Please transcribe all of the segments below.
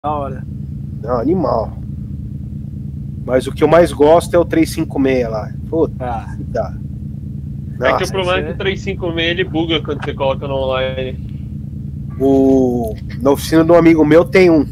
hora. Não, animal. Mas o que eu mais gosto é o 356 lá. Puta, dá. É que o problema é que o 356 ele buga quando você coloca no online. Na oficina do amigo meu tem um.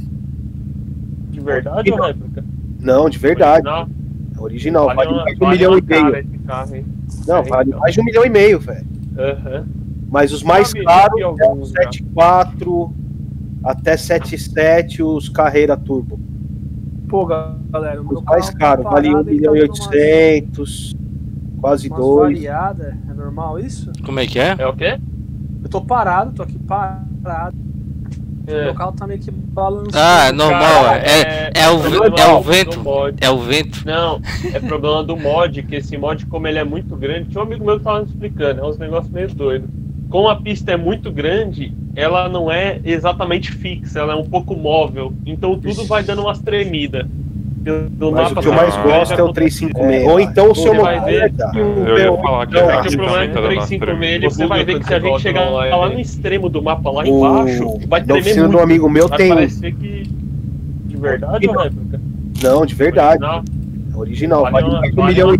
De verdade ou réplica? Não, de verdade. Original. Vale mais de 1,5 milhão. Não, vale mais de 1,5 milhão, velho. Mas os mais caros é o 7.4 até 7.7, os Carreira Turbo. Pô, galera, o meu os mais caros, vale 1.800.000, quase 2. Variada, é normal isso? Como é que é? É o quê? Eu tô parado, tô aqui parado. O meu carro tá meio que balançando. Ah, normal, é o vento. É o vento. Não, é problema do mod, que esse mod, como ele é muito grande, tinha um amigo meu que tava me explicando, é uns negócios meio doidos. Como a pista é muito grande, ela não é exatamente fixa, ela é um pouco móvel, então tudo vai dando umas tremidas. Mas o que eu mais gosto é o 356. Ou então o seu vai ver que eu ia falar que o problema é que o 356 você vai ver que se a gente chegar lá no extremo do mapa, lá embaixo, vai tremer muito. Do amigo meu tem. Vai parecer que de verdade ou réplica? Não, de verdade. Original. Vale mais de 1,5 milhão.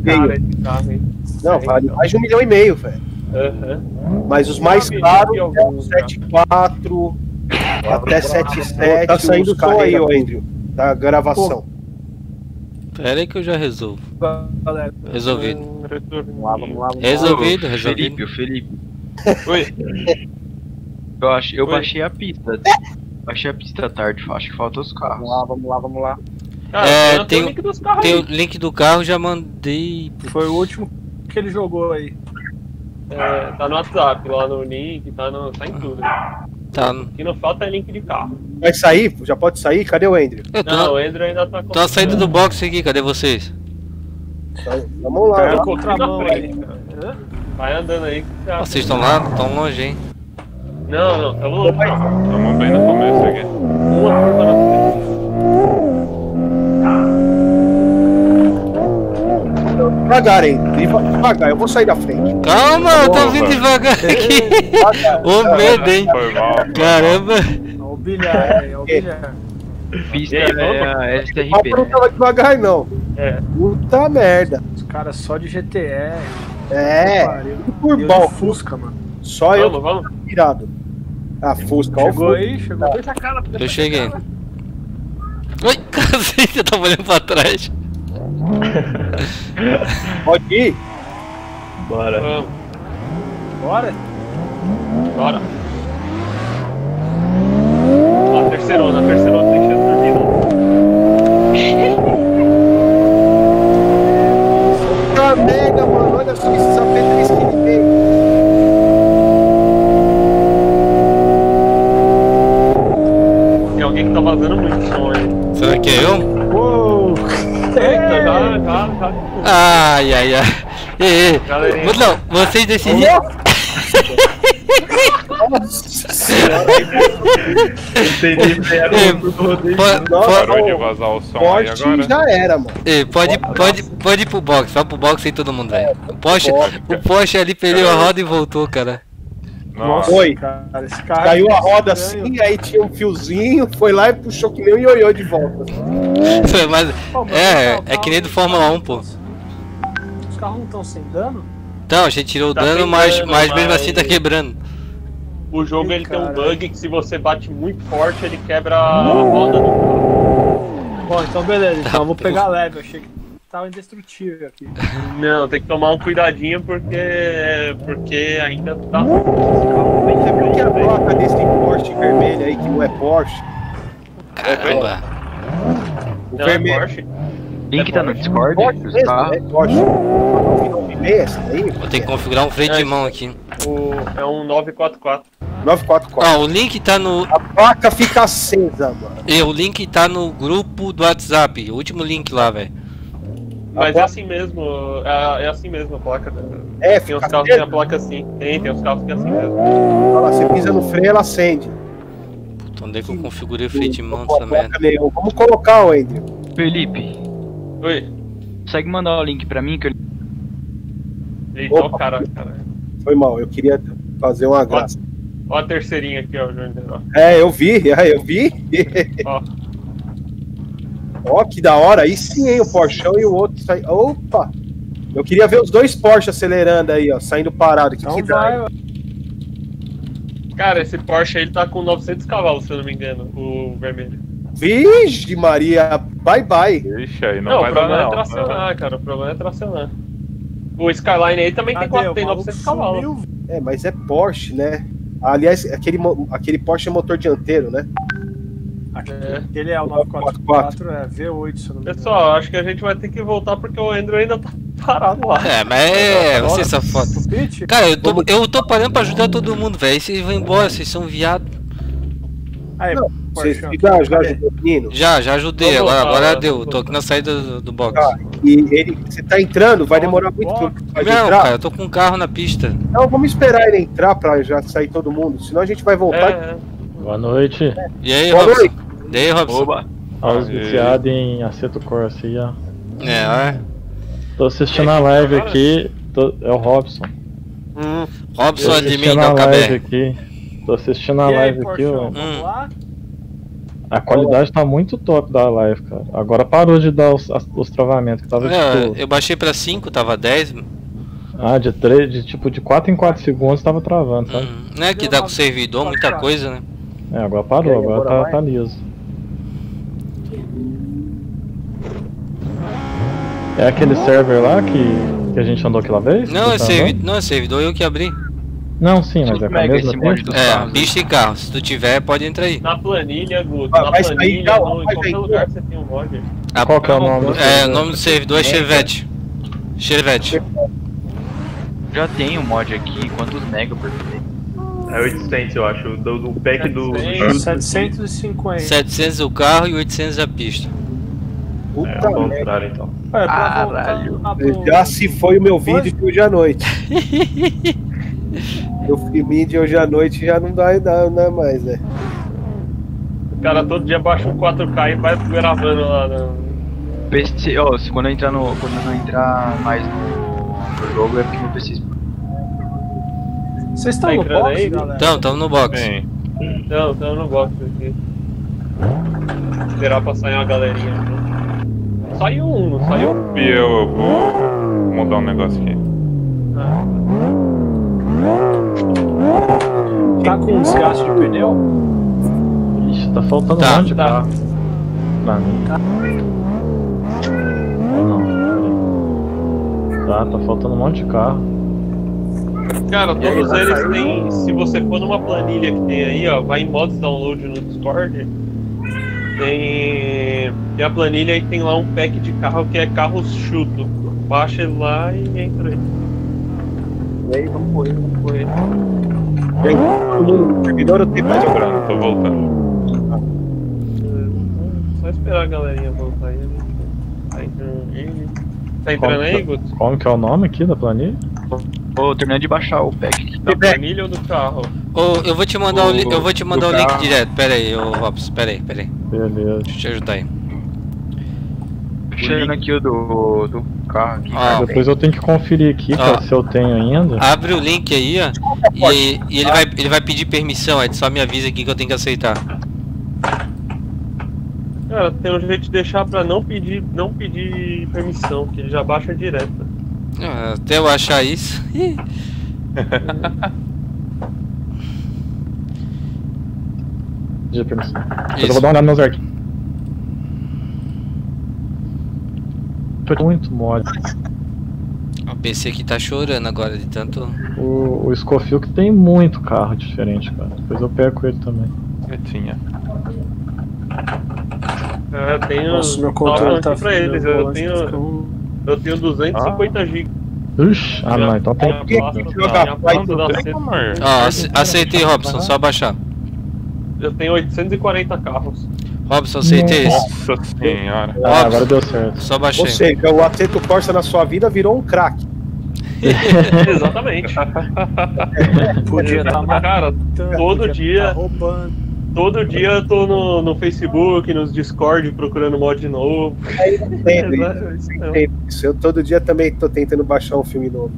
Não, vale mais de 1,5 milhão, velho. Mas os mais caros é o 7.4 até 7.7. Tá saindo só aí, Andrew, da gravação. Pera aí que eu já resolvo. Resolvido. Vamos lá. Resolvido. O Felipe. Oi. Eu baixei a pista. Baixei a pista à tarde, acho que faltam os carros. Vamos lá. Tem o link do carro, já mandei. Foi o último que ele jogou aí. Tá no WhatsApp, lá no link, tá em tudo. Tá. O que não falta é link de carro. Vai sair? Já pode sair? Cadê o Andrew? Não, o Andrew ainda tá com. Tô saindo do box aqui, cadê vocês? Vamos lá, eu contramão aí. Vai andando aí. Vocês estão lá? Tão longe, hein? Não, tamo longe. Tamo bem no começo aqui. Uma curva na frente. Devagar, hein? Devagar, eu vou sair da frente. Calma, eu tô vindo devagar aqui. Ô medo, hein? Foi mal. Caramba. Olha o bilhar. Pista é STRP. Não tava devagar, não. Puta merda. Os caras só de GTR. Turbão. Fusca, mano. Só vamos. Virado. Ah, Fusca. Chegou aí, chegou. Deixa a cara. Eu cheguei. Oi, cacete, eu tava olhando pra trás. Pode ir? Bora. Bora? Bora. A terceirona tem chance turbina. Puta merda, mano. Olha só esse sapete que ele tem. Tem alguém que tá vazando muito som aí. Será que é eu? Uou! Já. Ai. Não, vocês decidiram. Parou de vazar o som aí agora? Já era, mano. Pode ir pro box, vai pro box aí todo mundo, velho. O Porsche ali perdeu a roda e voltou, cara. Nossa. Foi. Cara, esse carro Caiu a roda assim, aí tinha um fiozinho, foi lá e puxou que nem um ioiô de volta. Mas, é que nem do Fórmula 1, pô. Os carros não estão sem dano? Então, a gente tirou o dano, mas mesmo assim tá quebrando. O jogo ele tem um bug que se você bate muito forte, ele quebra a roda do carro. Bom, então beleza, então eu vou pegar leve, eu achei que tava indestrutível aqui. Não, tem que tomar um cuidadinho porque ainda tá. Você viu que a placa desse Porsche vermelho aí, que não é Porsche? Caramba. O Não, vermelho. é Porsche. Link tá no Discord? Porsche Dos mesmo, carros? é Porsche. Essa aí? Vou ter que configurar um freio de mão aqui. É um 944. 944. O link tá no. A placa fica acesa, mano. O link tá no grupo do WhatsApp. O último link lá, velho. Mas é assim mesmo, é assim mesmo a placa. Tem uns carros que tem a placa assim. Tem uns carros que é assim mesmo. Olha lá, você pisa no freio, ela acende. Puta, onde é que eu configurei o freio de mão dessa merda? Vamos colocar o Andrew. Felipe, Oi. consegue mandar o link pra mim? Que eu... Eita, cara. Foi mal, eu queria fazer uma graça. Ó a terceirinha aqui, ó, João. Eu vi. Ó. Ó, que da hora. Aí sim, hein? O Porschão e o outro sai. Opa! Eu queria ver os dois Porsche acelerando aí, ó. Saindo parado. Que Então dá? Cara, esse Porsche aí ele tá com 900 cavalos, se eu não me engano, o vermelho. Vixe, Maria. Bye, bye. Ixi, aí Não, o vai dar problema é não. tracionar, cara. O problema é tracionar. O Skyline aí também tem 900 cavalos. É, mas é Porsche, né? Aliás, aquele Porsche é motor dianteiro, né? Aquele é o 944, é V8, se eu não me engano. Pessoal, acho que a gente vai ter que voltar porque o Andrew ainda tá parado lá. Mas vocês são foda. Cara, eu tô parando pra ajudar todo mundo, velho. Vocês vão embora, vocês são viado. Aí, Vocês já ajudou o menino? Já ajudei, agora deu. Tô aqui na saída do box. E você tá entrando, vai demorar muito tempo pra Não, entrar. cara, eu tô com um carro na pista. Não, vamos esperar ele entrar pra já sair todo mundo, senão a gente vai voltar. Boa noite. E aí, Boa Robson? noite. E aí, Robson? Oba. Aos viciados em Aceto Corsa aí, ó. É. Tô assistindo a live aqui. É o Robson. Robson, Tô admin assistindo da a live UKBR. aqui. Tô assistindo a E aí, live aqui, Porchão, ó. vamos lá? A qualidade tá muito top da live, cara. Agora parou de dar os travamentos, que tava tipo. Eu baixei pra 5, tava 10. De 4 em 4 segundos tava travando, sabe? Não é que dá com o servidor, muita coisa, né? Agora parou, agora tá liso. É aquele server lá que a gente andou aquela vez? Não, é servidor, eu que abri. Não, sim, mas é com a mesma pista? Pista e carro. Se tu tiver, pode entrar aí. Na planilha, Guto, na planilha, em qualquer lugar que você tem um mod. Qual que é o nome do servidor? O nome do servidor é Chevette. Chevette. Já tem um mod aqui, quantos mega por vez? É 800, eu acho, do pack do... 750. 700 o carro e 800 a pista. Puta ao contrário, então. Caralho. Já se foi o meu vídeo de hoje à noite. Meu filminho de hoje à noite já não dá mais, né? O cara todo dia baixa um 4K e vai gravando lá no... PC, quando eu não entrar mais no jogo é porque meu PC explodiu. Vocês estão Tá no entrando box, aí? galera? Então, tamo no box. Sim. Não, estamos no box aqui. Esperar pra sair uma galerinha. Saiu um, não saiu? E eu vou mudar um negócio aqui. Tá com desgaste de pneu? Ixi, tá faltando um monte de carro. Pra mim. Não. Tá faltando um monte de carro. Cara, todos eles têm. Se você for numa planilha que tem aí, ó, vai em modos download no Discord. Tem a planilha e tem lá um pack de carro que é carros chuto. Baixa ele lá e entra aí. E aí, vamos correr. E aí, no servidor eu tenho mais Lembrando, tô voltando. Só esperar a galerinha voltar aí. Tá entrando aí, Guto? Como que é o nome aqui da planilha? Tô terminando de baixar o pack. Da planilha ou do carro? Eu vou te mandar o link direto. Pera aí, Robson, pera aí. Beleza. Deixa eu te ajudar aí. Puxando aqui o do carro aqui. Depois eu tenho que conferir aqui, cara, se eu tenho ainda. Abre o link aí, ó. E ele vai pedir permissão, aí só me avisa aqui que eu tenho que aceitar. Cara, tem um jeito de deixar pra não pedir permissão, que ele já baixa direto. Até eu achar isso. Pedir permissão. Depois eu vou dar uma olhada nos arquivos. Tô muito mod. O PC aqui tá chorando agora de tanto. O Scofield que tem muito carro diferente, cara. Depois eu perco ele também. Eu tinha. Eu tenho. Nossa, meu controle tá pra eles. Eu tenho 250 GB. Ixi, não, então tem. Aceitei, Robson, só baixar. Eu tenho 840 carros. Robson, aceitei esse. Nossa senhora. Agora deu certo. Só baixei. Ou seja, o Aceto Corsa na sua vida virou um crack. Exatamente. Podia estar Cara, todo dia. Todo dia eu tô no Facebook, nos Discord procurando mod novo. Isso. Eu todo dia também tô tentando baixar um filme novo.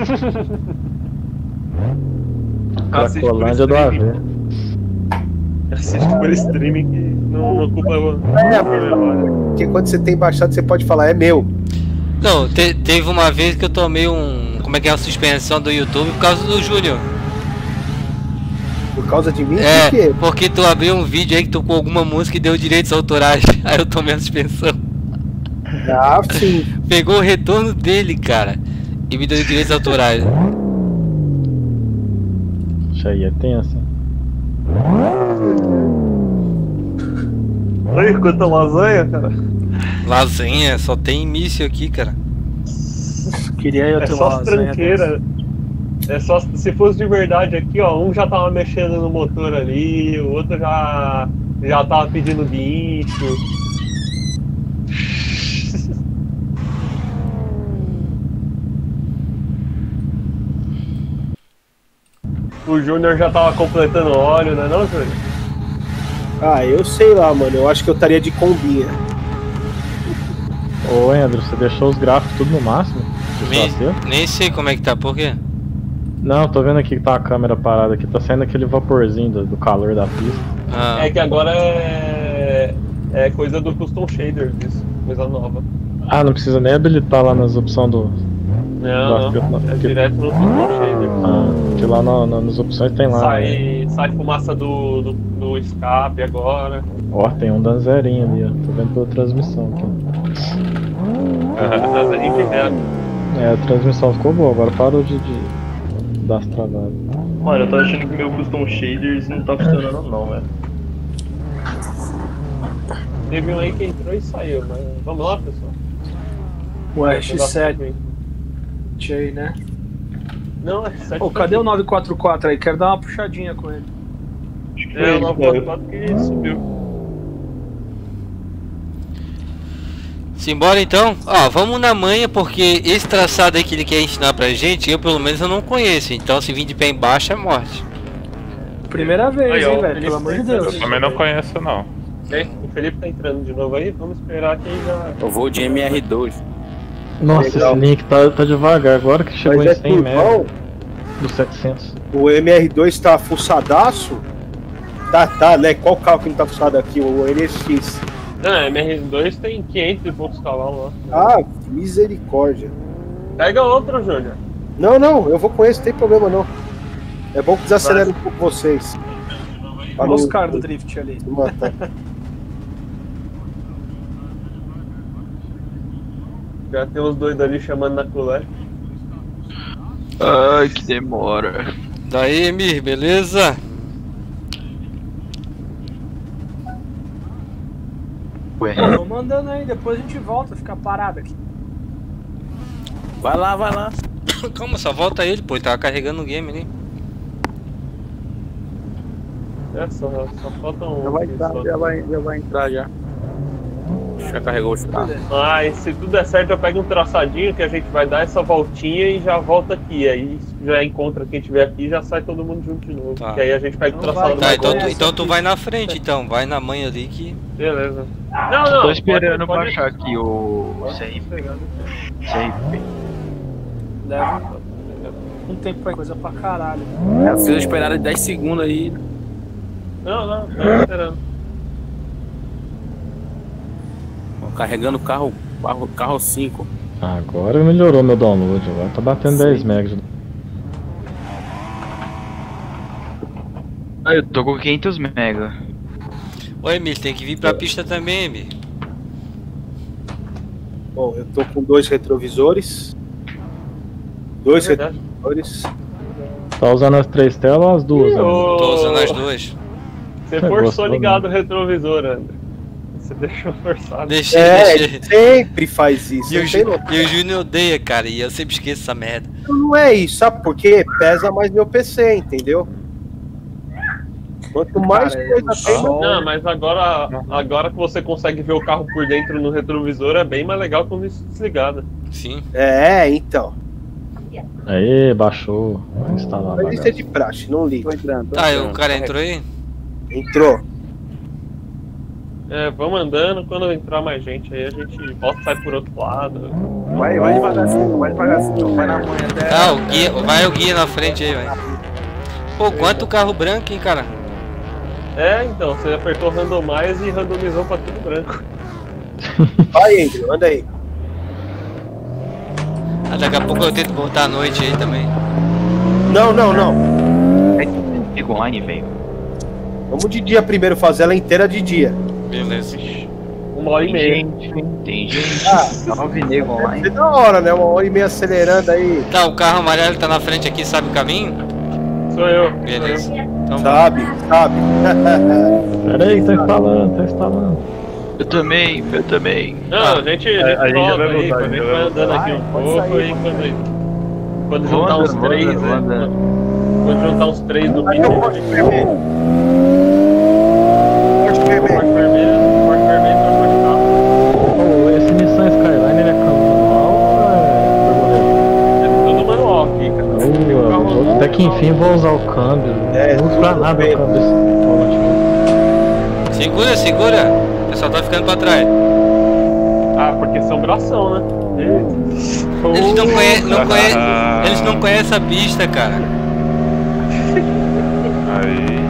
Cracolândia do AV. Assiste por streaming que não ocupa É, porque quando você tem baixado, você pode falar, é meu. Não, teve uma vez que eu tomei como é que é a suspensão do YouTube por causa do Júnior. Por causa de mim? É, Por quê? porque tu abriu um vídeo aí que tocou alguma música e deu direitos autorais. Aí eu tomei a suspensão. Ah, sim. Pegou o retorno dele, cara. E me deu direitos autorais. Isso aí é tenso. Olha quanta lasanha, cara. Lasanha, só tem míssil aqui, cara. Queria eu É ter uma só lasanha tranqueira. É só se fosse de verdade aqui, ó. Um já tava mexendo no motor ali, o outro já tava pedindo guincho. O Júnior já tava completando óleo, né não, Júnior? Ah, eu sei lá, mano. Eu acho que eu estaria de combinha. Ô, Andrew, você deixou os gráficos tudo no máximo? Nem sei como é que tá, por quê? Não, tô vendo aqui que tá a câmera parada aqui, tá saindo aquele vaporzinho do calor da pista. Ah, É que agora é coisa do Custom Shaders, isso. Coisa nova. Ah, não precisa nem habilitar lá nas opções do... Não, é direto no Custom Shader. Ah, que lá nas opções tem lá. Sai fumaça do escape agora. Ó, tem um danzerinho ali, ó. Tô vendo pela transmissão aqui. É, a transmissão ficou boa, agora parou de dar as travadas. Mano, eu tô achando que meu Custom Shaders não tá funcionando não, velho. Teve um aí que entrou e saiu, mas vamos lá, pessoal. O X7 aí, né? Não, é 7. Ô, cadê o 944 aí? Quero dar uma puxadinha com ele. É o 944 que subiu. simbora então? Ó, vamos na manha, porque esse traçado aí que ele quer ensinar pra gente, eu pelo menos eu não conheço. Então se vir de pé embaixo é morte. Primeira vez, Aí, ó, hein, velho? Pelo amor de Deus. Eu também não conheço, não. O Felipe tá entrando de novo aí, vamos esperar que ele já... Eu vou de MR2. Nossa, Legal. esse link tá devagar, agora que chegou Mas em 100 turvão, MB dos 700. o MR2 tá fuçadaço? Tá, né? Qual carro que não tá fuçado aqui? O NSX. Não, MR2 tem 500 e poucos cavalos lá. Ah, misericórdia. Pega outro, Júnior. Não, eu vou com esse, não tem problema não. É bom que desacelera um pouco vocês. Olha os caras do drift ali. Matar. Já tem uns doidos ali chamando na colher. Ai, que demora. Daí, Emir, beleza? Ué, Tô mandando aí, depois a gente volta, fica parado aqui. Vai lá. Calma, só volta ele, pô, ele tava carregando o game ali. Só falta um. Já vai entrar já. Já carregou o carro. Mas se tudo der certo, eu pego um traçadinho que a gente vai dar essa voltinha e já volta aqui. Aí já encontra quem tiver aqui e já sai todo mundo junto de novo. Tá. Que aí a gente pega o traçado Tá, mais então, longe. então tu vai na frente, então. Vai na manha ali que... Beleza. Não. tô esperando pode- baixar aqui o CRP. CRP. Leva um tempo pra coisa pra caralho. Precisa esperar 10 segundos aí. Não, tô esperando. Carregando o carro 5. Agora melhorou meu download, agora tá batendo 10 MB. Ah, eu tô com 500 mega. Ô, Emir, tem que vir pra pista também, Emir. Bom, eu tô com 2 retrovisores. 2 É verdade. retrovisores. Tá usando as 3 telas ou as duas? né? Tô usando as duas. Você forçou Gostou, ligado o retrovisor, André. Você deixou forçado. Deixei. Ele sempre faz isso. E o, não tem noção. e o Júnior odeia, cara, e eu sempre esqueço essa merda. Não é isso, sabe por quê? Pesa mais meu PC, entendeu? Quanto mais Cara, coisa o tem, som- Não, mas agora que você consegue ver o carro por dentro no retrovisor é bem mais legal quando isso desligado. Sim. então. Aí, baixou. Vai instalar. Mas isso é de praxe, não liga. Tá, o cara entrou aí? Entrou. Vamos andando, quando entrar mais gente aí a gente volta e sai por outro lado. Vai devagarzinho, vai na manhã até. Ah, o guia, vai o guia na frente aí, vai. Pô, quanto carro branco, hein, cara? Então, você apertou randomize e randomizou pra tudo branco. Vai, Andrew, anda aí. Daqui a pouco eu tento voltar à noite aí também. Não. Liga online, velho. Vamos de dia primeiro, fazer ela inteira de dia. Beleza. 1h30. Tem gente. 9 nego Vai online. ser da hora, né? 1h30 acelerando aí. Tá, o carro amarelo que tá na frente aqui sabe o caminho? Sou eu. Beleza. Então Sabe. Pera aí, tá instalando. Eu também. Não, a gente aí já volta vai aí, voltar, a gente já vai vai andando aqui um pouco e quando juntar Vou uns andando, 3, vou né? andando. Quando juntar uns 3 do Aí eu mínimo, gosto de vermelho. Gosto de corte vermelho. vermelho, troca de carro. Pô, esse Nissan Skyline ele é câmbio manual ou É tudo manual aqui, cara. Tem um carro borboleta? Até que enfim vou usar o câmbio. Não uso pra nada o bem. câmbio desse volante. segura. O pessoal tá ficando pra trás. Porque são bração, né? Eles não conhecem a pista, cara. Aí.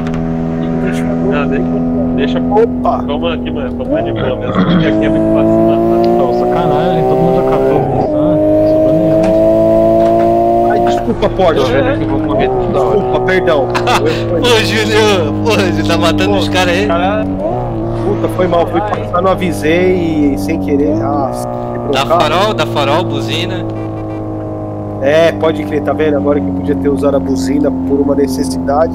Não, deixa. Opa! Vamos aqui, mano. Vamos de boa mesmo. Porque aqui é muito fácil de matar. Pô, sacanagem, todo mundo já catou o Nissan. Sobrou nenhum. Ai, desculpa, Porsche. Eu vou correr toda hora. Desculpa, perdão. Pô, Júlio, tá matando os caras aí. Puta, foi mal. Fui passar, não avisei e sem querer. Dá farol, buzina. Pode crer, tá vendo? Agora que eu podia ter usado a buzina por uma necessidade.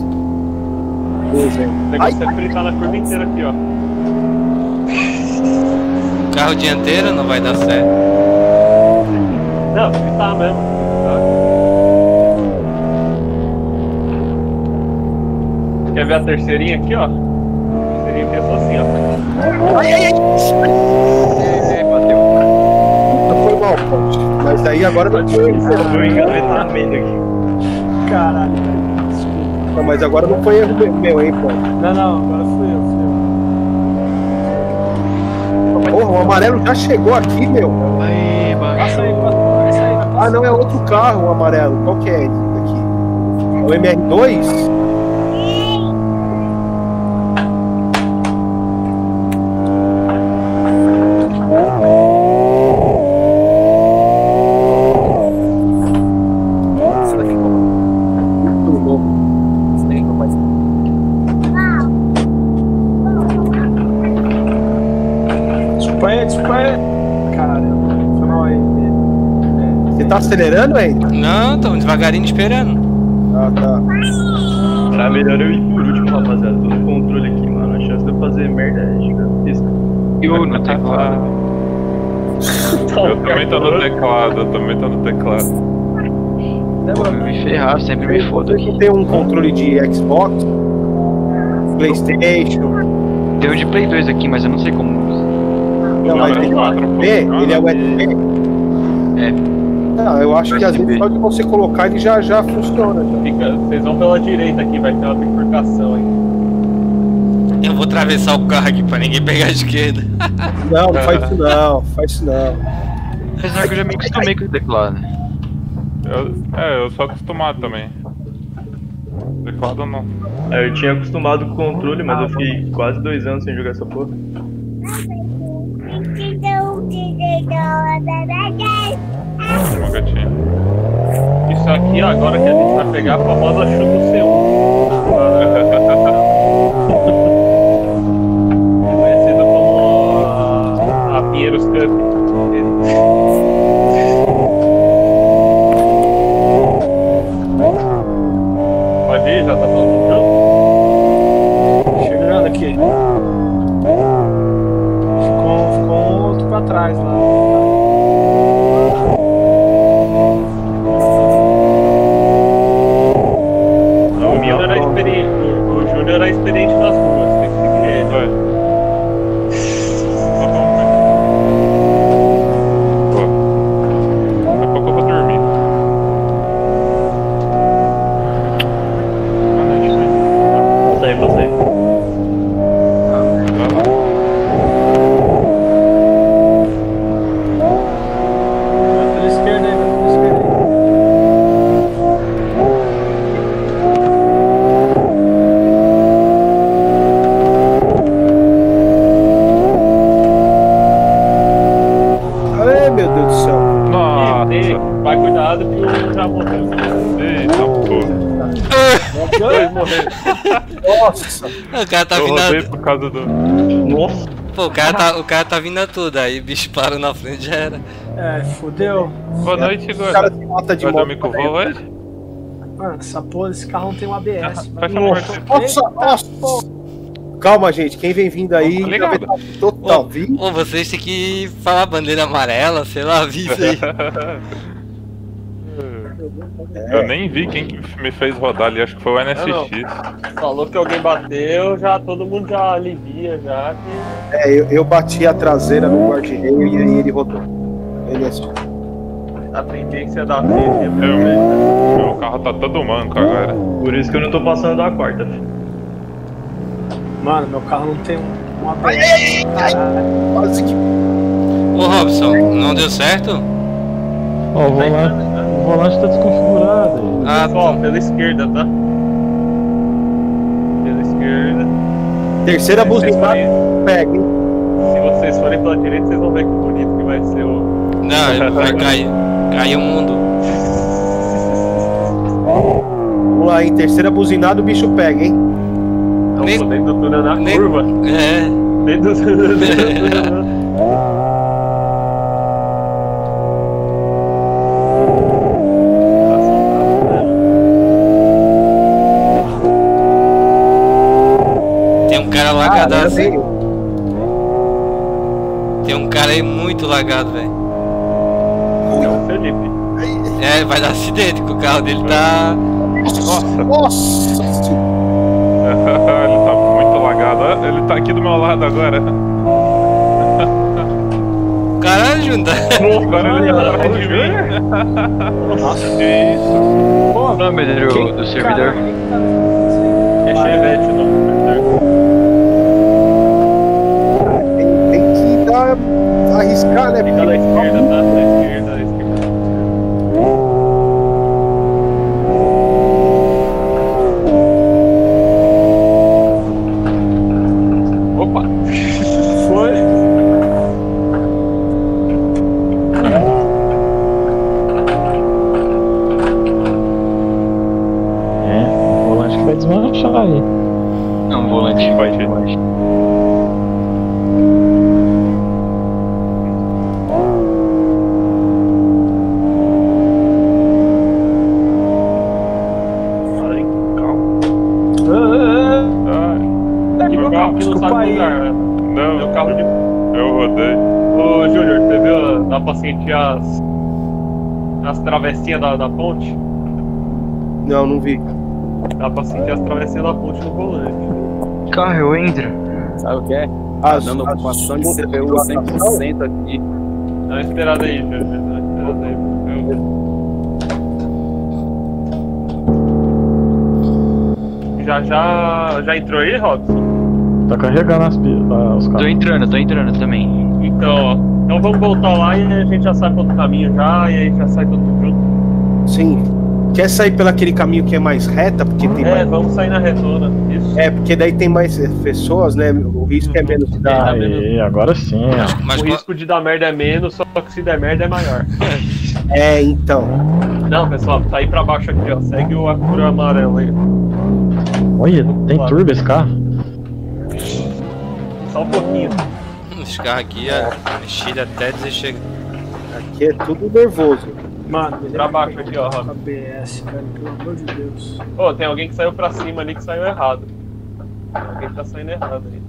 O negócio é fritar na curva inteira aqui, ó. Carro dianteiro não vai dar certo. Não, fritar mesmo. Quer ver a terceirinha aqui, ó? A terceirinha pensa assim, ó. Bateu. Puta, foi mal, Porsche. Mas daí agora não foi. Eu engavetamento aqui. Caralho. Não, mas agora não foi erro meu, hein, Porsche. Não, agora fui eu. Porra, o amarelo já chegou aqui, meu. Aí, Passa aí, baixou. vai. Não, é outro carro, o amarelo. Qual que é esse aqui? É o MR2? Você tá acelerando, hein? Não, tamo devagarinho esperando. Tá. Era melhor eu ir por último, rapaziada. Tô no controle aqui, mano. A chance de eu fazer merda é gigantesca. Eu não tenho claro. Eu também tô no teclado. Vou me ferrar, sempre me foda aqui. Tem um controle de Xbox, PlayStation. Tem um de Play 2 aqui, mas eu não sei como usa. Não, mas ele é USB? Ele é USB? É. Não, eu acho que às vezes só de você colocar ele já funciona. Vocês vão pela direita aqui, vai ter uma bifurcação aí. Eu vou atravessar o carro aqui pra ninguém pegar a esquerda. Não faz isso não. Apesar que eu já me acostumei com o teclado. Eu sou acostumado também. Teclado não. Eu tinha acostumado com o controle, mas eu fiquei quase 2 anos sem jogar essa porra. Uma gatinha. Isso aqui agora que a gente vai pegar a famosa chuva C1. Conhecido como a Pinheiros Cup. Pode ir, já tá falando do Chegando aqui. Ficou um outro pra trás lá. O Júnior era experiente nas ruas, tem que seguir ele. Daqui a pouco eu vou dormir. Passa aí. morrer. Nossa! O cara tá Eu vindo rodei a... por causa do... Nossa. Pô, o cara tá vindo a tudo, aí o bicho parou na frente já era. É, fudeu. Boa noite, O cara Igor. se mata de Vai moto. dormir com o vô hoje? Mano, essa porra desse carro não tem um ABS. Fecha a porta. Nossa! Calma, gente. Quem vem vindo aí... Tá ligado? Total, viu? Ô, vocês têm que falar bandeira amarela, sei lá, avisa aí. Eu nem vi quem que me fez rodar ali, acho que foi o NSX. Falou que alguém bateu, já todo mundo já alivia já. Eu bati a traseira no guarda-reio e aí ele rodou. Ele é só. A tendência da trilha. Meu carro tá todo manco agora. Por isso que eu não tô passando da quarta, filho. Mano, meu carro não tem um ABS. Caralho. Quase que... Ô, Robson, não deu certo? Ó, o volante tá desconfigurado. Ah, Ó, pela esquerda, tá? Pela esquerda. Terceira buzinada, pega, hein? Se vocês forem pela direita, vocês vão ver que bonito que vai ser o. não, ele vai cair. Caiu o mundo. Vamos lá, hein? Terceira buzinada, o bicho pega, hein? Não, Nem- tô dentro do túnel na nem- curva. É. Dentro do túnel. Tem um cara lagadaço. Ah, Tem um cara aí muito lagado, velho. É o Felipe. É, vai dar acidente, que o carro dele tá. Nossa! Ele tá muito lagado. Ah, ele tá aqui do meu lado agora. Caralho, Junda. Agora ele tá atrás de mim. Nossa, Que isso? Qual o nome do servidor? É Chevette o nome do servidor. Tem que arriscar, né? Fica da esquerda, tá? Da esquerda, da esquerda. Opa! Foi! O volante que vai desmanchar aí. Não, volante. Vai, Volante. Ah, Aqui meu carro aqui não Desculpa sabe aí. lugar, né? Meu não, carro de. eu rodei. Ô Júnior, você viu? Dá pra sentir as travessinhas da ponte? Não, não vi. Dá pra sentir as travessinhas da ponte no volante. Carro, eu entro. Sabe o que é? As, Dando as ocupação de ondas CPU de 100% aqui. Dá uma esperada aí, Júnior. Dá uma esperada aí. Já entrou aí, Robson? Tá carregando os Tô carros. entrando também. Então, ó. Então vamos voltar lá e a gente já sai pro outro caminho já, e aí já sai todo mundo junto. Sim. Quer sair pelo aquele caminho que é mais reta? Porque tem É, mais... vamos sair na retona. Isso. É, porque daí tem mais pessoas, né? O risco é menos de dar. Aí, agora sim, ó. Mas O risco de dar merda é menos, só que se der merda é maior. É, então. Não, pessoal, tá aí pra baixo aqui, ó. Segue o Acura amarelo aí. Olha, tem turbo esse carro? Só um pouquinho. esse carro aqui é mexido até dizer chega. Aqui é tudo nervoso. Mano, ele Pra baixo aqui, ó, Rob. ABS, velho, pelo amor de Deus. Ô, tem alguém que saiu pra cima ali que saiu errado. Alguém tá saindo errado aí.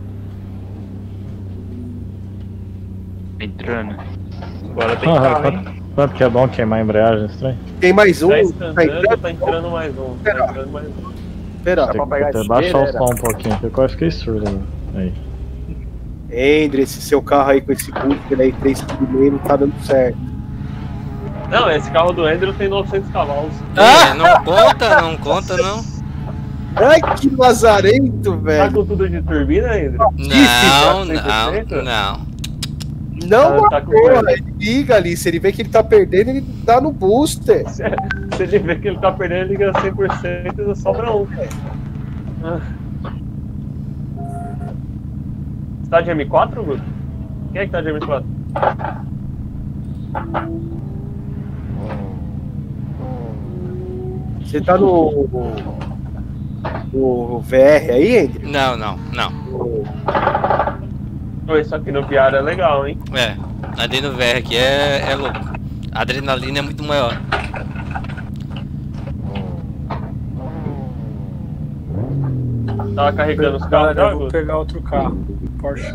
Entrando. Agora tem carro, hein? Sabe que é bom queimar a embreagem estranho? Tem mais um. Tá Tá escandando, entrando? tá entrando mais um. Tá entrando mais um. Espera. Dá pra pegar Tem esse que baixar o dele, som um pouquinho, porque eu quase fiquei surdo. Né? Aí. Endre, esse seu carro aí com esse booster aí, 3,5 não tá dando certo. Não, esse carro do Andrew tem 900 cavalos. Ah, não conta não. Ai, que lazarento, Tá velho. com tudo de turbina, Andrew? Não. Não, Tá com porra, perda. ele liga ali. Se ele vê que ele tá perdendo, ele dá no booster. Se ele vê que ele tá perdendo, ele liga 100% e sobra um. Ah. Você tá de M4, Guto? Quem é que tá de M4? Você tá no. O VR aí, Andrew? Não. Isso aqui no VR é legal, hein? É, ali no VR aqui é louco. A adrenalina é muito maior. Tava carregando os carros. Galera, eu vou pegar outro carro. Porsche.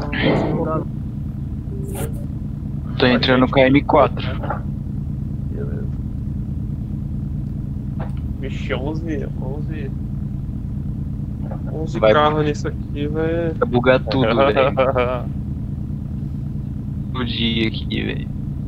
Tô entrando no KM4. Beleza. Vixe, 11 Vai. carros nisso aqui, velho. Vai bugar tudo, velho. O dia aqui, velho.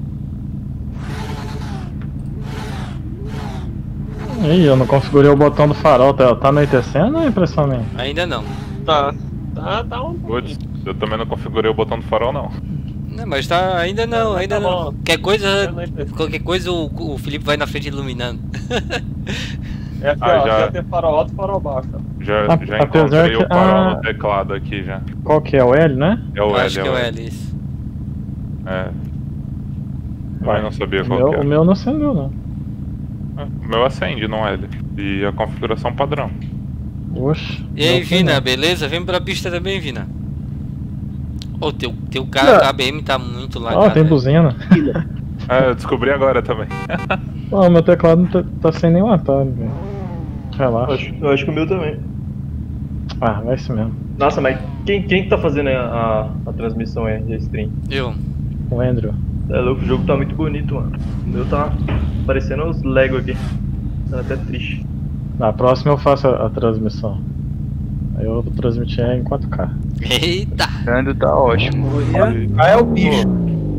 Ih, eu não configurei o botão do farol, tá anoitecendo ou é impressão minha? Ainda não. Tá um. Putz, eu também não configurei o botão do farol, não. Não, mas tá. Ainda não. bom. Qualquer coisa o Felipe vai na frente iluminando. É aqui, ó, já tem farol alto e farol baixo. Já apesar encontrei que- o farol no teclado aqui já. Qual que é? O L, né? É o Eu L, acho que é o L, isso. É. Eu não sabia O qual meu, que o era. meu não acendeu, não. O meu acende no L. E a configuração padrão. Oxe. E aí, não, Vina, não. beleza? Vem pra pista também, Vina. Ô, teu carro, a KBM tá muito lagado. Ó, tem né? buzina. É, eu descobri agora também. Ó, meu teclado não tá sem nenhum atalho, velho. Relaxa. Eu acho que o meu também. Ah, vai isso mesmo. Nossa, mas quem que tá fazendo a transmissão aí de stream? Eu. O Andrew. É louco, o jogo tá muito bonito, mano. O meu tá parecendo os Lego aqui. Tá até triste. Na próxima eu faço a transmissão. Aí eu vou transmitir em 4K. Eita! Entrando tá ótimo. Ah, é o bicho.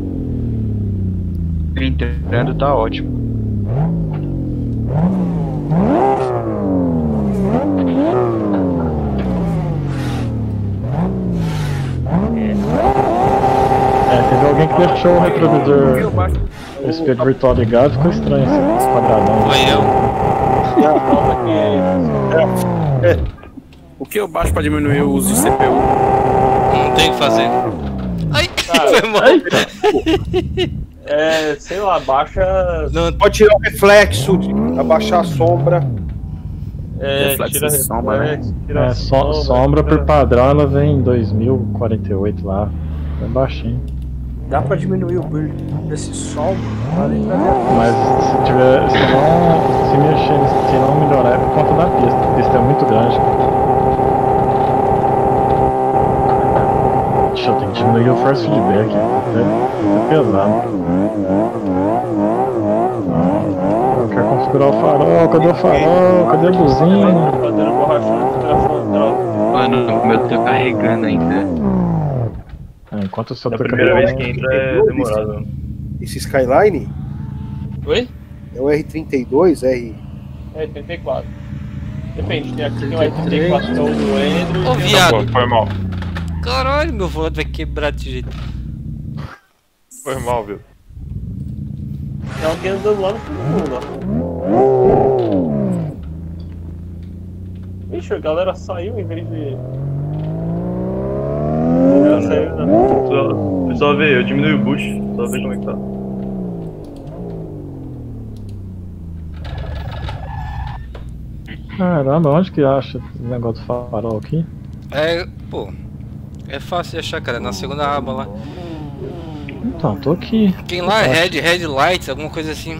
Entrando tá ótimo. Teve alguém que deixou o retrovisor, o espelho virtual ligado, ficou estranho esse quadradão. Foi eu. O que eu baixo pra diminuir o uso de CPU? Não tem o que fazer. Ai, foi mal. É, sei lá, baixa. Não, Pode tirar o reflexo, abaixar a sombra. Reflexo Tira de sombra, né? reflexo, tira É, sombra por padrão ela vem em 2048 lá, bem baixinho. Dá pra diminuir o brilho desse sol, vale pra ver. Mas se mexer, se não melhorar é por conta da pista. A pista é muito grande. Deixa eu ter que diminuir o force feedback, tá pesado. Eu quero configurar o farol, cadê o farol? Cadê a buzina? Fazendo borrachão, desgraçando droga. Mano, o meu tá carregando ainda. Enquanto o seu É a tá primeira vez que carregando. entra é demorado, mano. Esse Skyline Oi? é o R32, R. É, 34. Depende, tem aqui tem o R34 do Andrew. Ô, e tem viado. Pô, foi mal. Caralho, meu volante vai quebrar desse jeito. Foi mal, viu? Tem alguém andando lá no fundo, ó. Ixi, a galera saiu em vez de. A galera saiu, né? Só ver, eu diminui o boost, só ver como é que tá. Caramba, onde que acha esse negócio do farol aqui? É, pô. É fácil de achar, cara. Na segunda aba lá. Então, tô aqui. Tem lá Red Lights, alguma coisa assim.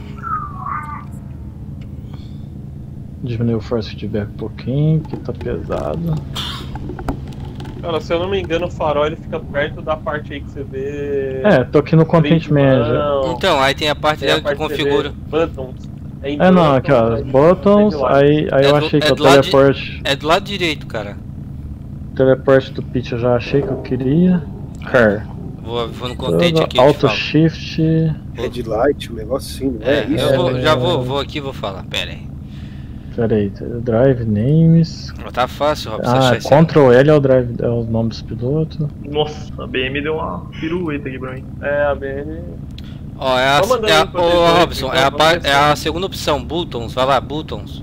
Diminuir o force feedback um pouquinho, que tá pesado. Cara, se eu não me engano, o farol ele fica perto da parte aí que você vê. É, tô aqui no Content Manager. Então, aí tem a parte Tem a dela que parte configura. que você vê buttons. É não, aqui ó, os buttons, aí eu achei que o teleporte. É do lado direito, cara. Teleporte do pitch eu já achei que eu queria. Car. Vou no Content aqui. Auto Shift. Headlight, um negócio assim, não é, isso? Eu vou aqui e vou falar, pera aí. Pera aí, Drive Names. Tá fácil, Robson, Ah, achar isso. Ctrl L é o drive, é o nome dos pilotos. Nossa, a BM deu uma pirueta aqui pra mim. É, a BN. Ó, é a, Vou mandar é a, aí pra vocês verem, Robson, então, é vamos é a segunda opção, Buttons, vai lá, Buttons.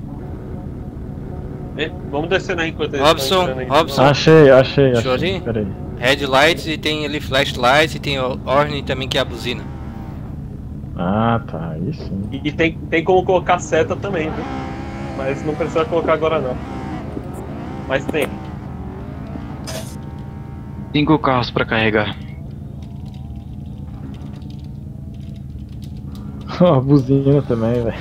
Vamos descer aí enquanto eles Robson, estão entrando aí. Robson. Achei. Deixa eu ali. Pera aí. Headlights e tem ali flashlights e tem o Orne também que é a buzina. Ah, tá, aí sim. E tem como colocar seta também, viu? Mas não precisa colocar agora não. Mas tem. 5 carros pra carregar. A buzina também, velho.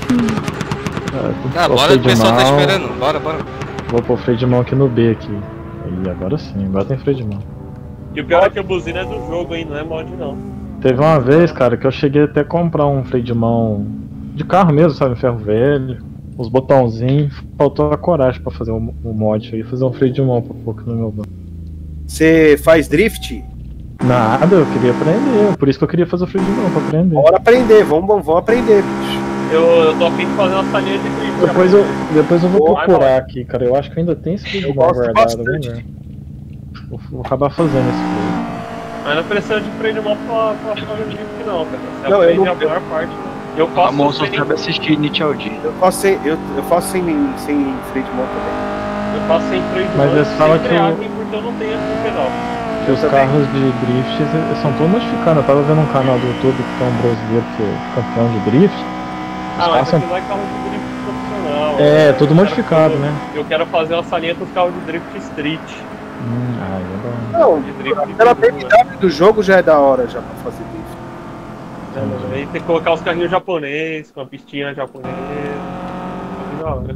Tá, bora, o pessoal tá esperando. Bora, bora. Vou pôr o freio de mão aqui no B aqui. Aí, agora sim, agora tem freio de mão. E o pior é que a buzina é do jogo, hein? Não é mod, não. Teve uma vez, cara, que eu cheguei até a comprar um freio de mão de carro mesmo, sabe? Ferro velho, os botãozinhos. Faltou a coragem pra fazer o mod aí, fazer um freio de mão pra pôr aqui no meu banco. Você faz drift? Nada, eu queria aprender, por isso que eu queria fazer o freio de mão, pra aprender. Bora aprender, vamos aprender, bicho. Eu tô a fim de fazer uma salinha de drift. Depois eu vou procurar aqui, cara. Eu acho que ainda tem esse freio de mão guardado, né? Vou acabar fazendo esse freio. Mas não precisa de freio de mão pra fazer drift não, cara. Você não, aprende eu não... a maior parte. Eu faço a moça sabe assistir Nietzsche ao dia. Eu faço sem freio de mão também. Eu faço sem freio de mão. Mas eles falam que porque eu não tenho esse pedal. Que os carros de drift eles são todos modificados. Eu tava vendo um canal do YouTube que tem um brasileiro que é campeão de drift. Ah, mas você vai carro de drift profissional. É, tudo modificado, né? Eu quero fazer uma salinha com os carros de drift street. É bom. Não, pela BMW do jogo já é da hora já pra fazer drift. Aí tem que colocar os carrinhos japoneses, com a pistinha japonesa. Da hora.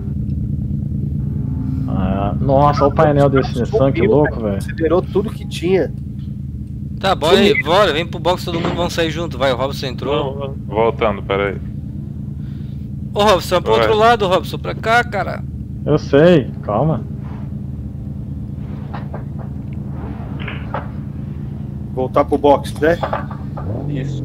Nossa, olha o painel desse Nissan, que louco, velho. Acelerou tudo que tinha. Tá, bora aí, bora, vem pro box, todo mundo vamos sair junto, vai, o Robson entrou. Voltando, peraí. Ô Robson, pro outro lado, Robson, pra cá, cara. Eu sei, calma. Voltar pro box, né? Isso.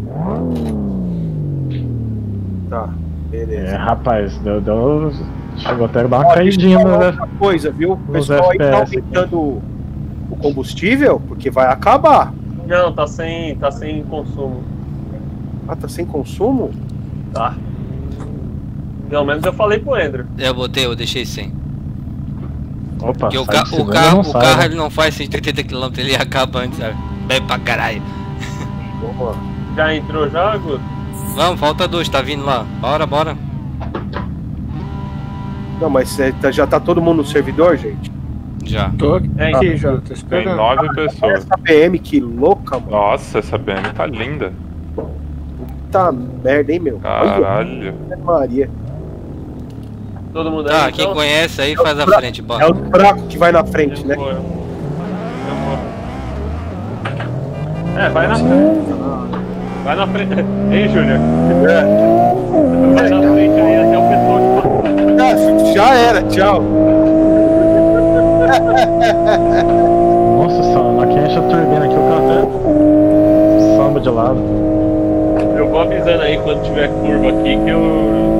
Tá, beleza. É, rapaz, chegou até a dar uma caidinha, né? Outra coisa, viu? O pessoal aí tá aumentando o combustível, porque vai acabar. Não, tá sem consumo. Ah, tá sem consumo? Tá. Pelo menos eu falei pro Andrew. Eu deixei sem. Opa, porque o carro ele não faz 180 km, ele acaba antes, sabe? Bebe pra caralho. Já entrou já, Guto? Vamos, falta 2, tá vindo lá. Bora. Não, mas já tá todo mundo no servidor, gente? Já. Tô aqui já, tô esperando. Tem 9 pessoas. Essa BM, que louca, mano. Nossa, essa BM tá linda. Puta merda, hein, meu? Caralho. Olha, Maria. Todo mundo aí, quem conhece aí faz a frente, bora. É o fraco que vai na frente, né? Vai na frente. Vai na frente. Ei, Júnior. Vai na frente aí até o pessoal. Já era, tchau. Nossa, aqui enche a turbina aqui, o carro samba de lado. Eu vou avisando aí quando tiver curva aqui que eu...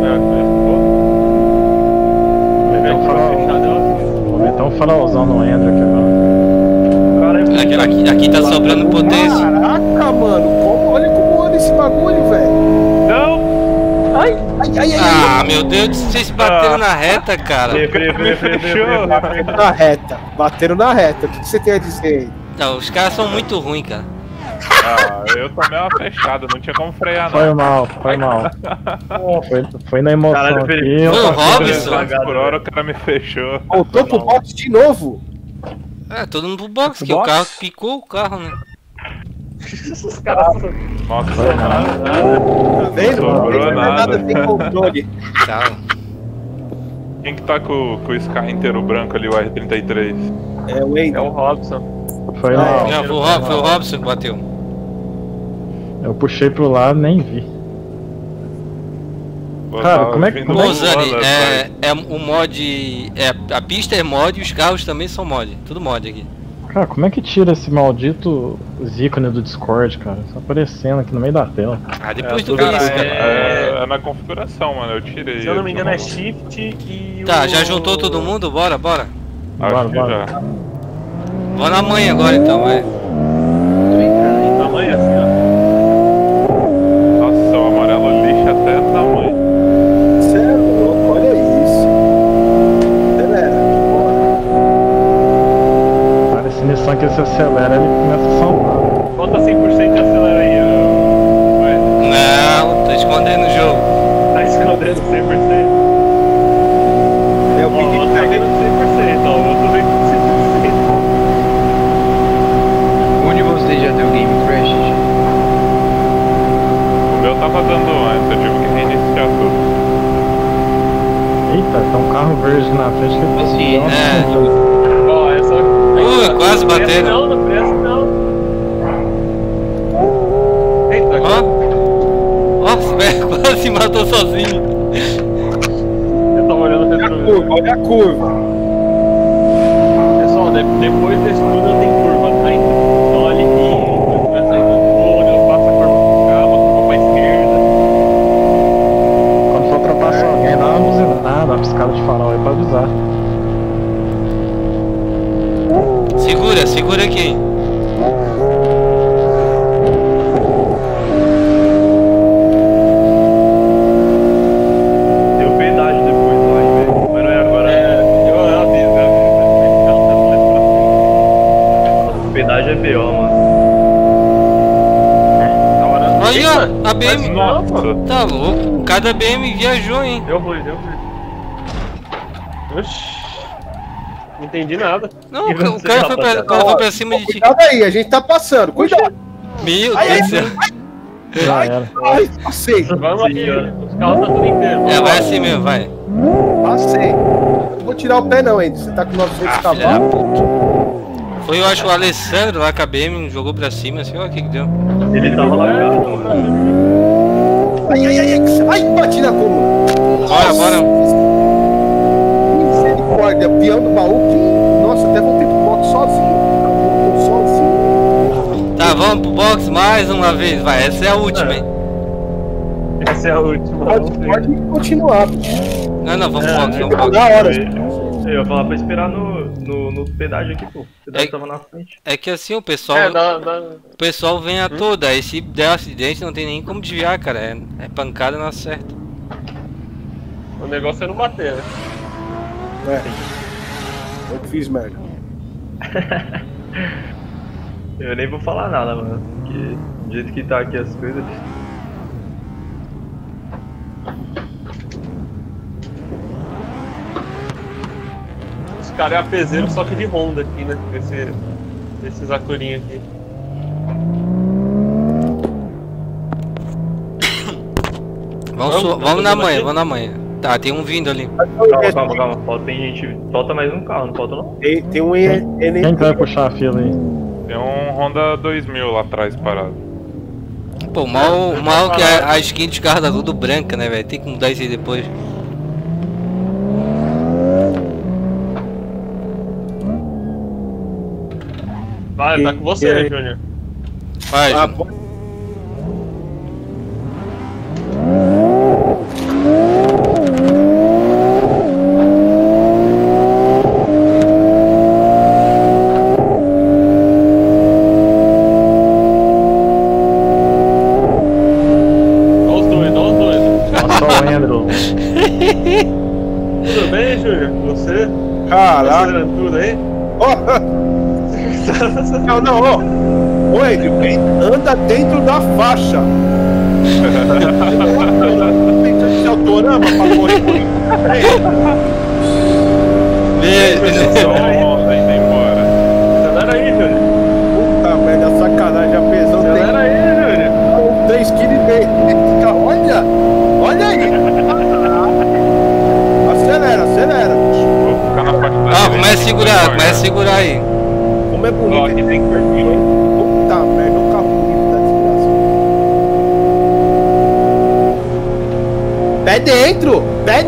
Vou meter um farolzão no Andrew aqui agora. Aqui tá sobrando potência. Caraca, mano, olha como anda esse bagulho, velho. Não! Ai. Ah, meu Deus, vocês bateram na reta, cara. Bateram na reta. O que você tem a dizer aí? Não, os caras são muito ruins, cara. Eu tomei uma fechada, não tinha como frear, não. Foi mal. Foi na emoção. Caralho, aqui. Foi o Robson. Por hora o cara me fechou. Voltou pro box de novo? Todo mundo pro box, que o carro picou o carro, né? Os caras... Nossa, tá vendo? Sobrou nada. Tem controle. Tchau. Quem que tá com esse carro inteiro branco ali, o R33? É o Wayne. É o Robson. Foi o Robson que bateu. Eu puxei pro lado, nem vi. Cara, como é que... Ô, Zani, o mod... a pista é mod e os carros também são mod. Tudo mod aqui. Cara, como é que tira esse maldito ícone do Discord, cara? Só aparecendo aqui no meio da tela. Depois tu vê isso, cara. É na configuração, mano, eu tirei. Se eu não me engano é Shift e Tá, já juntou todo mundo? Bora. Acho que já. Vou na manhã agora então, vai. Tô entrando aí na manhã, assim, ó. Nossa, o amarelo lixa até o tamanho. Sério, louco, olha isso. Galera, Cara, esse Nissan que se acelera, ele começa a salvar. Bota 100% e acelera aí, Não, tô escondendo o jogo. Tá escondendo 100%? É o Ó, tá escondendo 100%, ó. tava dando antes, eu tive que reiniciar tudo. Eita, tem um carro verde na frente que Assim, Ó, essa. Quase bateram. Não presta não. Eita, Nossa, velho, quase se matou sozinho. eu tava olhando o retrovisor. Olha a curva. Pessoal, depois desse tudo tem curva ainda. Então ali que vai sair do túnel, passa a curva com calma, curva pra esquerda. quando for ultrapassar alguém, dá uma buzinada, uma piscada de farol aí pra avisar. Segura aqui. Deu pedágio depois lá, hein, velho. Mas não é agora. Eu aviso. O pedágio é BO, mano. Aí, ó, a BM. Nossa! Tá louco. Cada BM viajou, hein? Deu ruim. Oxi. Não entendi nada. Não, E o você, cara foi pra cima de ti. Cuidado aí, a gente tá passando. Cuidado. Meu Ai, Deus do céu. Já era. Ai, passei. Vamos aqui, os carros estão tudo inteiros. É, vai assim mesmo, vai. Passei. Não vou tirar o pé não, ainda. Você tá com 900 Filha da cavalos. puta. Foi, eu acho, o Alessandro lá com a BM, jogou pra cima, assim, olha o que deu. Ele tava largado, mano. Ai, bati na coluna. Bora. Misericórdia, peão do baú que... Nossa, até voltei pro box sozinho. Voltou sozinho. Tá, vamos pro box mais uma vez, vai. Essa é a última, hein? Essa é a última. Pode continuar. Não, vamos pro box, vamos pro box. Da hora. Eu ia falar pra esperar no pedágio aqui, pô. O pedágio tava na frente. É que assim, o pessoal vem a toda, aí se der acidente não tem nem como desviar, cara. É pancada na certa. O negócio é não bater, né? É. Eu que fiz merda. Eu nem vou falar nada, mano. Porque do jeito que tá aqui as coisas. Os caras é apezeiro só que de Honda aqui, né? Esses acurinhos aqui. Vamos na manhã. Tá, tem um vindo ali. Calma. Falta mais um carro, não falta não? Tem um Quem que vai puxar a fila aí? Tem um Honda 2000 lá atrás parado. Pô, mal que a skin de carro tá tudo branca, né, velho? Tem que mudar isso aí depois. Vai, tá com você, Júnior. Vai, Ah, Júnior. Tudo bem, Júnior? Você? Caraca. Tudo aí? Não, ó. Ô, Edil, anda dentro da faixa. Tem de autorama pra correr por Acelera aí, Júnior. Puta merda, sacanagem, a pesão tem. Acelera aí, Júnior. 3 kg e meio. Olha aí. Acelera. Vou ficar na parte da Começa a segurar aí. Como é bonito. Ó, aqui tem que perfil, hein? Puta merda, o carro bonito da desgraça. Pé dentro.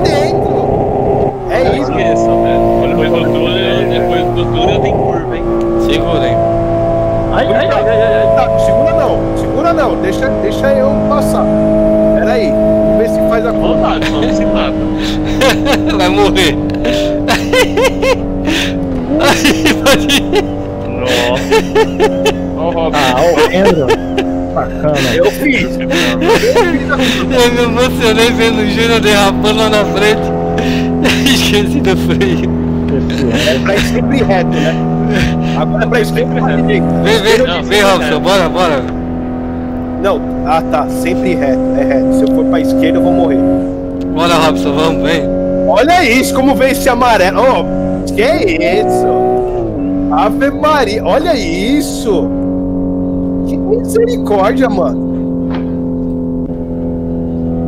É isso. Esqueça, velho. Depois do túnel tem curva, hein? Segura aí. Ai. Tá, segura não. Deixa eu passar. Pera aí. Vamos ver se faz a curva. Vontade, não se mata. Vai morrer. Nossa. Ó o Robin. Andrew. Bacana. Eu fiz. Eu me emocionei vendo o Júnior derrapando lá na frente. Esqueci do freio. É pra ir sempre reto, né? Agora é pra ir sempre reto. Vem, Robson, bora. Não, tá, sempre reto, é reto. Se eu for pra esquerda eu vou morrer. Bora, Robson, vamos, vem. Olha isso, como vem esse amarelo. Oh, que isso? Ave Maria, olha isso. Que misericórdia, mano.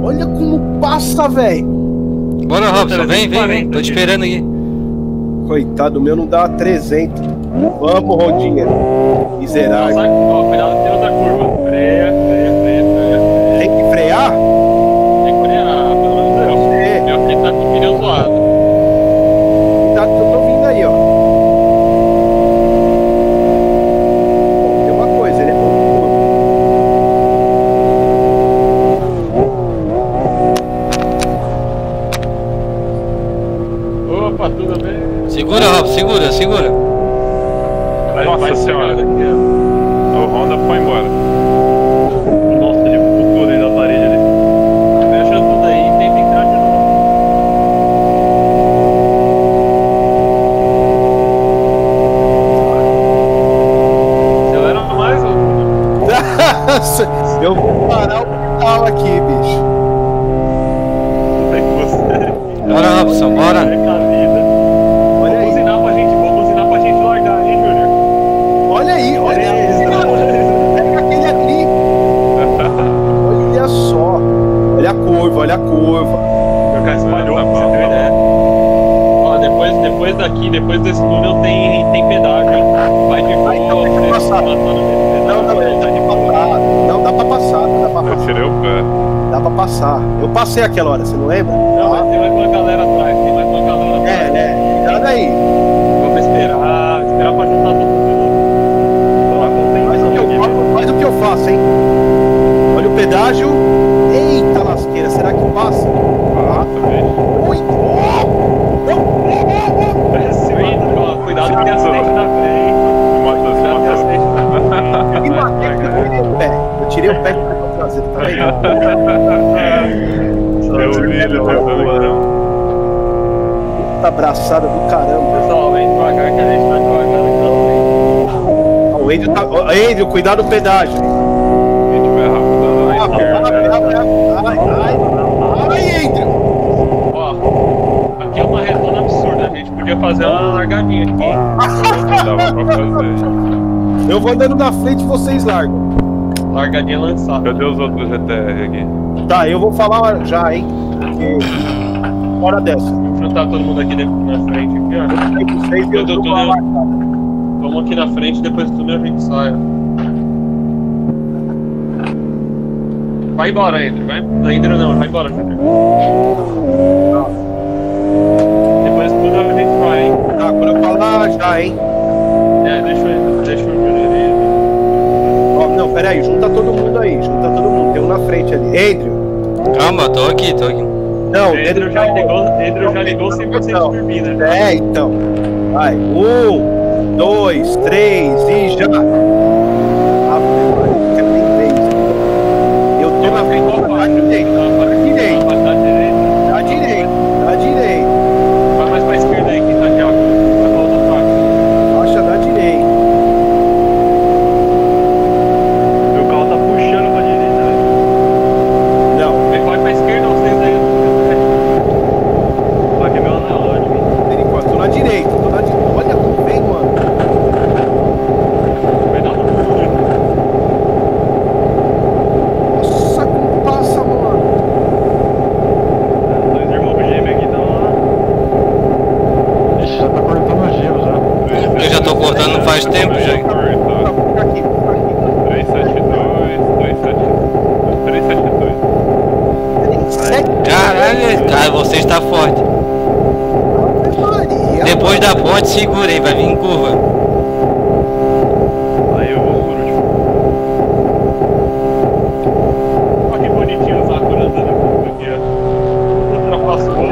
Olha como passa, velho. Bora, Robson, vem. Tô te esperando aqui. Coitado, o meu não dá 300. Vamos, Rondinha. Miserável. Ó, cuidado com outra curva. Freia. Tem que frear? Tem que frear, pelo menos eu. Meu filho tá com o pneu zoado. Cuidado que eu tô vindo aí, ó. Bom, tem uma coisa, ele é bom. Opa, tudo bem? Segura, Robson, segura. Nossa senhora. O Honda foi embora. Nossa, ele pulou aí na parede ali. Fecha tudo aí e tenta entrar de novo. Acelera mais, ô. Eu vou parar o pedal aqui, bicho. Tudo bem com você. Bora, Robson, bora. Olha aí. Vou buzinar pra gente largar, hein, Júnior? Olha aí, olha aí. Pega aquele ali. Olha só. Olha a curva. Meu cara espalhou, pra você ter ideia. Ó, depois desse túnel tem pedágio, hein? Vai de boa, então deixa eu passar. Não, dá pra passar. Eu tirei o pé. Dá pra passar. Eu passei aquela hora, você não lembra? Não, mas tem mais uma galera atrás, Cuidado aí. Vamos esperar pra juntar todo mundo. Faz o que eu faço, hein? Olha o pedágio. Eita lasqueira, será que passa? Cuidado que tem acidente na frente. Me matei porque eu tirei o pé. Eu tirei o pé pra trazer, tá vendo? Eu vi ele tentando. Puta abraçada do caramba. Pessoal, vem devagar que a gente tá devagar então. O Andrew tá. Andrew, cuidado do pedágio. A gente vai rápido na esquerda. Ai, Andrew! Ó, aqui é uma retona absurda. A gente podia fazer uma largadinha aqui. Dava pra fazer. Eu vou andando na frente e vocês largam. Largadinha lançada. Cadê os outros GTR aqui? Tá, eu vou falar já, hein? Porque. Hora dessa. Vou juntar todo mundo aqui na frente. Aqui, ó. Eu com vocês e eu dou uma marcada. Vamos aqui na frente, depois do túnel a gente sai. Vai embora, Andrew. Andrew não, vai embora, Júnior. Depois do túnel a gente vai, hein? Tá, quando eu falar já, hein? Deixa o Júnior aí. Ó, não, peraí, junta todo mundo aí. Tem um na frente ali. Andrew. Calma, tô aqui. Não, Andrew já ligou sem você dormir, né? É, então. Vai. 1, 2, 3 e já. Eu tô na frente da direita. Da direita. Vai mais pra esquerda aí, que tá aqui, ó. Vai pra outra parte. Faixa da direita. Meu carro tá puxando pra direita, velho. Não. Vai pra esquerda, vocês aí. Vai que é meu analógico, hein? Por enquanto, tô na direita. Olha como vem, mano. Vai dar um pulo. Nossa, como passa, mano. Dois irmãos gêmeos aqui estão lá. Ixi, já tá cortando o gelo já. Eu já tô cortando faz tempo já. Fica aqui. 372. Caralho, cara, você está forte. Maria, Depois da ponte, segurei, vai vir em curva. Aí eu vou por último. Olha que bonitinho o Sakura andando aqui, ó. Ultrapassou.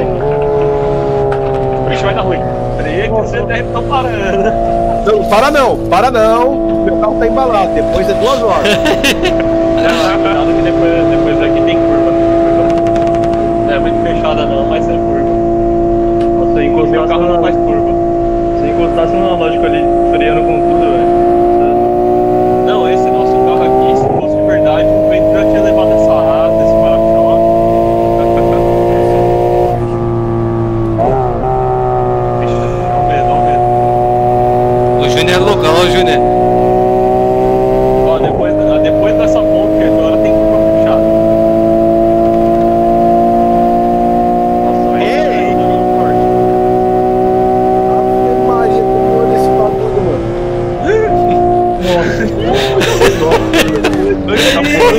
O bicho vai dar ruim. Freia que você deve estar parando. Não, para não. Meu carro tá embalado. Depois é 2 horas. Cuidado que depois aqui tem curva. Não é muito fechada não, mas é curva. Nossa, O meu carro não faz curva. Se encostasse no analógico ali, freando com tudo, velho. Não, esse nosso carro aqui, se fosse de verdade, o vento já tinha levado essa asa, esse para-choque. Olha o medo. O Júnior é loucão, ó, o Júnior. Ó, depois dessa ponte agora tem curva fechada.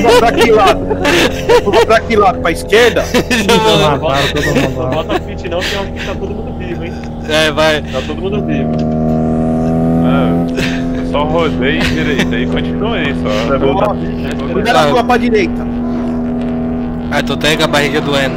curva pra que lado? Curva pra que lado? Pra esquerda? Não bota fit não, que eu acho que tá todo mundo vivo, hein? Vai. Tá todo mundo vivo. Só rodei direito aí, continuei só. Cuidado da curva pra direita. Ah, tô até com a barriga doendo.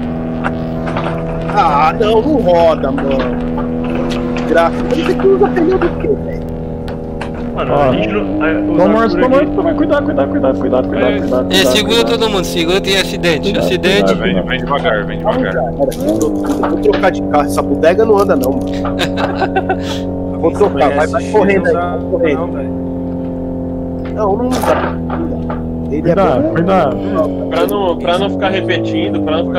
Ah, não roda, mano. Graça. Você que usa pneu do quê, velho? Mano, a gente não. Toma, cuidado. Segura todo mundo, segura, tem acidente. Acidente. Vem devagar. Vou trocar de carro. Essa bodega não anda, não, mano. Vou trocar, vai correndo aí. Vai correndo. Não dá. Ele é Cuidado. Pra não ficar repetindo.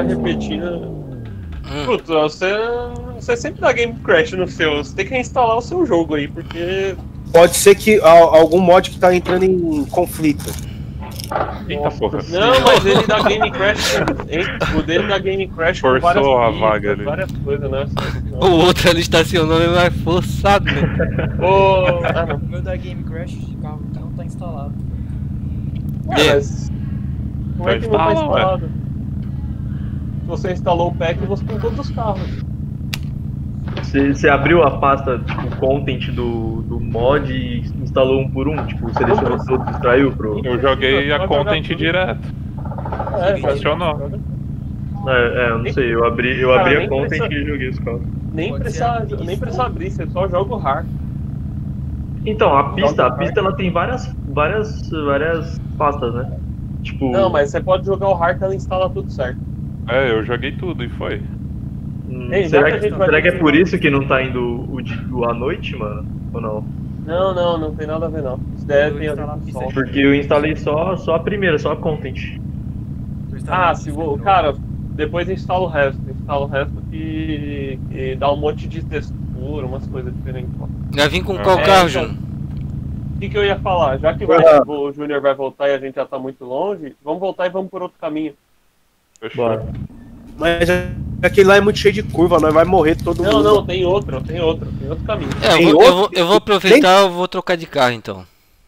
Puta, você sempre dá game crash no seu. Você tem que reinstalar o seu jogo aí, porque. Pode ser que algum mod que tá entrando em conflito. Eita porra. Não, mas ele dá game crash. O dele dá game crash com várias Forçou a coisas, vaga ali. várias coisas, né? O outro ali estacionou e vai forçado, né? O meu da Game Crash, o carro não tá instalado. Mas como é que não tá instalado? Se você instalou o pack, você tem todos os carros. Você abriu a pasta, tipo, content do mod e instalou um por um? Tipo, selecionou todos e extraiu pro... Eu joguei a content direto. Funcionou. Eu não sei, eu abri a content e joguei os carros. Nem precisa abrir, você só joga o hard. Então, a pista ela tem várias pastas, né? Tipo... Não, mas você pode jogar o hard que ela instala tudo certo. Eu joguei tudo e foi. Será que é por isso que não tá indo o à noite, mano? Ou não? Não tem nada a ver não. Isso deve ter a ver com porque eu instalei só a primeira, só a content. Cara, depois instala o resto. Instala o resto que dá um monte de textura, umas coisas diferentes. Já vim com qual carro, Júnior? O que eu ia falar? Já que o Júnior vai voltar e a gente já tá muito longe, vamos voltar e vamos por outro caminho. Bora. Mas aquele lá é muito cheio de curva, nós vai morrer todo mundo. Não, tem outro caminho. Eu vou aproveitar, eu vou trocar de carro então.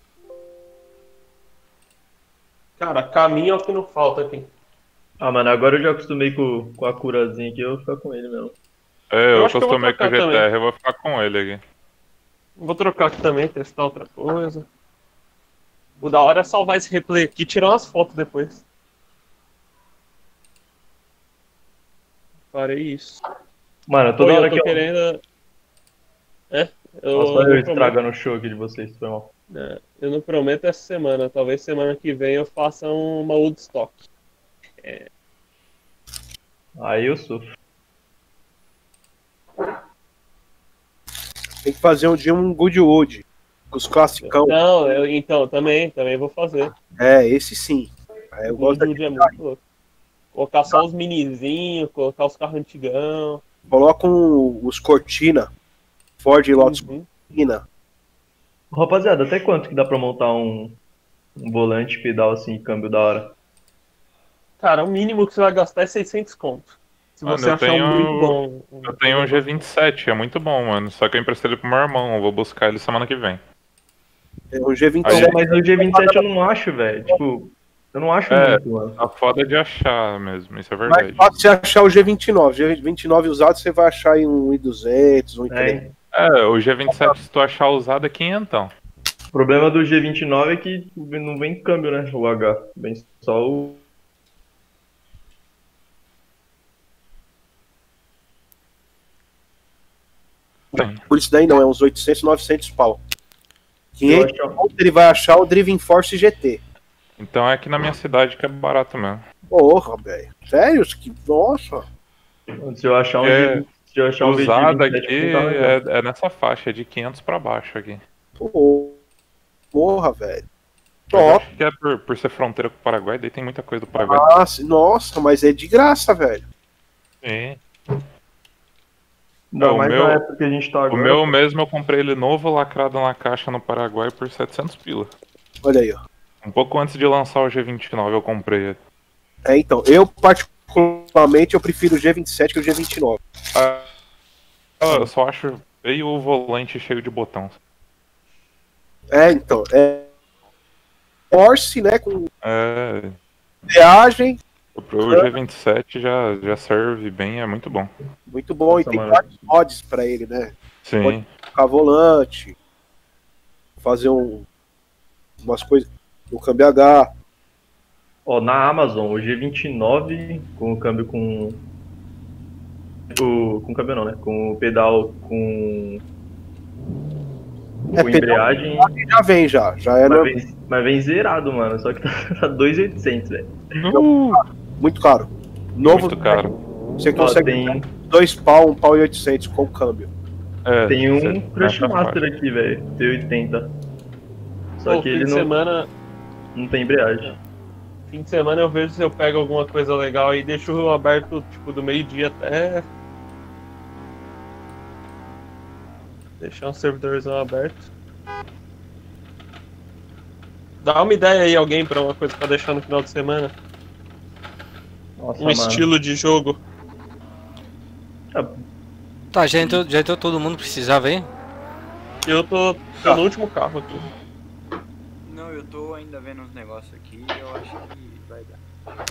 Cara, caminho é o que não falta aqui. Ah, mano, agora eu já acostumei com a curazinha aqui, eu vou ficar com ele mesmo. Eu acostumei com o GTR, eu vou ficar com ele aqui. Vou trocar aqui também, testar outra coisa. O da hora é salvar esse replay aqui e tirar umas fotos depois. Farei isso. Mano, toda hora que eu... querendo... Só eu estragando o show aqui de vocês, foi mal. Eu não prometo essa semana, talvez semana que vem eu faça uma Woodstock. Aí eu sofro. Tem que fazer um dia um Goodwood. Com os classicão. Não, então, também vou fazer. Esse sim. Eu gosto Goodwood é muito louco. Colocar só os minizinhos, colocar os carros antigão. Coloca os Cortina. Ford Lotus Cortina. Rapaziada, até quanto que dá pra montar um volante, pedal assim, câmbio da hora? Cara, o mínimo que você vai gastar é 600 conto. Se você achar muito bom. Eu tenho um G27, é muito bom, mano. Só que eu emprestei ele pro meu irmão, eu vou buscar ele semana que vem. É um G27. Mas o G27 eu não acho, velho. Tipo, eu não acho muito, mano. A foda é de achar mesmo, isso é verdade. Mais fácil você achar o G29. G29 usado você vai achar em um I200, um I300. O G27 se tu achar usado é 500. O problema do G29 é que não vem câmbio, né? O H. Vem só o... Por isso daí não, é uns 800, 900 pau. 500 ele vai achar o Driven Force GT. Então é aqui na minha cidade que é barato mesmo. Porra, velho. Sério? Nossa. Se eu achar um usado aqui é nessa faixa, é de 500 pra baixo aqui. Porra, velho. Eu acho que é por ser fronteira com o Paraguai, daí tem muita coisa do Paraguai. Nossa, mas é de graça, velho. Sim. Não, mas na época que a gente tá agora... O meu mesmo eu comprei ele novo, lacrado na caixa no Paraguai por 700 pila. Olha aí, ó. Um pouco antes de lançar o G29 eu comprei ele. Então, eu particularmente eu prefiro o G27 que o G29. Eu só acho feio o volante cheio de botão. Então, Porsche, né? Com É. viagem. O G27 já serve bem, é muito bom. Muito bom, Nossa, e tem mano. vários mods pra ele, né? Sim. Pode colocar volante, fazer umas coisas no câmbio H. Ó, na Amazon, o G29 com o câmbio com câmbio não, né? Com o pedal com embreagem. Já vem, já é Mas vem zerado, mano. Só que tá 2.800, velho. muito caro. Novo, Muito caro. você Ó, consegue tem 2 pau, 1 pau e 800 com o câmbio. É, tem um você- Crushmaster aqui, velho. T80. Só Pô, que fim ele de não, semana. não tem embreagem. Fim de semana eu vejo se eu pego alguma coisa legal e deixo aberto, tipo, do meio-dia até. Deixar um servidorzão aberto. Dá uma ideia aí, alguém, pra uma coisa pra deixar no final de semana. Nossa, Um estilo de jogo. Tá, já entrou todo mundo, precisava aí? Eu tô no último carro aqui. Não, eu tô ainda vendo uns negócios aqui e eu acho que vai dar.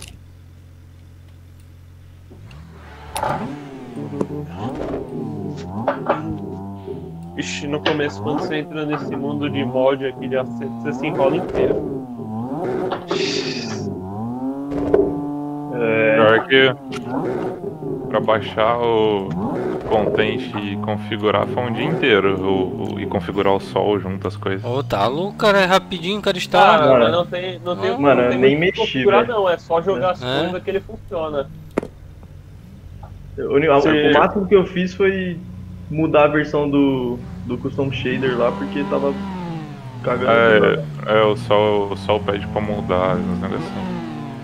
Ixi, no começo, quando você entra nesse mundo de mod aqui, já você se enrola inteiro. Pior que pra baixar o content e configurar foi um dia inteiro. E configurar o sol junto as coisas. Ô, tá louco, cara, é rapidinho, cara, está. Mano. Mas não tem Mano, não tem nem muito o que mexi, configurar, velho. não, é só jogar as É. coisas que ele funciona. O máximo que eu fiz foi mudar a versão do Custom Shader lá, porque tava cagando. O sol pede pra mudar os negocinhos.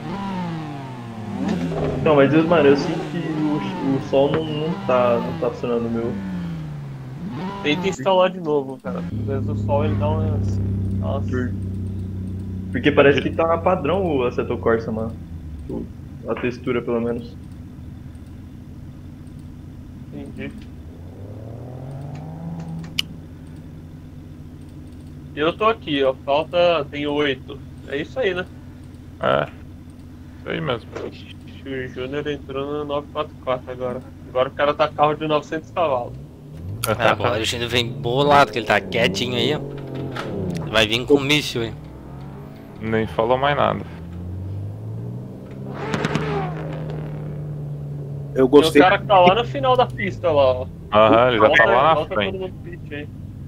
Não, mas mano, eu sinto que o sol não tá funcionando o meu. Tenta instalar de novo, cara. Às vezes o sol ele dá umas. Nossa. Porque parece que tá padrão o Assetto Corsa, mano. A textura, pelo menos. Entendi. Eu tô aqui, ó. Falta. Tem 8. É isso aí, né? É. Isso aí mesmo. Ixi, o Júnior entrou no 944 agora. Agora o cara tá carro de 900 cavalos. Agora o Gino vem bolado, que ele tá quietinho aí, ó. Vai vir com míssil aí. Nem falou mais nada. Eu Tem gostei. o cara que tá lá no final da pista lá, ó. Aham, ele já tá lá na Volta frente. todo mundo pro pit aí.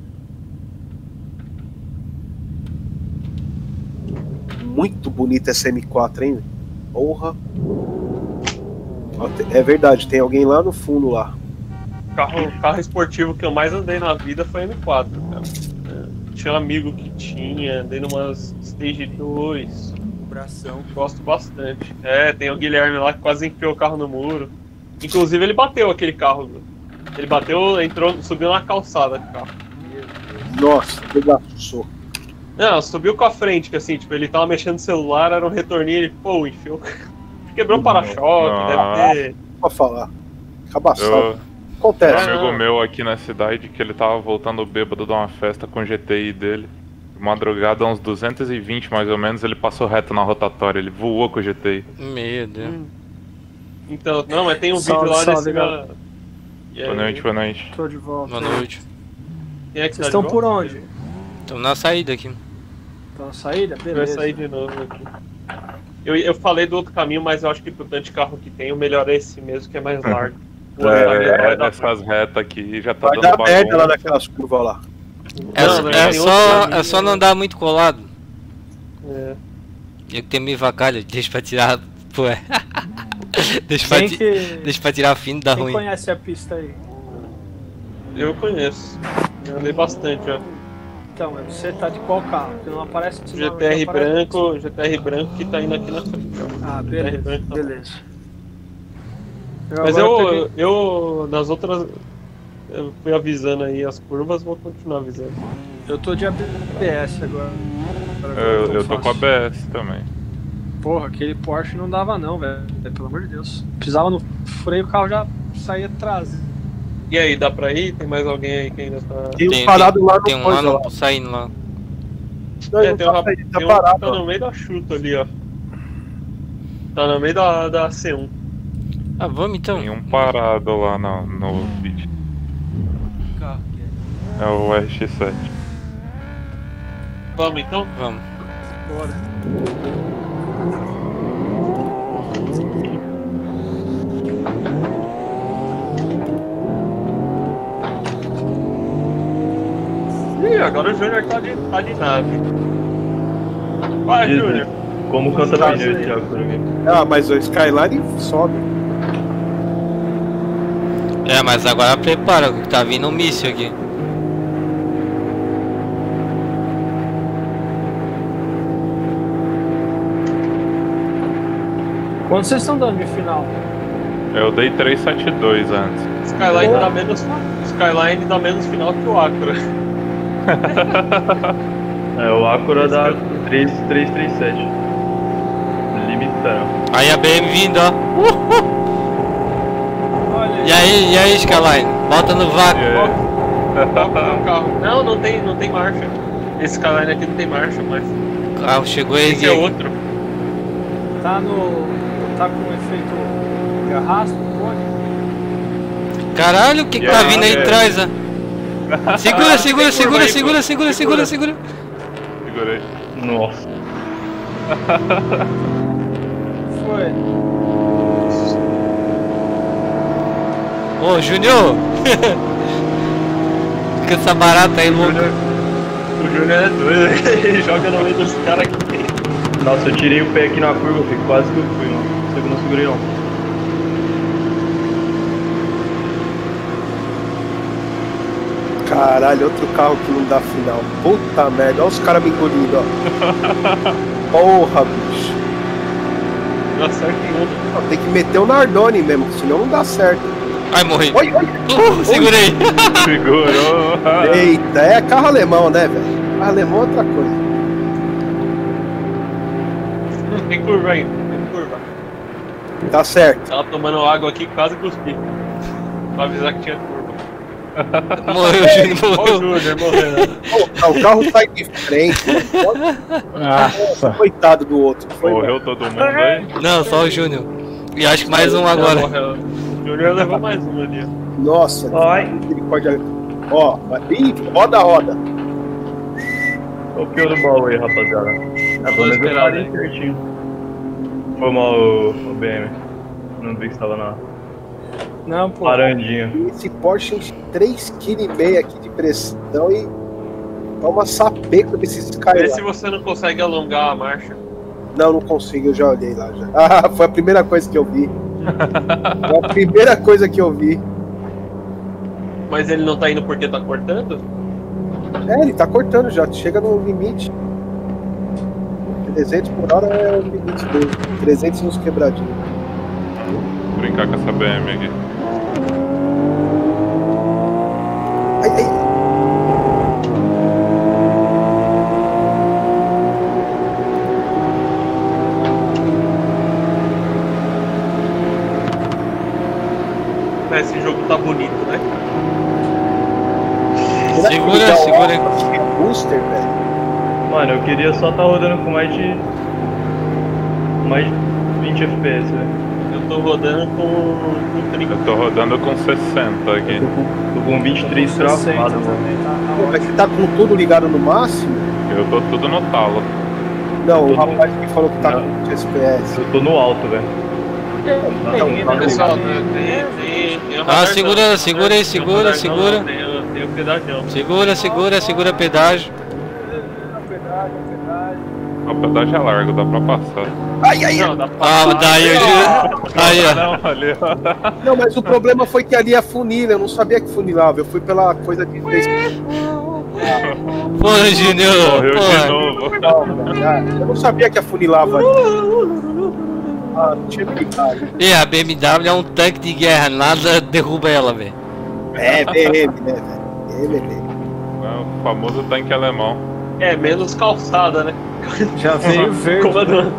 Muito bonita essa M4, hein? Porra. Ó, é verdade, tem alguém lá no fundo lá. O carro esportivo que eu mais andei na vida foi M4, cara. Tinha um amigo que tinha, andei numas Stage 2. Bração. Gosto bastante. É, tem o Guilherme lá que quase enfiou o carro no muro. Inclusive ele bateu aquele carro. Ele bateu, entrou, subiu na calçada com o carro. Nossa, pedaço. Não, subiu com a frente, que assim, tipo, ele tava mexendo no celular, era um retorninho, ele, pô, enfiou. Quebrou o para-choque, deve ter. Pra falar. Cabaçado. Um Acontece. amigo meu aqui na cidade que ele tava voltando bêbado de uma festa com o GTI dele. De madrugada, uns 220 mais ou menos, ele passou reto na rotatória, ele voou com o GTI. Meu Deus. Então, não, mas tem um Salve, vídeo lá salve, desse. galera. Boa noite, boa noite. Tô de volta. Boa noite. Quem é que Vocês tá estão de por volta? onde? Estamos na saída aqui. Estão na saída? Vai Beleza. sair de novo aqui. Eu falei do outro caminho, mas eu acho que pro tanto de carro que tem, o melhor é esse mesmo, que é mais largo. O outro caminho não vai dar Essas retas aqui já tá Vai dando dar merda lá bagunça. naquelas curvas lá. Não, É só não andar muito colado. É. Eu que tenho meio vacalho, deixa pra tirar. Pô, é. deixa pra tirar fino da Quem ruim. conhece a pista aí? Eu conheço. Eu andei bastante, ó. Então, você tá de qual carro? Porque não aparece esse nome, GTR não aparece- GTR branco que tá indo aqui na frente, ó. Ah, GTR beleza, branco tá. beleza. Mas agora peguei- eu nas outras eu fui avisando aí as curvas, vou continuar avisando. Eu tô de ABS agora. Eu tô com a BS também. Porra, aquele Porsche não dava não, velho. Pelo amor de Deus. Pisava no freio, o carro já saía atrás. E aí, dá pra ir? Tem mais alguém aí que ainda tá. Tem um parado lá no Tem um coisa lá lá. no, saindo lá. Não, ele tem não um tá, ele tá tem um parado. que tá no meio da chuta ali, ó. Tá no meio da C1. Ah, vamos então. Tem um parado lá no vídeo. Que carro que é? É o RX-7. Vamos então? Vamos. Bora. Ih, agora o Júnior tá de nave. Vai, Jesus. Júnior. Como canta pneu, Thiago, por aqui? Ah, mas o Skyline sobe. É, mas agora prepara, que tá vindo um míssil aqui. Quanto vocês estão dando de final? Eu dei 372 antes. Skyline dá menos final que o Acura. É, o Acura dá 337. Limitão. Aí a BM vindo, ó. Olha E aí, Skyline? Bota no vácuo. Não tem marcha. Esse Skyline aqui não tem marcha, mas. O carro chegou aí. Esse é outro. Tá com efeito garrasco, pode? Caralho, o que que tá vindo aí atrás, ó? Segura. Segurei. Nossa. Foi. Ô, Júnior! Fica essa barata aí, louco. O Júnior é doido, ele joga no meio dos caras aqui. Nossa, eu tirei o pé aqui na curva, filho. Quase que eu fui, mano. Não segurei não. Caralho, outro carro que não dá final. Puta merda, olha os caras me engolindo, ó. Porra, bicho. Dá certo em outro. Tem que meter o Nardoni mesmo, senão não dá certo. Ai, morri. Oi. Segurei. Segurou. Eita, é carro alemão, né, velho? Carro alemão é outra coisa. Tem curva ainda, tem curva. Tá certo. Tava tomando água aqui, quase cuspi. Pra avisar que tinha curva. Morreu, Júnior, Ó o morreu. Júnior morrendo. Pô, o carro sai de frente. Nossa. Coitado do outro. Foi Morreu todo mundo aí? Não, só o Júnior. E acho que mais um agora. O Júnior levou mais um ali. Nossa, Ai. que misericórdia. Ó, ih, roda. Olha o pior do baú aí, rapaziada. Pelo menos eu parei certinho. Foi mal o BM. Não vi que estava na Não, pô. varandinha. Esse Porsche enche 3,5 kg aqui de pressão e toma sapeco desses Vê caras. se você não consegue alongar a marcha. Não consigo, eu já olhei lá já. Ah, foi a primeira coisa que eu vi. Foi a primeira coisa que eu vi. Mas ele não tá indo porque tá cortando? É, ele tá cortando já, chega no limite. 300 por hora é o limite dele. 300 nos quebradinhos. Vou brincar com essa BM aqui. Ai. Esse jogo tá bonito, né? Segura. Booster, velho. Mano, eu queria só estar rodando com mais de 20 FPS, velho. Eu tô rodando com 30. Eu tô rodando com 60 aqui. Tô com 23 travado, mano. Pô, mas você tá com tudo ligado no máximo? Eu tô tudo no talo. Não, o Tô rapaz que falou que tá Não. com 20 FPS. Eu tô no alto, velho. Pessoal, tem Ah, segura aí, segura. Tem o pedajão. Segura pedágio. O pedágio é largo, dá pra passar. Ai. Não, dá pra Ah, daí eu juro. Aí, ó. Não, ali, ó. Não, mas o problema foi que ali é funila, eu não sabia que funilava, eu fui pela coisa de vez. Porra, Júnior. Morreu de Porra. novo. Eu não sabia que afunilava ali. Ah, não tinha habilidade. E a BMW é um tanque de guerra, nada derruba ela, velho. É, BM, né, velho? BM. É o famoso tanque alemão. É, menos calçada, né? Já veio verde. Comandante.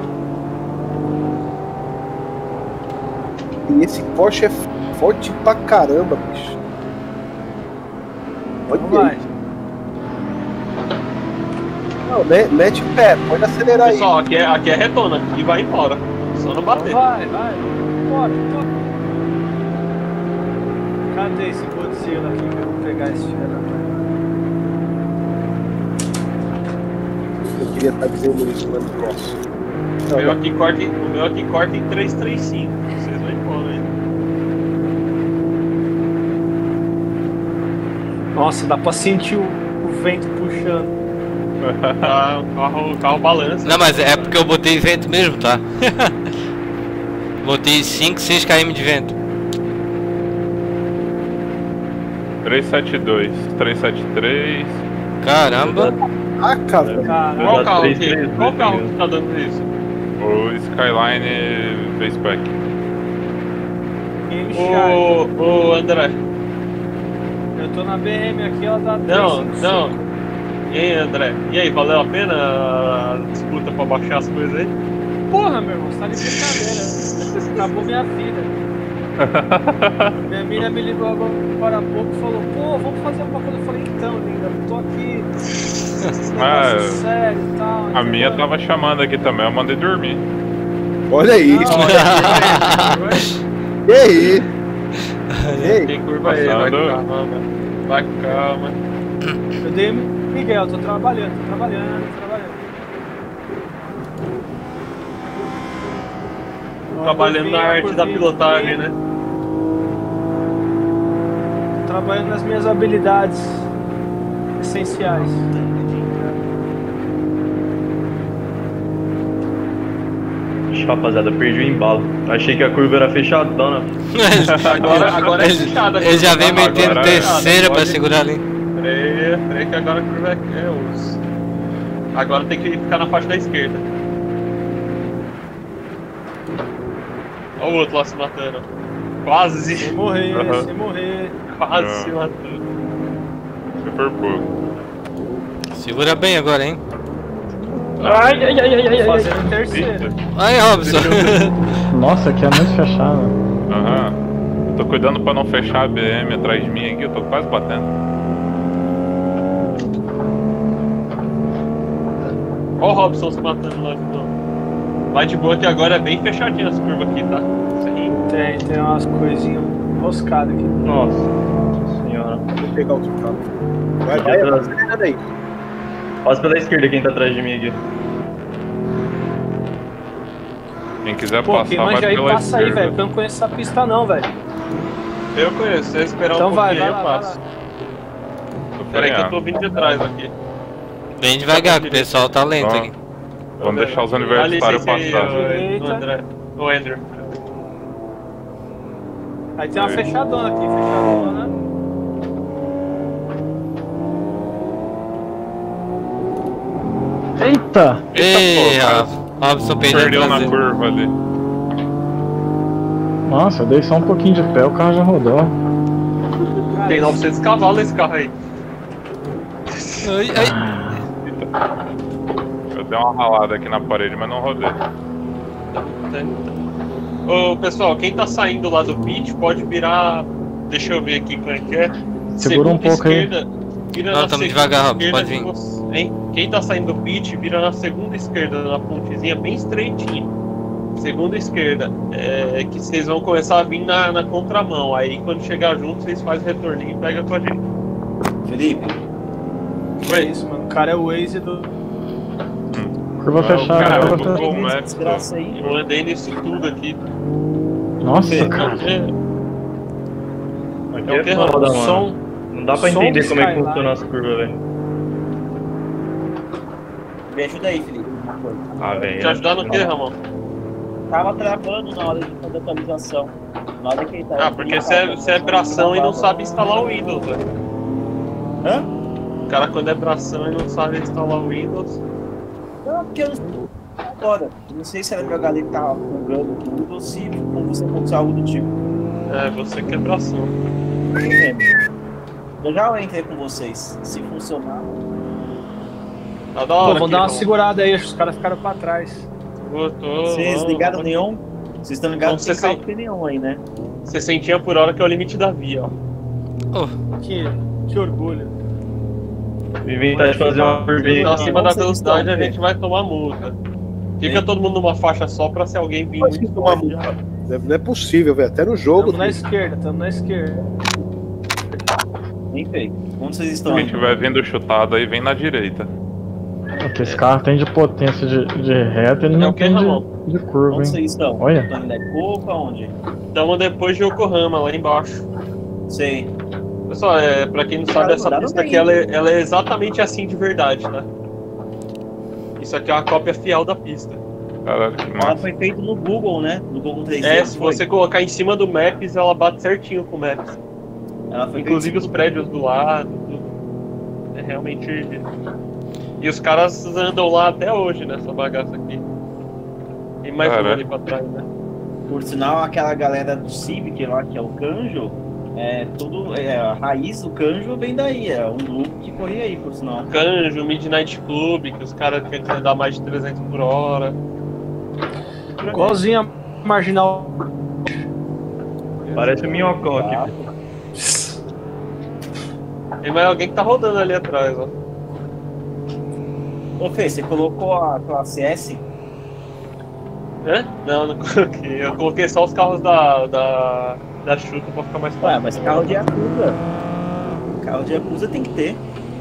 E esse Porsche é forte pra caramba, bicho. Vai. Não, mete o pé, pode acelerar aí. Pessoal, aqui é retona, aqui vai embora. Só não bater. Vai, bora. Cadê esse Godzilla aqui que eu vou pegar esse filho da mãe? Eu queria estar dizendo isso, mas não posso. O meu aqui corta em 335. Vocês vão embora aí. Nossa, dá pra sentir o vento puxando. O carro balança. Não, mas é porque eu botei vento mesmo, tá? Botei 5, 6 km de vento. 372, 373. Caramba. Velho. Qual carro que tá dando isso? O Skyline Faceback. Ô André. Eu tô na BM aqui, ela tá Não. E aí, André? E aí, valeu a pena a disputa pra baixar as coisas aí? Porra, meu irmão, você tá de brincadeira. Acabou minha vida. Minha mina me ligou agora há pouco e falou, pô, vamos fazer alguma coisa. Eu falei, então, linda, eu tô aqui. Esse negócio sério e tal. A minha tava chamando aqui também, eu mandei dormir. Olha isso. E aí? Tem curva aí, vai com calma. Eu dei Miguel, tô trabalhando. Trabalhando na arte da pilotagem, né? Trabalhando nas minhas habilidades essenciais. Ixi, rapaziada, eu perdi o embalo. Achei que a curva era fechadona. Agora é fechada. Ele já vem metendo terceira pra segurar ali. Peraí que agora a curva é osso. Agora tem que ficar na faixa da esquerda. Olha o outro lá se matando. Quase. Sem morrer. Quase se matando. Super pouco. Segura bem agora, hein? Ai. Fazendo terceira. Aí, Robson. Nossa, aqui é muito fechado. Aham. Eu tô cuidando pra não fechar a BM atrás de mim aqui, eu tô quase batendo. Olha o Robson se matando lá de novo. Vai de boa que agora é bem fechadinha as curvas aqui, tá? Tem umas coisinhas enroscadas aqui. Nossa senhora. Vou pegar outro carro. Vai, acelerando aí. Passa pela esquerda quem tá atrás de mim aqui. Quem quiser Pô, passar, quem vai manja aí, pela passa aí, esquerda. velho, porque eu não conheço essa pista não, velho. Eu conheço, se eu esperar Então um vai pouquinho lá, eu passo. Peraí que eu tô vindo de trás aqui. Bem devagar, que o pessoal tá lento aqui. Vamos deixar os universitários passar. O Andrew. Aí tem uma fechadona aqui, fechadona. Eita! Ei, Robson Perdeu na curva ali. Nossa, eu dei só um pouquinho de pé, o carro já rodou. Tem 900 cavalos esse carro aí. Eu dei uma ralada aqui na parede, mas não rodei. Ô pessoal, quem tá saindo lá do pit pode virar. Deixa eu ver aqui como é que é. Segura um pouco esquerda, aí. Vira Não, na estamos segunda devagar, Robson, esquerda pode vir. Hein? Quem tá saindo do pit, vira na segunda esquerda, na pontezinha bem estreitinha. Segunda esquerda. É que vocês vão começar a vir na contramão. Aí quando chegar junto, vocês fazem retorninho e pegam com a gente. Felipe. Que é isso, mano. O cara é o Waze do. Curva fechada, cara, curva Google fechada. Maps, Desgraça aí. Eu andei nisso tudo aqui. Nossa, cara. Aqui É o é que, foda, Robson? mano. Não dá pra som entender do como é que Skyline. funciona as curvas, velho. Me ajuda aí, Felipe. Ah, velho. Te ajudar no que, Ramon? Tava travando na hora de fazer a atualização. Na hora que ele tá. Ah, porque você é bração e não sabe instalar o Windows, velho. Hã? O cara quando é bração e não sabe instalar o Windows. Não, porque eu não sei agora. Eu não sei se era meu HD que tava bugando tudo ou se com você aconteceu algo do tipo. É, você que é bração. Eu já entrei com vocês. Se funcionar. Tá da hora. Pô, vamos dar uma aqui, segurada aí, acho que os caras ficaram pra trás. Vocês ligaram o neon? Vocês estão ligados Não, que tem carro que tem neon aí, né? 60 por hora que é o limite da via, ó. Que orgulho. Inventar de fazer uma curvinha. Então, acima da velocidade a gente vai tomar multa. Fica todo mundo numa faixa só pra se alguém vir muito tomar multa. Não é possível, velho. Até no jogo. Tamo na esquerda. Bem feito. Onde vocês estão? Quem tiver vindo chutado aí, vem na direita. Porque esse carro tem de potência de reta, ele não tem de curva, Onde hein? vocês estão? Olha. Estão em Decoco, aonde? Estamos depois de Yokohama, lá embaixo. Sei. Pessoal, pra quem não sabe, essa pista aqui ela é exatamente assim de verdade, tá? Isso aqui é uma cópia fiel da pista. Caralho, que massa. Ela foi feita no Google, né? No Google 3D. É, se você colocar em cima do Maps, ela bate certinho com o Maps. Ela foi Inclusive os prédios do lado, tudo. É realmente... E os caras andam lá até hoje nessa bagaça aqui. Tem mais um ali pra trás, né? Por sinal, aquela galera do Civic lá, que é o Kanjo, a raiz do Kanjo vem daí, é um grupo que corria aí, por sinal. Kanjo, Midnight Club, que os caras tinham que andar mais de 300 por hora. Igualzinho a Marginal. Parece um minhocão aqui. Tem mais alguém que tá rodando ali atrás, ó. Ô Fê, você colocou a classe S? Hã? Não coloquei. Eu coloquei só os carros da Chuta pra ficar mais fácil. Ué, mas carro de Yakuza. Carro de Yakuza tem que ter.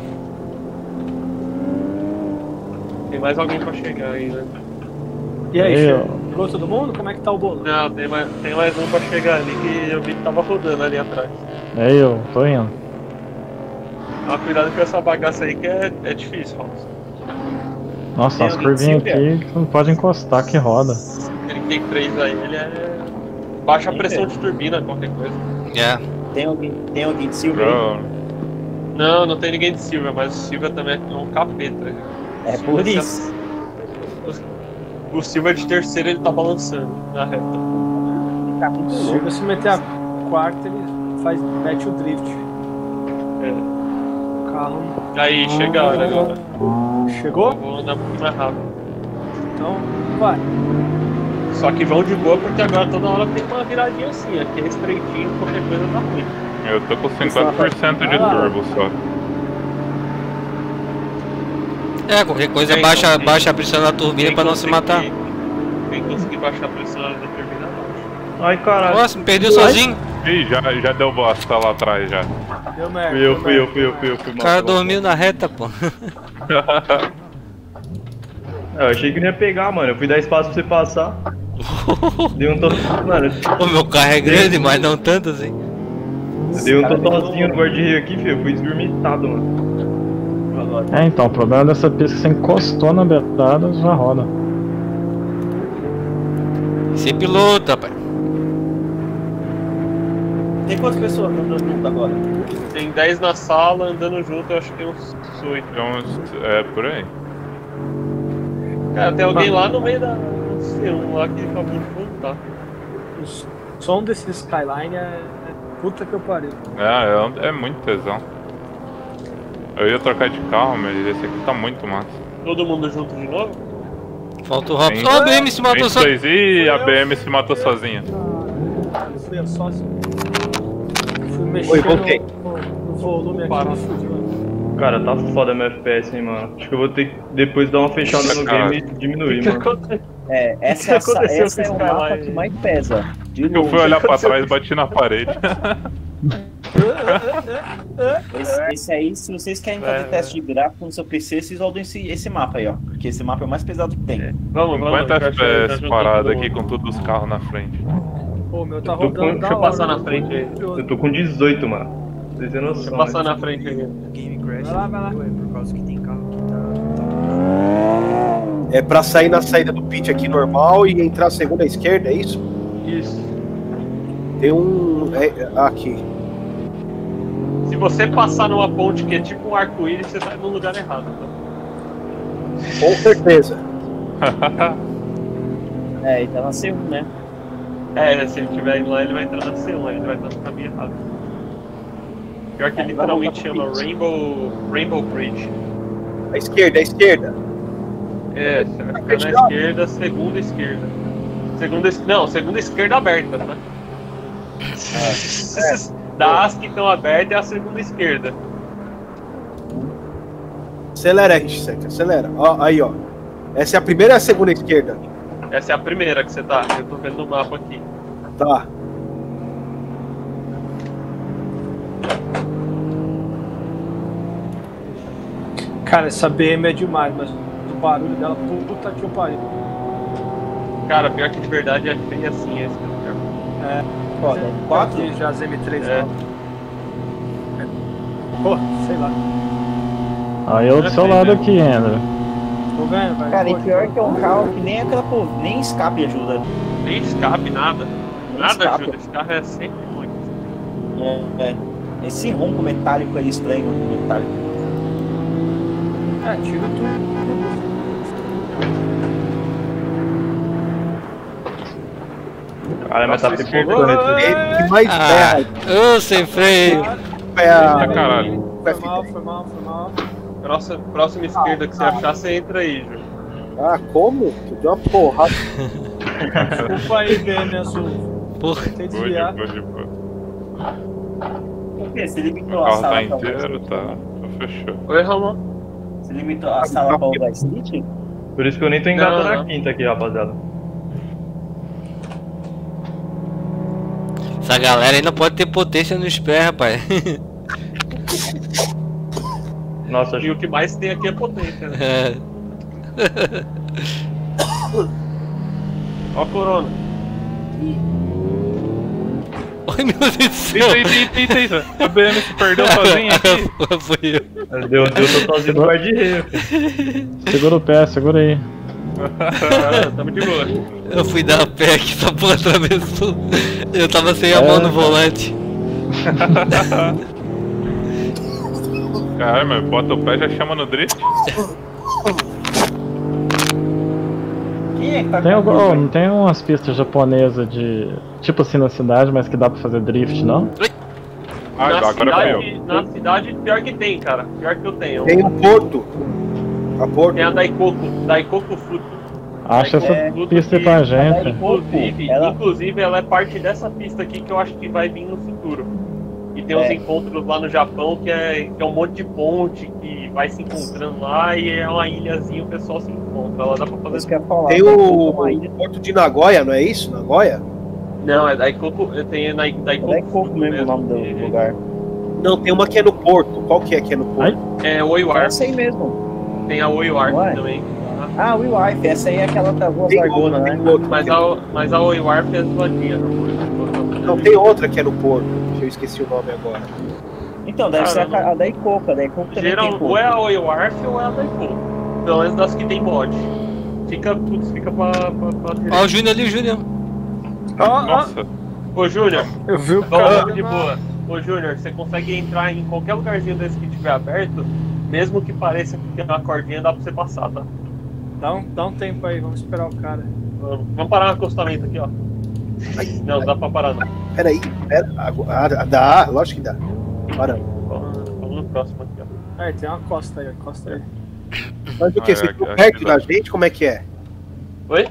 Tem mais alguém pra chegar aí, né? E aí, chegou todo mundo? Como é que tá o bolo? Não, tem mais um pra chegar ali que eu vi que tava rodando ali atrás. Eu tô indo. Toma cuidado com essa bagaça aí que é difícil, Ramos. Nossa, as curvinhas aqui que não pode encostar que roda. 33 aí, ele é... Baixa a pressão de turbina, qualquer coisa. Tem alguém de Silver? Não tem ninguém de Silver, mas o Silver também é um capeta. É por isso. O Silver de terceiro ele tá balançando na reta. Se o Silver se meter a quarta, ele mete o drift. O carro. Aí, chegaram agora. Chegou? Vou andar um pouquinho mais rápido. Então, vai. Só que vão de boa porque agora toda hora tem uma viradinha assim. Aqui é estreitinho, qualquer coisa tá ruim. Eu tô com 50% de turbo só. Qualquer coisa baixa a pressão da turbina pra não se matar. Quem conseguir baixar a pressão da turbina, baixa. Ai, caralho. Nossa, me perdeu sozinho. Ih, já deu bosta lá atrás já. Deu merda. Fui eu. O cara dormiu na reta, pô. Eu achei que não ia pegar, mano. Eu fui dar espaço pra você passar. Dei um total. Mano, o meu carro é grande, mas não tanto assim. Dei um totalzinho no guarda-reio aqui, filho. Eu fui esgurmitado, mano. Então, o problema dessa pista é que você encostou na beirada, já roda. Ser piloto, rapaz. Tem quantas pessoas andando junto agora? Tem 10 na sala, andando junto, eu acho que tem uns 8. Então, por aí. Cara, tem alguém lá no meio da C1 lá que acabou de voltar. O som desse Skyline é puta que eu pariu. É muito tesão. Eu ia trocar de carro, mas esse aqui tá muito massa. Todo mundo junto de novo? Falta o Robson. A BM se matou sozinha. E a BM se matou sozinha. Fui eu sócio. Fui mexer no volume aqui. Cara, tá foda meu FPS, hein, mano. Acho que eu vou ter que depois dar uma fechada no game e diminuir, mano. Essa é o mapa que mais pesa. Eu fui olhar pra trás e bati na parede. Esse aí, se vocês querem fazer teste de gráfico no seu PC, vocês rodam esse mapa aí, ó. Porque esse mapa é o mais pesado que tem. Vamos. 50 FPS parado aqui com todos os carros na frente. Pô, meu tá rodando. Deixa eu passar na frente aí. Eu tô com 18, mano. Vocês têm noção. Deixa eu passar na frente aí. Game Crash. Vai lá. Por causa que tem carro que tá. É pra sair na saída do pit aqui normal e entrar segunda à esquerda, é isso? Isso. Tem um. Aqui. Se você passar numa ponte que é tipo um arco-íris, você tá no lugar errado. Tá? Com certeza. Ele tá na C1, né? Se ele estiver indo lá, ele vai entrar na C1, ele vai estar no caminho errado. Pior que literalmente chama Rainbow Bridge. À esquerda. Você vai ficar na esquerda, segunda esquerda. Segunda esquerda aberta, tá? Das que estão abertas é a segunda esquerda. Acelera, Richsec, acelera. Ó, aí, ó. Essa é a primeira ou a segunda esquerda? Essa é a primeira que você tá. Eu tô vendo no mapa aqui. Tá. Cara, essa BM é demais, mas o barulho dela, puta que eu pariu. Cara, pior que de verdade é feio assim esse carro. É. Ó, 4 já as M3 É. Pô, sei lá. Aí eu do seu lado aqui, André. Tô vendo, vai. Cara, e pior que é um carro que nem aquela, pô, nem escape ajuda. Nem escape, nada. Nada escape. ajuda. Esse carro é sempre muito. Esse ronco metálico aí estranho, metálico. É, tira tudo. Cara, mas tá Nossa, perfeito. Que mais terra. Sem freio. Caralho. Foi mal. Próxima esquerda que você achar, você entra aí, Júlio. Ah, como? Tu deu uma porrada. Desculpa aí, BM azul. Porra. Tentei desviar. Por Por quê? Você O limitou a carro sala tá pra inteiro, tá fechou. Oi, Ramon. Você limitou a sala pra o Vice City? Por isso que eu nem tô engatando Não, na não. quinta aqui, rapaziada. Essa galera aí não pode ter potência no spare, rapaz. Nossa, E o que mais tem aqui é potência, né? É. Ó a Corona. Ai, meu Deus do céu. Eita. A BM se perdeu sozinha aqui. Foi eu. deu totalzinho no guarda-reio. Segura o pé, segura aí. Tamo de boa. Eu fui dar a pé aqui, essa porra atravessou. Eu tava sem a mão no volante. Caralho, mas bota o pé e já chama no drift. Quem é que tá Tem com algum, não tem umas pistas japonesas de. Tipo assim na cidade, mas que dá pra fazer drift, não? Ah, agora foi eu. Na cidade, pior que tem, cara. Pior que eu tenho. Tem um porto. A porto. Tem a Daikoku Food. Acha essa pista aí pra gente. Inclusive, ela é parte dessa pista aqui que eu acho que vai vir no futuro. E tem uns encontros lá no Japão que é um monte de ponte que vai se encontrando lá e é uma ilhazinha, o pessoal se encontra. Ela dá pra fazer. Isso que eu ia falar. Tem o porto de Nagoya, não é isso? Nagoya? Não, é Daikoku. Tem Daikoku. Daikoku mesmo o nome do lugar. Não, tem uma que é no porto. Qual que é no porto? É Oiwar. Essa aí mesmo. Tem a Oiwar Ué? também. Ah, o Wife, essa aí é aquela da rua Tem Largona, outra, né? tem outra. Mas a Oiwar fez zoadinha. Não, tem outra que é no porto. Eu esqueci o nome agora. Então, deve ser a Daikoku. A Daikoku também tem Ou é a Oiwar ou é a Daikoku. Pelo menos das que tem mod. Fica pra Ó, o Júnior ali, o Júnior. Nossa. Ô, Júnior. Eu vi o Vamos cara. de boa. Ô, Júnior, você consegue entrar em qualquer lugarzinho desse que tiver aberto, mesmo que pareça que tem uma cordinha, dá pra você passar, tá? Dá um tempo aí, vamos esperar o cara. Vamos parar no acostamento aqui, ó. Não, dá pra parar não. Peraí, dá, lógico que dá. Para. Vamos no próximo aqui, ó. Aí, tem uma costa aí, costa aí. Mas o que? Vocês estão perto da gente? Como é que é? Oi?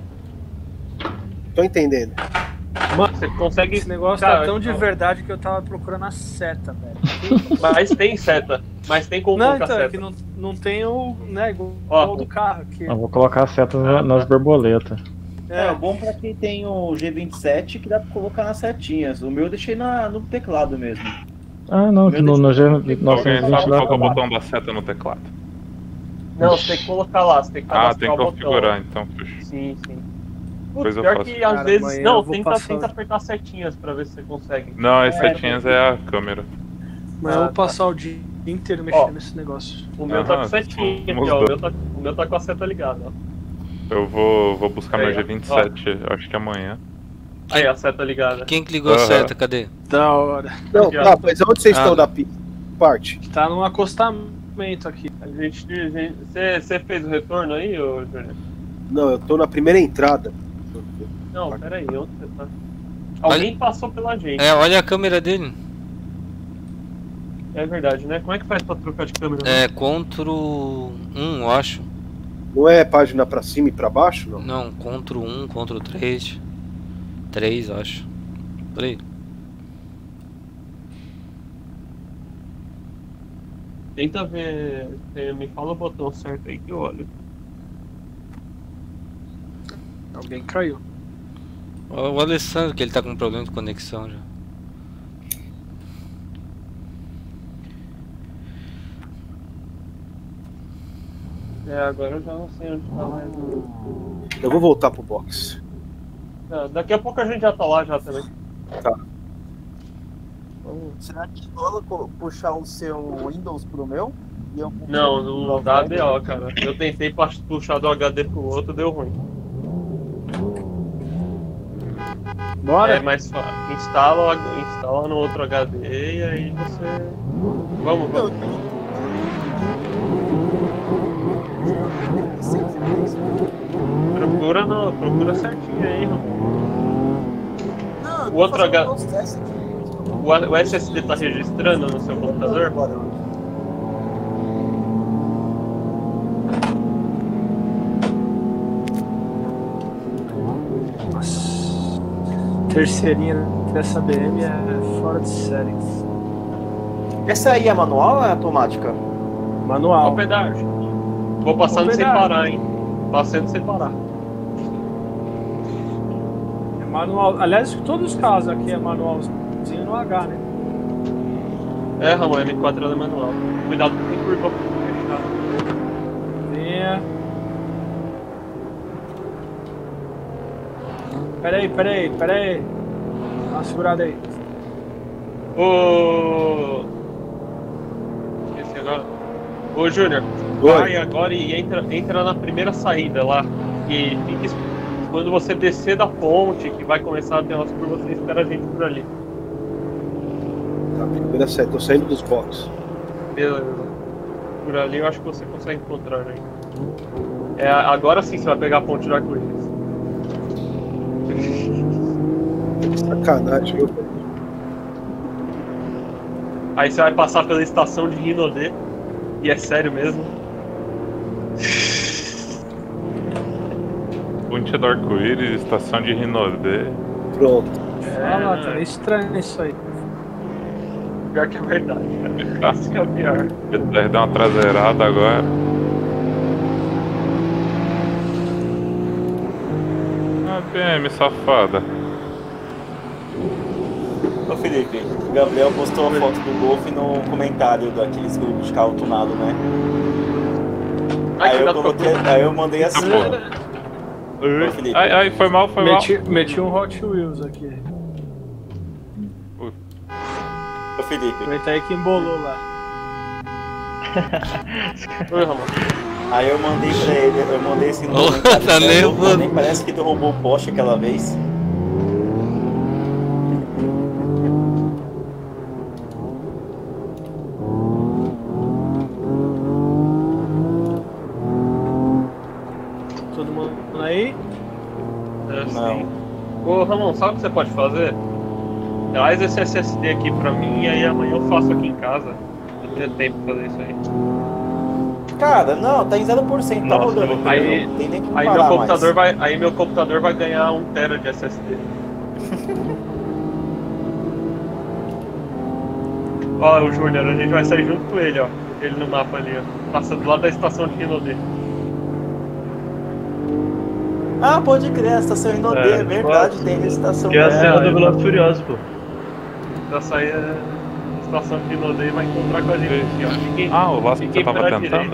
Tô entendendo. Mano, Você consegue. esse negócio Cara, tá tão de verdade que eu tava procurando a seta, velho. Mas tem seta. Mas tem como Não, colocar então, é seta. que não tem o, né, igual Ó. do carro aqui. Eu vou colocar as setas nas borboletas. É bom pra quem tem o G27 que dá pra colocar nas setinhas. O meu eu deixei no teclado mesmo. Ah, não, que no Alguém G920 sabe dá qual que é o pra. botão da seta no teclado? Não, você tem que colocar lá, você tem que Ah, tem cadastrar que o configurar, botão. então. Puxa. Sim. Depois eu Pior faço. que às Cara, vezes. amanhã Não, eu vou tenta passar. apertar setinhas pra ver se você consegue. Não, as setinhas é a câmera. Mas eu vou passar o dia inteiro mexendo nesse negócio. O meu tá com Aham, setinha aqui, somos ó. dois. O meu tá com a seta ligada, ó. Eu vou buscar meu Aí, ó. G27, acho que amanhã. Aí, a seta ligada. Quem que ligou a Aham. seta? Cadê? Da hora. Não, Aqui, ó. tá, mas onde vocês Ah. estão da pista? Parte. Tá num acostamento aqui. Você fez o retorno aí, ô Júnior? Não, eu tô na primeira entrada. Não, pera aí, onde você tá? Alguém passou pela gente. É, olha a câmera dele. É verdade, né? Como é que faz pra trocar de câmera? É, Ctrl 1, eu acho. Não é página pra cima e pra baixo, não? Não, Ctrl 1, Ctrl 3. 3, eu acho. Peraí. Tenta ver. Me fala o botão certo aí que eu olho. Alguém caiu. O Alessandro, que ele tá com problema de conexão já. Agora eu já não sei onde tá mais. Eu vou voltar pro box. Daqui a pouco a gente já tá lá já também. Tá. Será que rola puxar o seu Windows pro meu? E eu Não, não dá BO, cara. Eu tentei puxar do HD pro outro, deu ruim. Bora? É mais fácil. Instala no outro HD e aí você. Vamos. Procura certinho aí, Ramon. O outro HD. O SSD tá registrando no seu computador? Nossa. Terceirinha dessa BM é fora de série. Essa aí é manual ou é automática? Manual. Ao pedágio. Vou passando sem parar, hein? Passando sem parar. É manual. Aliás, todos os casos aqui é manualzinho no H, né? É, Ramon, M4 ela é manual. Cuidado com o curva fechado. Vinha. Peraí. Dá uma segurada aí. Esqueci agora. Ô, Júnior, vai agora e entra na primeira saída lá. E fique, quando você descer da ponte, que vai começar a ter umas curvas, você espera a gente por ali. Tá, primeira saída, tô saindo dos boxes. Beleza. Por ali eu acho que você consegue encontrar aí. Agora sim você vai pegar a ponte do arco-íris. Sacanagem, viu? Aí você vai passar pela estação de Rinodê. E é sério mesmo. Ponte do Arco-Íris, estação de Rinodê. Pronto. Tá estranho isso aí. Pior que é verdade, cara. Isso que é o pior. Ele deu uma traseirada agora. PM, safada. Ô Felipe, o Gabriel postou a foto do Golf no comentário daqueles grupos de carro tunado, né? Aí eu mandei assim. Ô, Felipe. Ai, foi mal. Meti um Hot Wheels aqui. Ô Felipe. Aproveita aí que embolou lá. Oi, Ramon. Aí eu mandei pra ele, eu mandei esse nome. Tá nervoso. Nem parece que derrubou o poste aquela vez. Todo mundo aí? Não. Ô, Ramon, sabe o que você pode fazer? Traz esse SSD aqui pra mim e aí amanhã eu faço aqui em casa. Eu tenho tempo pra fazer isso aí. Cara, não, tá em 0%, tá rodando. Aí, não tem nem que aí meu computador vai ganhar 1 TB de SSD. Ó, o Júnior, a gente vai sair junto com ele, ó. Ele no mapa ali, ó. Passa do lado da estação de Rinodê. Ah, pode crer, a estação Rinodê, é verdade, tem a estação. Que é a cena do Velozes e Furiosos, pô. Pra sair a estação de Rinodê e vai encontrar com a gente aqui, ó. O laço que você tava tentando?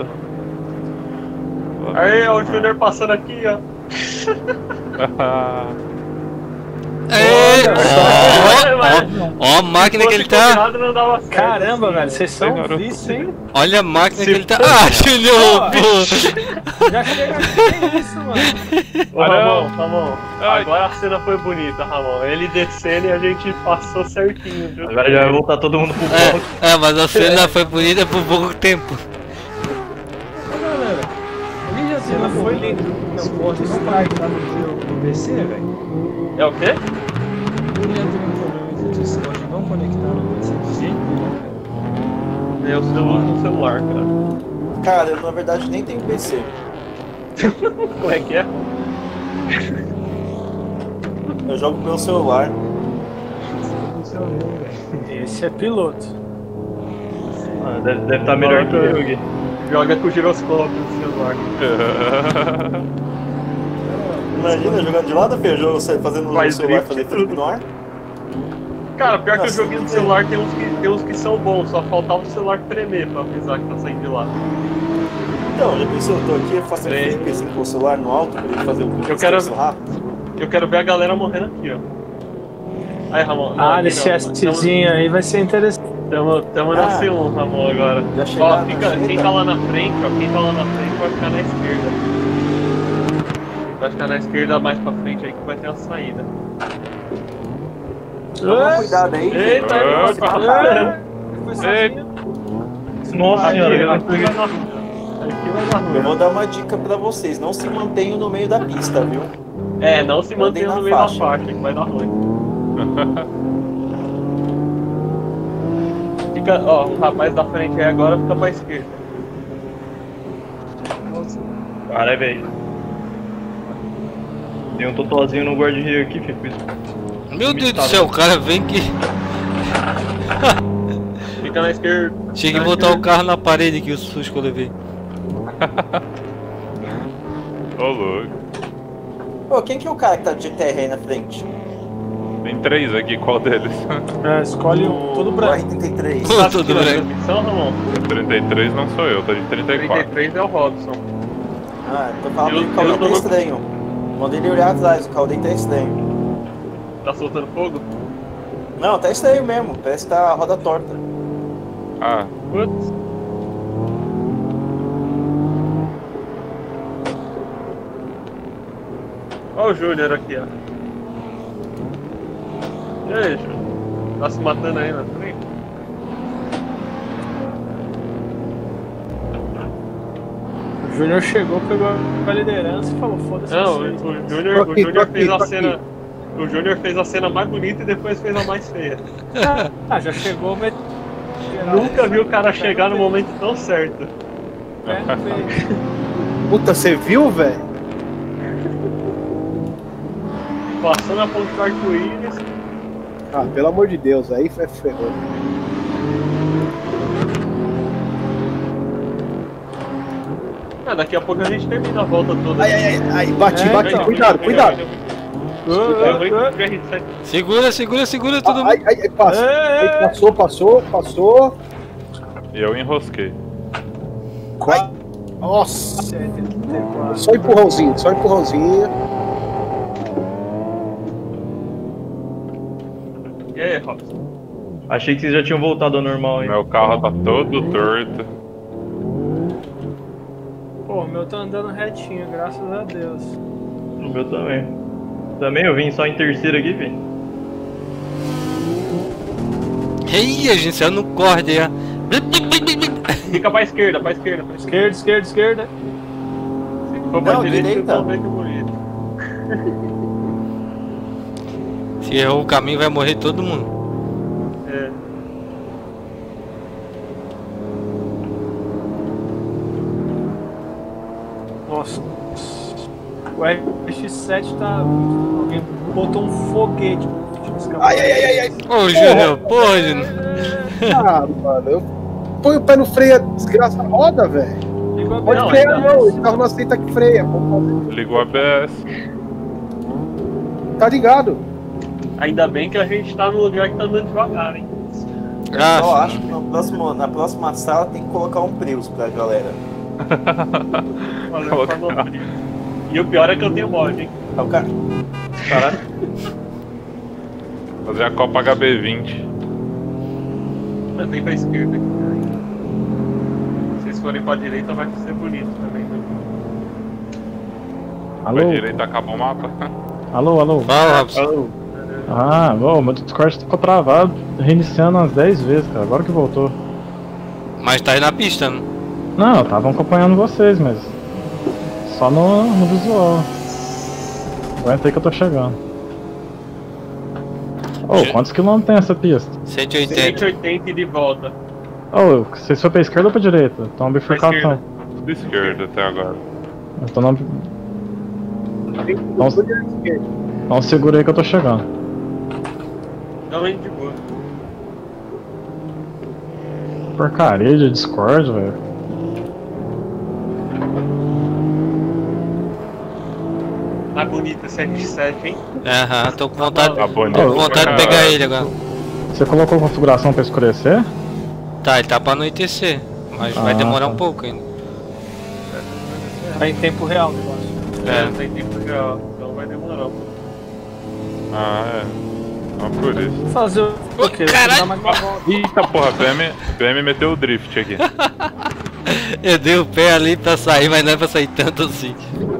Aí, ó, o Júnior passando aqui, ó. Ó a máquina que ele tá. Caramba, velho, vocês são vícios, hein? Olha a máquina que ele tá. Ah, Júnior, pô! Já chega aqui, que isso, mano? Ô, Ramon, agora a cena foi bonita, Ramon. Ele descendo e a gente passou certinho, viu? Agora já vai voltar todo mundo pro bloco. Mas a cena foi bonita por pouco tempo. Galera, ele já cena foi linda. Não pode strike tá no PC, velho. É o quê? Ele já teve um problema de Discord não conectar no PC de jeito nenhum. Eu uso no celular, cara. Cara, eu na verdade nem tenho PC. Como é que é? Eu jogo pelo celular. Esse é piloto. Ah, deve estar melhor que eu, Gui. Joga com o giroscópio no celular. Imagina jogando de lado, Feijão, você fazendo no celular, fazer flip no ar. Cara, pior que o joguinho do celular tem uns que são bons, só faltava o celular tremer pra avisar que tá saindo de lado. Então, já pensou, eu tô aqui fazendo flip assim com o celular no alto pra ele fazer um rápido. Eu quero ver a galera morrendo aqui, ó. Aí, Ramon. Esse Szinho aí vai ser interessante. Tamo na C1, Ramon, agora. Ó, quem tá lá na frente, ó, quem tá lá na frente vai ficar na esquerda. Vai ficar na esquerda mais pra frente aí que vai ter uma saída. Toma cuidado aí. Eita, Nossa senhora, aqui vai dar ruim. Eu vou dar uma dica pra vocês, não se mantenham no meio da pista, viu? É, não se mantenha no meio da faixa, que vai dar ruim. Fica, ó, o rapaz da frente aí agora fica pra esquerda. Caralho, velho. Tem um totozinho no guarda-rio aqui, filho. Meu Deus do céu, o cara vem que. Fica na esquerda. Chega e botar o carro na parede que o susto que eu levei. Ô, louco. Pô, quem que é o cara que tá de GTR aí na frente? Tem 3 aqui, qual deles? Escolhe um todo branco. R33. Todo branco. Ramon? 33 não sou eu, tô de 34. 33 é o Robson. Ah, tô falando que o Caldei tá estranho. Mandei ele olhar atrás, o Caldei tá estranho. Tá soltando fogo? Não, tá estranho mesmo, parece que tá a roda torta. Ah. Putz. Olha o Júnior aqui, ó. E aí, Júnior? Tá se matando aí na frente? O Júnior chegou, pegou a liderança e falou, foda-se. Não, vocês. o Júnior fez a cena. O Júnior fez a cena mais bonita e depois fez a mais feia. Já chegou, mas. Nunca vi o cara chegar no momento tão certo. Puta, você viu, velho? Passando a ponte do arco-íris. Ah, pelo amor de Deus, aí foi ferrou. Daqui a pouco a gente termina a volta toda. Ai, bate, cuidado. Segura todo mundo. Passou. E eu enrosquei. Ai, nossa. Só empurrãozinho. E aí, Robson? Achei que vocês já tinham voltado ao normal, hein? Meu carro tá todo torto. Pô, o meu tá andando retinho, graças a Deus. O meu também. Também eu vim só em terceiro aqui, filho. Ei, a gente saiu no corte aí. Fica pra esquerda. Esquerda. Se for pra direita, eu vou ver que bonito. Se errou o caminho, vai morrer todo mundo. É. Nossa. O RX-7 tá. Alguém botou um foguete. Ai. Ô, Júnior, porra, Júnior. Ah, mano, eu põe o pé no freio, a desgraça roda, velho. Pode frear não, esse carro não aceita que freia. Ligou a ABS. Tá ligado? Ainda bem que a gente tá no lugar que tá andando devagar, hein? Eu acho que na próxima sala tem que colocar um Prius pra galera. E o pior é que eu tenho mod, hein? É o cara. Caralho. Fazer a Copa HB20. Eu tenho pra esquerda aqui. Se vocês forem pra direita vai ser bonito também, né? Pra direita acabou o mapa. Alô. Fala, Robson. Meu Discord ficou travado, reiniciando umas 10 vezes, cara, agora que voltou. Mas tá aí na pista, né? Não, estavam acompanhando vocês, mas só no visual. Aguenta aí que eu tô chegando. Quantos quilômetros tem essa pista? 180 e de volta. Vocês foram pra esquerda ou pra direita? Então bifurcação. De esquerda até agora. Então não. Não segura aí que eu tô chegando. Não, de boa. Porcaria de Discord, velho. Tá bonita esse RX-7, hein? Aham, tô com vontade, Tá bonito. tô com vontade de pegar ele agora. Você colocou configuração pra escurecer? Tá, ele tá pra anoitecer, mas vai demorar um pouco ainda. Tá em tempo real o negócio. Tá em tempo real, então vai demorar. Ah, é. Não por isso. Vou fazer o quê? Caralho! Dar mais uma volta. Eita porra, BM meteu o drift aqui. Eu dei o pé ali pra sair, mas não é pra sair tanto assim.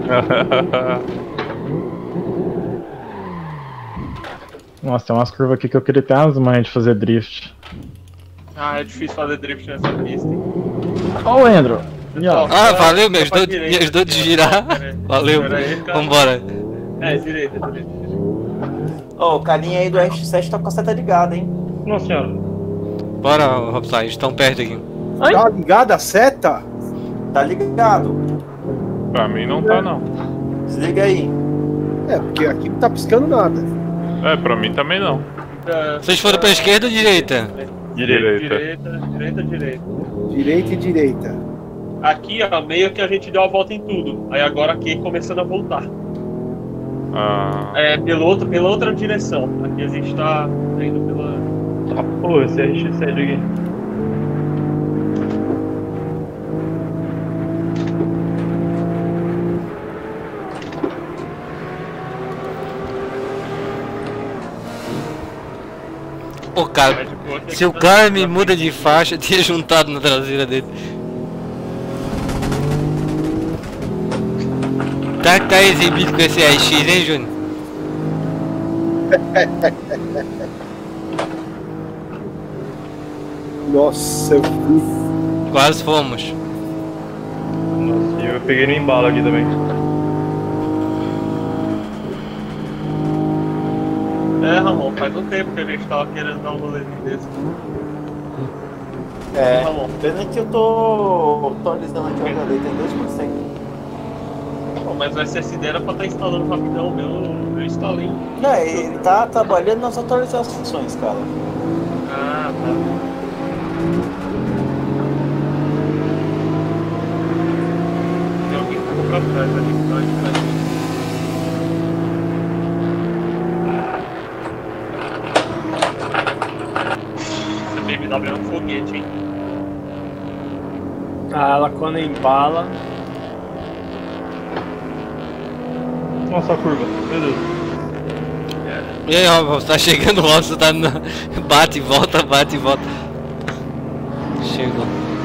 Nossa, tem umas curvas aqui que eu queria ter as manhas de fazer drift. Ah, é difícil fazer drift nessa pista. Ó o Endro! Ah, valeu, me ajudou de girar. Valeu, vambora. Direita. Ô, o carinha aí do RX-7 tá com a seta ligada, hein? Nossa senhora. Bora, Robson, eles estão perto aqui. Tá ligada a seta? Tá ligado. Pra mim não tá não. Desliga aí. É, porque aqui não tá piscando nada. É, pra mim também não. Vocês foram pra esquerda ou direita? Direita. Direita e direita. Aqui, ó, meio que a gente deu a volta em tudo. Aí agora aqui começando a voltar. Ah. É, pela outra direção. Aqui a gente tá indo pela... Ah, pô, esse RX-7 aqui. Pô, cara, se o cara me muda de faixa, eu tinha juntado na traseira dele. Tá exibido com esse RX, hein, Júnior? Nossa, eu fui. Quase fomos. Nossa, e eu peguei no embalo aqui também. É, Ramon, faz um tempo que a gente tava querendo dar um rolezinho desse. É, Ramon. pena que eu tô atualizando aqui o HD, tem 2%. Bom, mas o SSD era pra estar instalando rapidão, eu instalei. Não, ele tá trabalhando nas atualizações, cara. Ah, tá. Tem alguém que ficou pra trás ali, então a gente vai... Essa BMW é um foguete, hein? Ah, ela quando embala. Nossa, a curva, meu Deus. E aí, Robson, tá chegando o Robson, tá no... bate e volta, bate e volta. Chegou.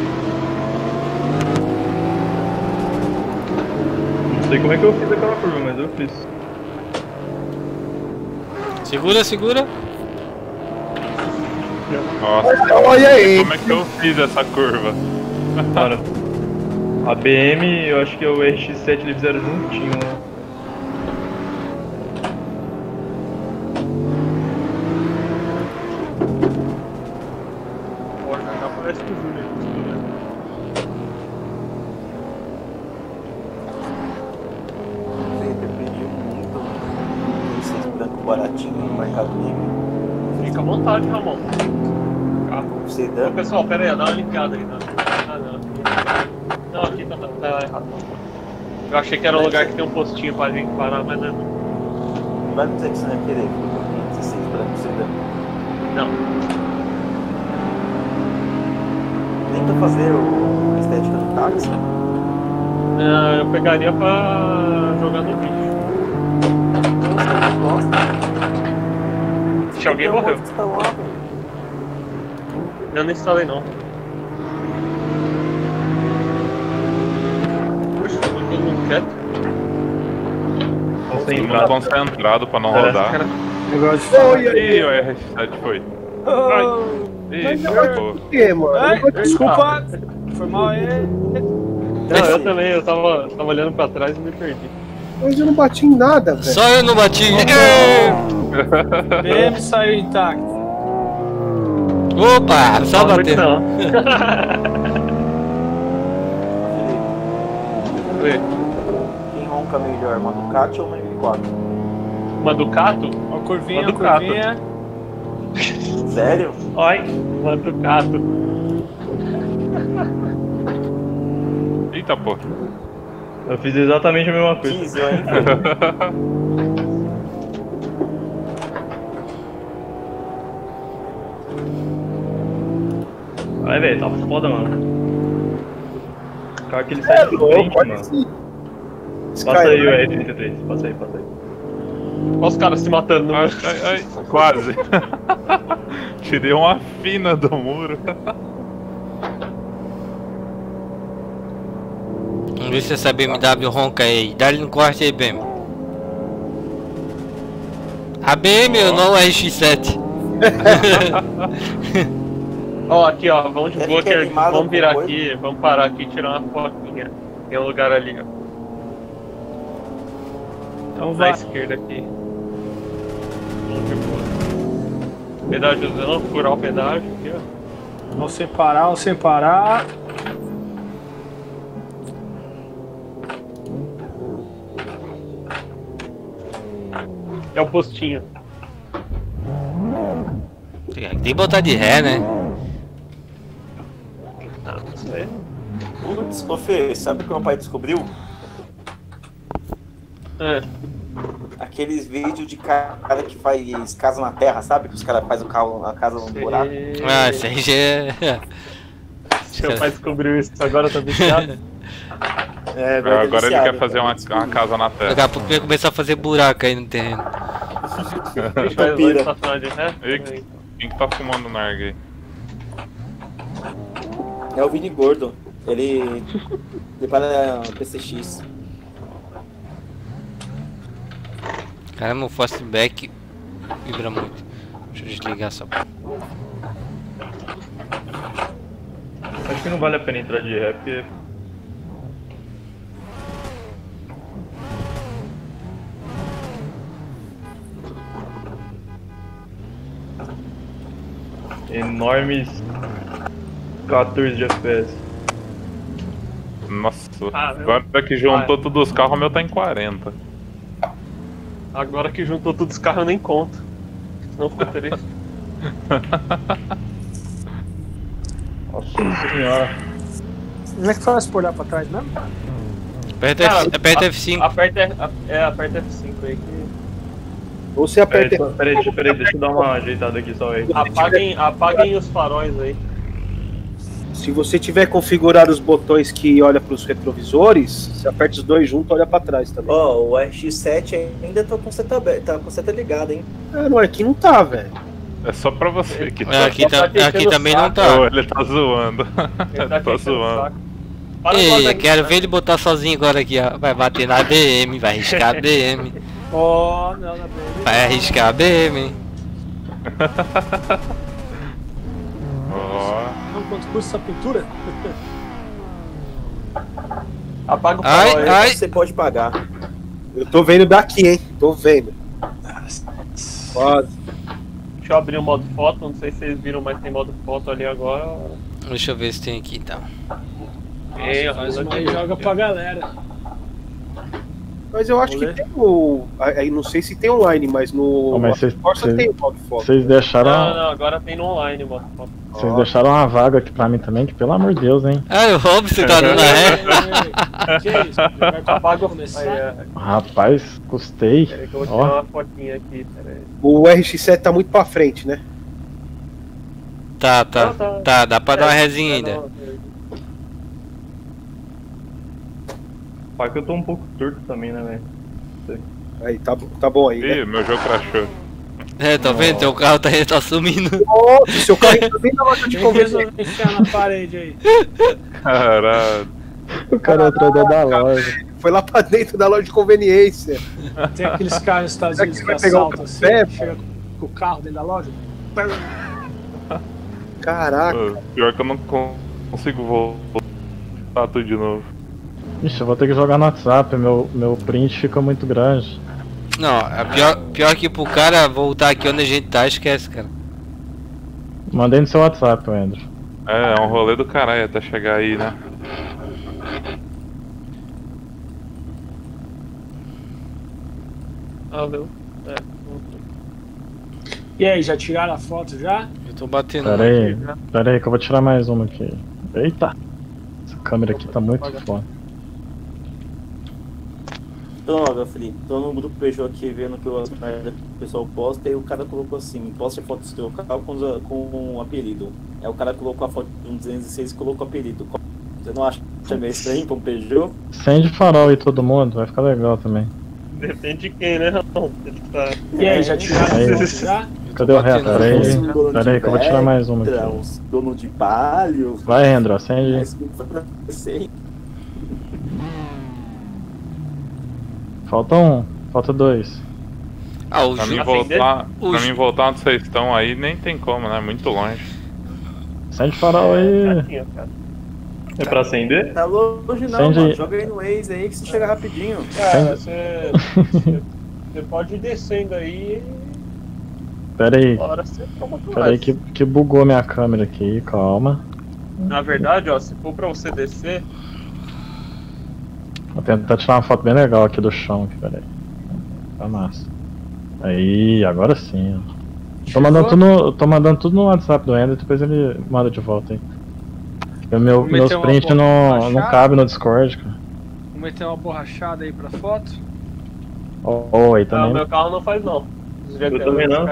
Não sei como é que eu fiz aquela curva, mas eu fiz. Segura, segura. Nossa, olha aí. Como é que eu fiz essa curva? Cara, a BM, eu acho que é o RX-7 eles fizeram juntinho, né? Já parece que o Júnior. Você pediu muito esses branco baratinho no Mercado Livre. Fica à vontade, Ramon. Você Ô, dá? pessoal, pera aí, dá uma limpiada aí. Ah, não. Não, aqui tá errado. Eu achei que era um lugar que tem um postinho pra gente parar, mas não é. Não vai me dizer que você não ia querer. 16 branco, você dá. Não. Tenta fazer a estética do táxi. Eu pegaria pra jogar no bicho. Se alguém morreu. Eu não instalei não. Puxa, todo mundo quieto. Todo mundo concentrado pra não rodar. Negócio de Ih, o RX-7 foi. Ih, Por quê, mano? Desculpa, foi mal aí. Não, eu também, eu tava olhando pra trás e me perdi. Mas eu não bati em nada, velho. Só eu não bati. BM saiu intacto. Opa, só bater. Não. Quem ronca melhor, uma Ducati ou uma M4? Uma Ducato? Ó, curvinha, Uma Ducato. curvinha. Sério? Oi, uma Ducato. Eita, pô. Eu fiz exatamente a mesma coisa. 15, eu ainda. Vai, velho, tá foda, mano. O cara que ele sai de frente, mano. Passa aí o R33, passa aí. Olha os caras se matando. Ai, quase. Tirei uma fina do muro. Vamos ver se essa BMW ronca aí. Dá-lhe no corte aí, BM. A BM, eu não o RX-7. Ó, aqui, ó. Vamos de boa, vamos virar aqui, vamos parar aqui e tirar uma fotinha. Tem um lugar ali, ó. Então vai. À esquerda aqui. Vamos de boa. Pedágiozão, furar o pedágio aqui, ó. Vamos separar. É o postinho. Tem que botar de ré, né? Não sei. Putz, ô Fê, sabe o que meu pai descobriu? Aqueles vídeos de cara que faz casa na terra, sabe? Que os caras fazem a casa no buraco. Ah, isso aí já é... Seu pai descobriu isso, agora tá viciado. Agora ele quer fazer uma casa na terra. Daqui a pouco ele vai começar a fazer buraco aí no terreno. Quem que tá fumando narga aí? É o Vini Gordo. Ele para PCX. Caramba, o fastback vibra muito. Deixa eu desligar só. Acho que não vale a pena entrar de ré, porque... enormes 14 de FPS. Nossa, agora que juntou todos os carros, o meu tá em 40. Agora que juntou todos os carros eu nem conto. Não ficou triste. Nossa senhora. Como é que faz por olhar pra trás mesmo? Aperta F5. Aperta F5 aí que... Ou você aperta... Peraí, deixa eu dar uma ajeitada aqui só aí. Apaguem os faróis aí. Se você tiver configurado os botões que olha para os retrovisores, você aperta os dois juntos, olha para trás também. Ó, o RX-7 ainda tá com seta aberta, tá com seta ligada, hein? Não, aqui não tá, velho. É só pra você que tá. Aqui também não tá. Oh, ele tá zoando. Ele tá zoando. Ei, quero ver ele botar sozinho agora aqui, ó. Vai bater na BM, vai arriscar a BM. Ó, não, na BM. Vai arriscar a BM. Não, quanto custa essa pintura? Apaga o farol aí, você pode pagar. Eu tô vendo daqui, hein? Tô vendo. Quase. Deixa eu abrir o modo foto, não sei se vocês viram, mas tem modo foto ali agora. Deixa eu ver se tem aqui então. Faz uma e joga pra galera. Mas eu acho que tem o... Aí não sei se tem online, mas no... Mas Força tem o modo foto. Vocês deixaram... Não, agora tem no online o modo foto. Vocês deixaram uma vaga aqui pra mim também, que pelo amor de Deus, hein? O Robson tá dando ré. Que isso? Vai começar? Rapaz, custei. Peraí que eu vou tirar uma fotinha aqui, peraí. O RX-7 tá muito pra frente, né? Tá, dá pra dar uma resinha ainda. Pai que eu tô um pouco torto também, né, velho? Aí, tá bom aí, né? Ih, meu jogo crashou. Tá vendo? Teu carro tá sumindo. Nossa, seu carro tá bem na loja de conveniência. Enfiar na parede aí. Caralho. O cara entrou dentro da loja. Foi lá pra dentro da loja de conveniência. Tem aqueles carros nos Estados Unidos que vai pegar assaltam assim, chega com o carro dentro da loja. Caraca. Pior que eu não consigo voltar tudo de novo. Ixi, eu vou ter que jogar no WhatsApp, meu print fica muito grande. Não, pior que pro cara voltar aqui onde a gente tá, esquece, cara. Mandei no seu WhatsApp, Andrew. É um rolê do caralho até chegar aí, né? Valeu. E aí, já tiraram a foto já? Eu tô batendo. Pera aí que eu vou tirar mais uma aqui. Eita! câmera aqui tá muito foda. Então, ó, Felipe, tô no grupo Peugeot aqui vendo que o pessoal posta e o cara colocou assim, posta foto do seu carro com um apelido. Aí o cara colocou a foto de um 206 e colocou o apelido. Você não acha meio estranho pra um Peugeot? Acende farol aí todo mundo, vai ficar legal também. Depende de quem, né, Ramon? E aí, já tiraram Aí. foto já? Cadê o reto? Pera aí que eu vou tirar mais uma aqui. Uns dono de palio. Vai, André, acende. Falta um, falta dois. Ah, o Pra mim Ju... voltar onde vocês estão aí nem tem como, né? Muito longe. Acende farol aí. É pra acender? Tá longe não, Acende mano. aí. Joga aí no Waze aí que você chega rapidinho. Cara, você pode ir descendo aí. Pera aí. Agora você toma tudo. Pera aí que bugou minha câmera aqui, calma. Na verdade, ó, se for pra você descer, Vou tentar tirar uma foto bem legal aqui do chão, aqui, pera aí. Tá massa. Aí, agora sim, ó. Tô mandando tudo no WhatsApp do Ender, depois ele manda de volta aí. Meus print não cabe no Discord, cara. Vou meter uma borrachada aí pra foto. Aí também. não, meu carro não faz não. Eu também não.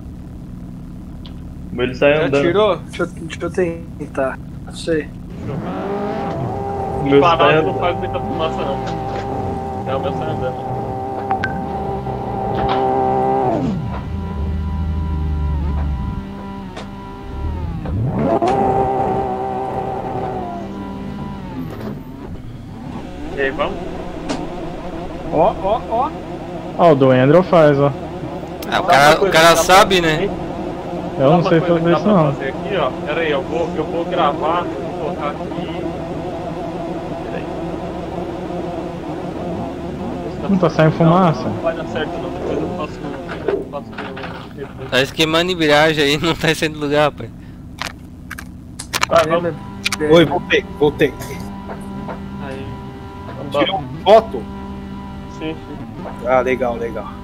Ele sai Já andando. tirou? Deixa eu tentar. Não sei. O meu sai Parado não andando. faz muita fumaça não. É o meu sai andando. E aí, vamos? Ó. Ó, o do Andrew faz, ó. Ah, o cara sabe, né? Eu não sei fazer isso não. Fazer aqui, ó. Pera aí, eu vou gravar, vou colocar aqui. Pera aí. Não tá saindo fumaça? Não vai dar certo não, depois eu faço Tá esquemando embreagem aí, não tá saindo do lugar, pai. Vai, vamos. Oi, voltei. Aí. Tirou foto? Sim. Ah, legal.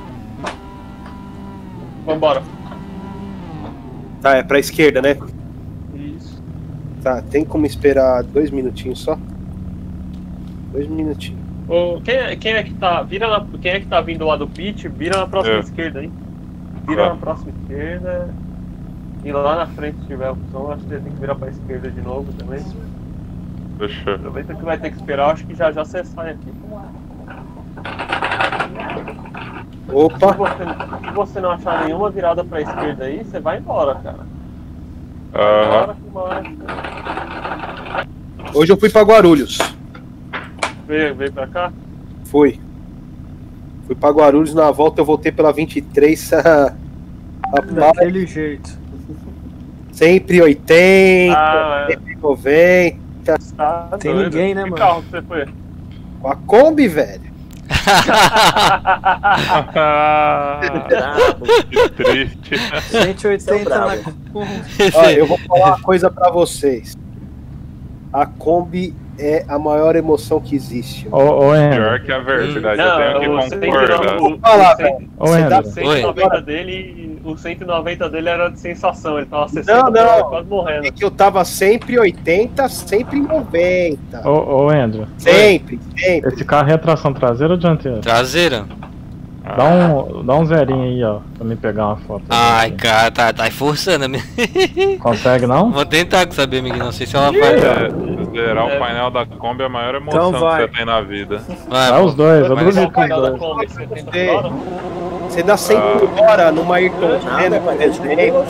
Vambora. Tá, é pra esquerda, né? Isso. Tá, tem como esperar 2 minutinhos só? 2 minutinhos. Quem é que tá vindo lá do pit, vira na próxima esquerda, hein? Vira na próxima esquerda. E lá na frente se tiver opção, acho que você tem que virar pra esquerda de novo também. Fechou. Aproveita que vai ter que esperar, acho que já você sai aqui. Opa! Se você não achar nenhuma virada pra esquerda aí, você vai embora, cara. Hoje eu fui pra Guarulhos. Veio pra cá? Fui pra Guarulhos, na volta eu voltei pela 23. Daquele jeito. Sempre 80, sempre 90. Tem ninguém, né, mano? Que carro você foi? Com a Kombi, velho. Que triste. 180 na Olha, eu vou falar uma coisa pra vocês. A Kombi é a maior emoção que existe. Pior que a verdade, eu tenho que concordar. Vou falar, velho. O 190 dele era de sensação, ele tava 60 quase morrendo. É que eu tava sempre 80, sempre 90. Ô, Andrew. Sempre. Esse carro é tração traseira ou dianteira? Traseira. Dá um zerinho aí, ó, pra me pegar uma foto. Ai, cara, tá forçando a minha. Consegue não? Vou tentar saber, amiguinho, não sei se ela faz. Zerar o painel da Kombi é a maior emoção que você tem na vida. Vai os dois, eu duvido que os dois. Você dá 100 por hora numa Ayrton Senna, por exemplo.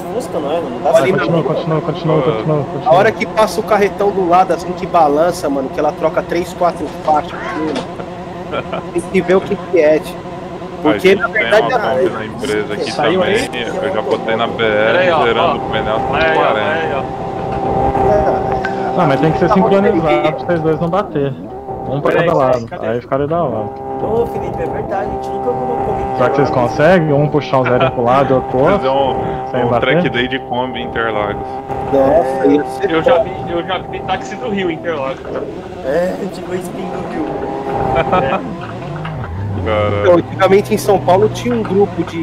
Continua. A hora que passa o carretão do lado, assim, que balança, mano, que ela troca 3, 4 faixas, tem que ver o que é, tipo. Porque na verdade a Kombi na empresa aqui também, eu já botei na BR zerando o pneu com 40. Não, mas tem que ser sincronizado pra vocês dois não bater. Um pra cada lado, aí ficaria da hora. Ô Felipe, é verdade, a gente nunca viu uma Kombi. Será que vocês conseguem? Um puxar um zero pro lado e outro pro outro? Fazer um track day de Kombi Interlagos. Nossa, eu já vi táxi do Rio Interlagos. Tipo spin do Rio. Então, antigamente em São Paulo tinha um grupo de...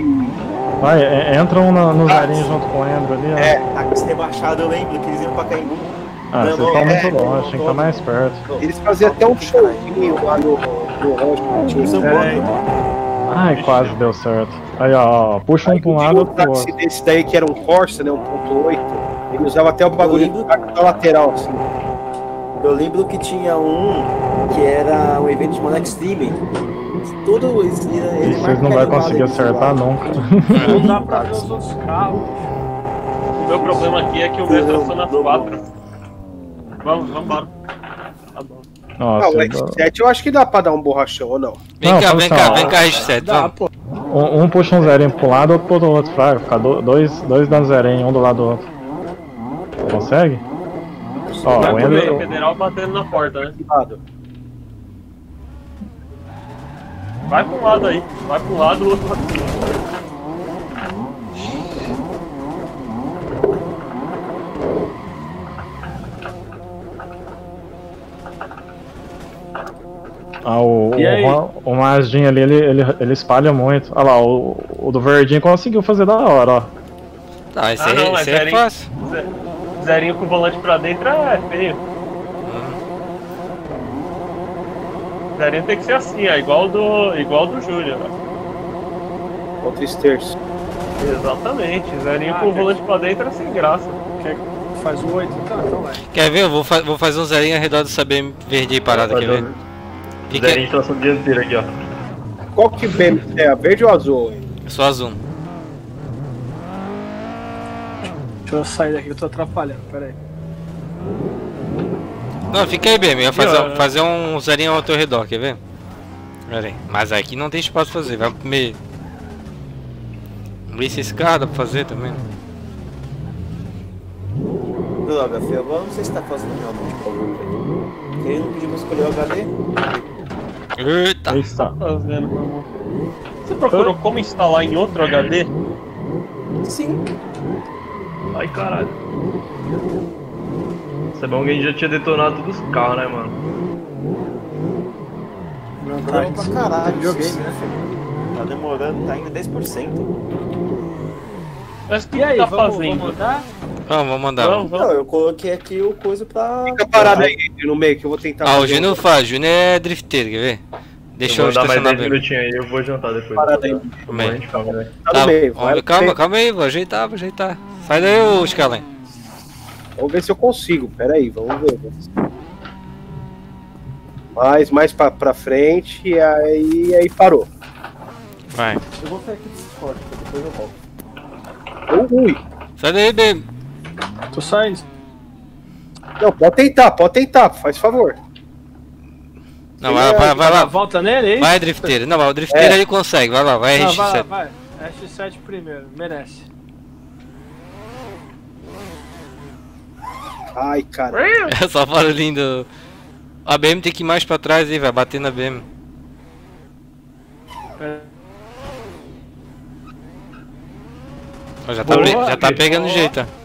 Vai, entra um no zerinho junto com o Andrew ali, ó. Táxi rebaixado, eu lembro que eles iam pra Caimbu. Ah, vocês estão muito longe, tem que estar mais perto. Eles faziam até um showzinho lá no Rocha. Ai, quase deu certo. Aí, ó, puxa um pra um lado, outro pro outro. Esse daí que era um Corsa, né, 1.8, ele usava até o bagulho da lateral, assim. Eu lembro que tinha um que era um evento chamado Extreme. Todo ele vocês não vão conseguir acertar nunca. Não dá pra ver os outros carros. O meu problema aqui é que o meu tração nas 4. Vamos embora. Tá bom. Nossa, o X7 eu acho que dá pra dar um borrachão ou não? Vem cá, X7, Dá, vamos. Um puxa um zerinho pro lado, outro pro outro, pra ficar dois dando zerinho, um do lado do outro. Consegue? Ó, vai o Ender... Ender... federal batendo na porta, né? Vai pro lado aí. Vai pro lado, o outro vai pro outro. Ah, o Mazdinho ali, ele espalha muito. Olha lá, o do verdinho conseguiu fazer da hora, ó. Tá, esse aí é fácil. Zerinho com o volante pra dentro é feio. Zerinho tem que ser assim, ó, igual do Júnior. Outro esterço. Exatamente, Zerinho com o volante pra dentro é sem graça. Faz o 8, então vai. Quer ver? Eu vou fazer um zerinho ao redor do BM verde aí parado, quer ver? Zerinho tá só dianteiro aqui, ó. Qual que BM é? A verde ou azul? Eu sou azul. Deixa eu sair daqui que eu tô atrapalhando, pera aí. Não, fica aí, BM, eu ia fazer um zerinho ao teu redor, quer ver? Pera aí. Mas aqui não tem espaço pra fazer, vai pro meio. Vamos ver se esse carro dá pra fazer também. Droga, filho, agora não sei se tá fazendo realmente pra você. Ele não pediu pra escolher o HD? Eita! Você procurou como instalar em outro HD? Sim. Ai, caralho. Isso é bom que a gente já tinha detonado todos os carros, né, mano? Não, tá pra caralho, jogo, né, filho? Tá demorando, tá indo 10%. Mas o que aí, tá fazendo? Vamos mandar? Vamos mandar. Não, eu coloquei aqui o coisa pra... Fica parado aí no meio que eu vou tentar... Ah, o Júnior faz, o Júnior é drifteiro, quer ver? Deixa eu estacionar mais 10 bem. minutinhos aí, eu vou jantar depois. Parado aí. Tá, calma aí, vou ajeitar. Sai daí, ô Scalen. Vamos ver se eu consigo, pera aí, vamos ver. Mais pra frente, e aí parou. Vai. Eu vou sair aqui do Discord, depois eu volto. Ui. Sai daí, baby. Tô saindo. Não, pode tentar, faz favor. Não, vai lá. Volta nele aí? Vai, drifteiro. Não, o drifteiro ele consegue. Vai lá, vai, RX7. Vai. RX7 primeiro, merece. Ai, cara. É só barulhinho do... A BM tem que ir mais pra trás aí, vai bater na BM. Já tá pegando jeito, ó.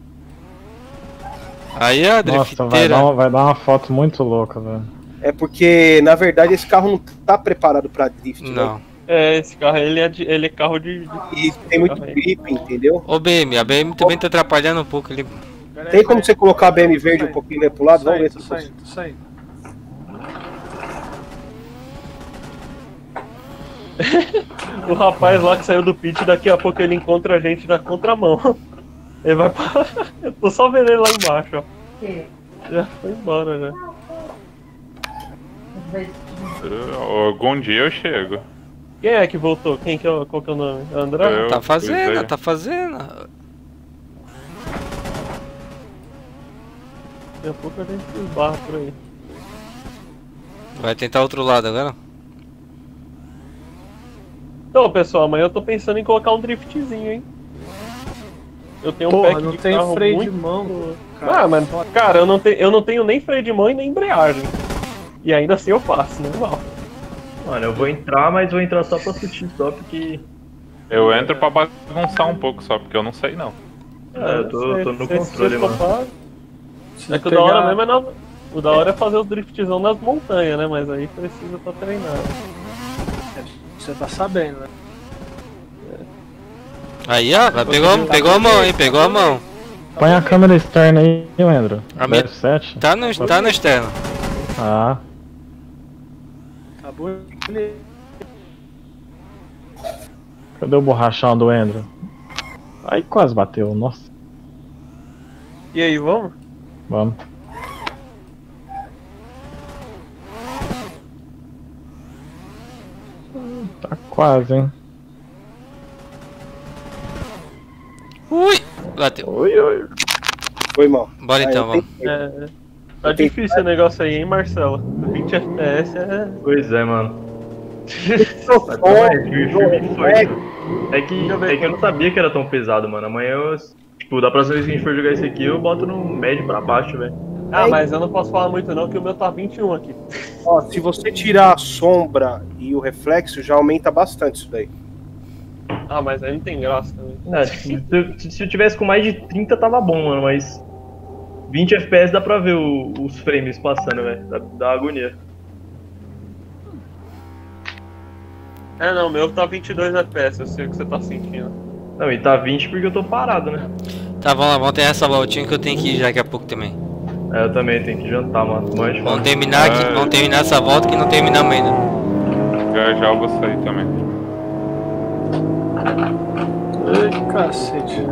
Aí a drifteira... Nossa, vai dar uma foto muito louca, velho. É porque, na verdade, esse carro não tá preparado pra drift, não. Né? É, esse carro, ele é carro de... E tem muito grip, entendeu? Ô BM, a BM também tá atrapalhando um pouco ali. Tem como você colocar a BM verde um pouquinho ali pro lado? Vamos ver se tô saindo. O rapaz lá que saiu do pit, daqui a pouco ele encontra a gente na contramão. Ele vai pra... Eu tô só vendo ele lá embaixo, ó. Já foi embora, já. Algum dia eu chego. Quem é que voltou? Qual que é o nome? André? Tá fazendo. Daqui a pouco a gente esbarra por aí. Vai tentar outro lado agora? Então, pessoal, amanhã eu tô pensando em colocar um driftzinho, hein? Eu tenho um pack de tem carro freio muito... de mão. Cara. Mas, cara, eu não tenho nem freio de mão e nem embreagem. E ainda assim eu faço, normal. Mano, eu vou entrar, mas vou entrar só pra assistir, só porque... Eu entro pra bagunçar um pouco só, porque eu não sei não. Eu tô no controle, mano. É que o da hora mesmo é o da hora é fazer o driftzão nas montanhas, né? Mas aí precisa estar treinado. Você tá sabendo, né? Aí, ó, pegou a mão, hein? Pegou a mão. Põe a câmera externa aí, Andrew. A minha... F7. Tá no externo. Ah. Tá bonito. Cadê o borrachão do Andrew? Aí quase bateu, nossa. E aí, vamos? Vamos. Tá quase, hein? Ui! Bateu. Oi. Foi mal. Bora então, vamos. Tá difícil o negócio aí, hein, Marcelo? 20 FPS é... Pois é, mano. É que eu não sabia que era tão pesado, mano. Amanhã eu... Tipo, da próxima vez que a gente for jogar esse aqui, eu boto no médio pra baixo, velho. Ah, mas eu não posso falar muito não, que o meu tá 21 aqui. Ó, se você tirar a sombra e o reflexo, já aumenta bastante isso daí. Ah, mas aí não tem graça também. Não, se eu tivesse com mais de 30 tava bom, mano, mas 20 FPS dá pra ver os frames passando, velho. Dá agonia. É, não, o meu tá 22 FPS, eu sei o que você tá sentindo. Não, e tá 20 porque eu tô parado, né? Tá, vamos lá, vamos ter essa voltinha que eu tenho que ir já daqui a pouco também. É, eu também tenho que jantar, mano. Vamos terminar aqui, vamos terminar essa volta que não terminamos ainda. Já eu vou sair também. Ai, cacete.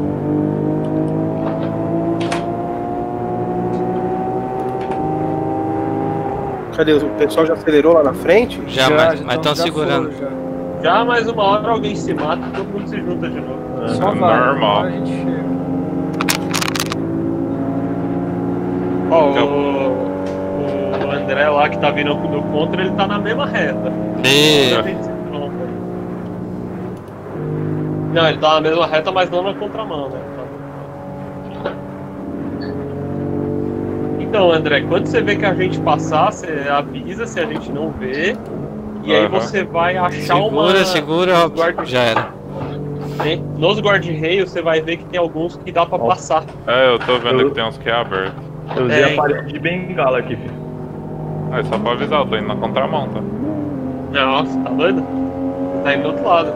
Cadê? O pessoal já acelerou lá na frente? Já mas estão segurando. Já mais uma hora alguém se mata e todo mundo se junta de novo. Só vai, normal. a gente chega. Ó, o André lá que tá vindo do contra, ele tá na mesma reta. Não, ele tá na mesma reta, mas não na contramão, né? Então, André, quando você vê que a gente passar, você avisa se a gente não vê. E aí você vai achar Segura, já era. Nos guarda-reios você vai ver que tem alguns que dá pra passar. É, eu tô vendo que tem uns que é aberto. Eu usei a parede de bengala aqui, filho. É só pra avisar, eu tô indo na contramão, tá? Nossa, tá doido? Tá indo do outro lado.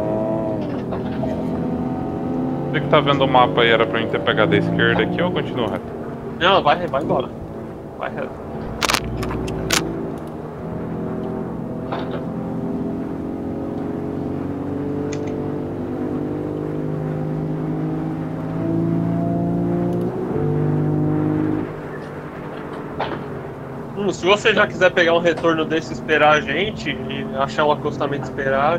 Você que tá vendo o mapa aí, era pra mim ter pegado a esquerda aqui ou continua reto? Não, vai embora. Vai reto. Se você já quiser pegar um retorno desse e esperar a gente, e achar um acostamento e esperar,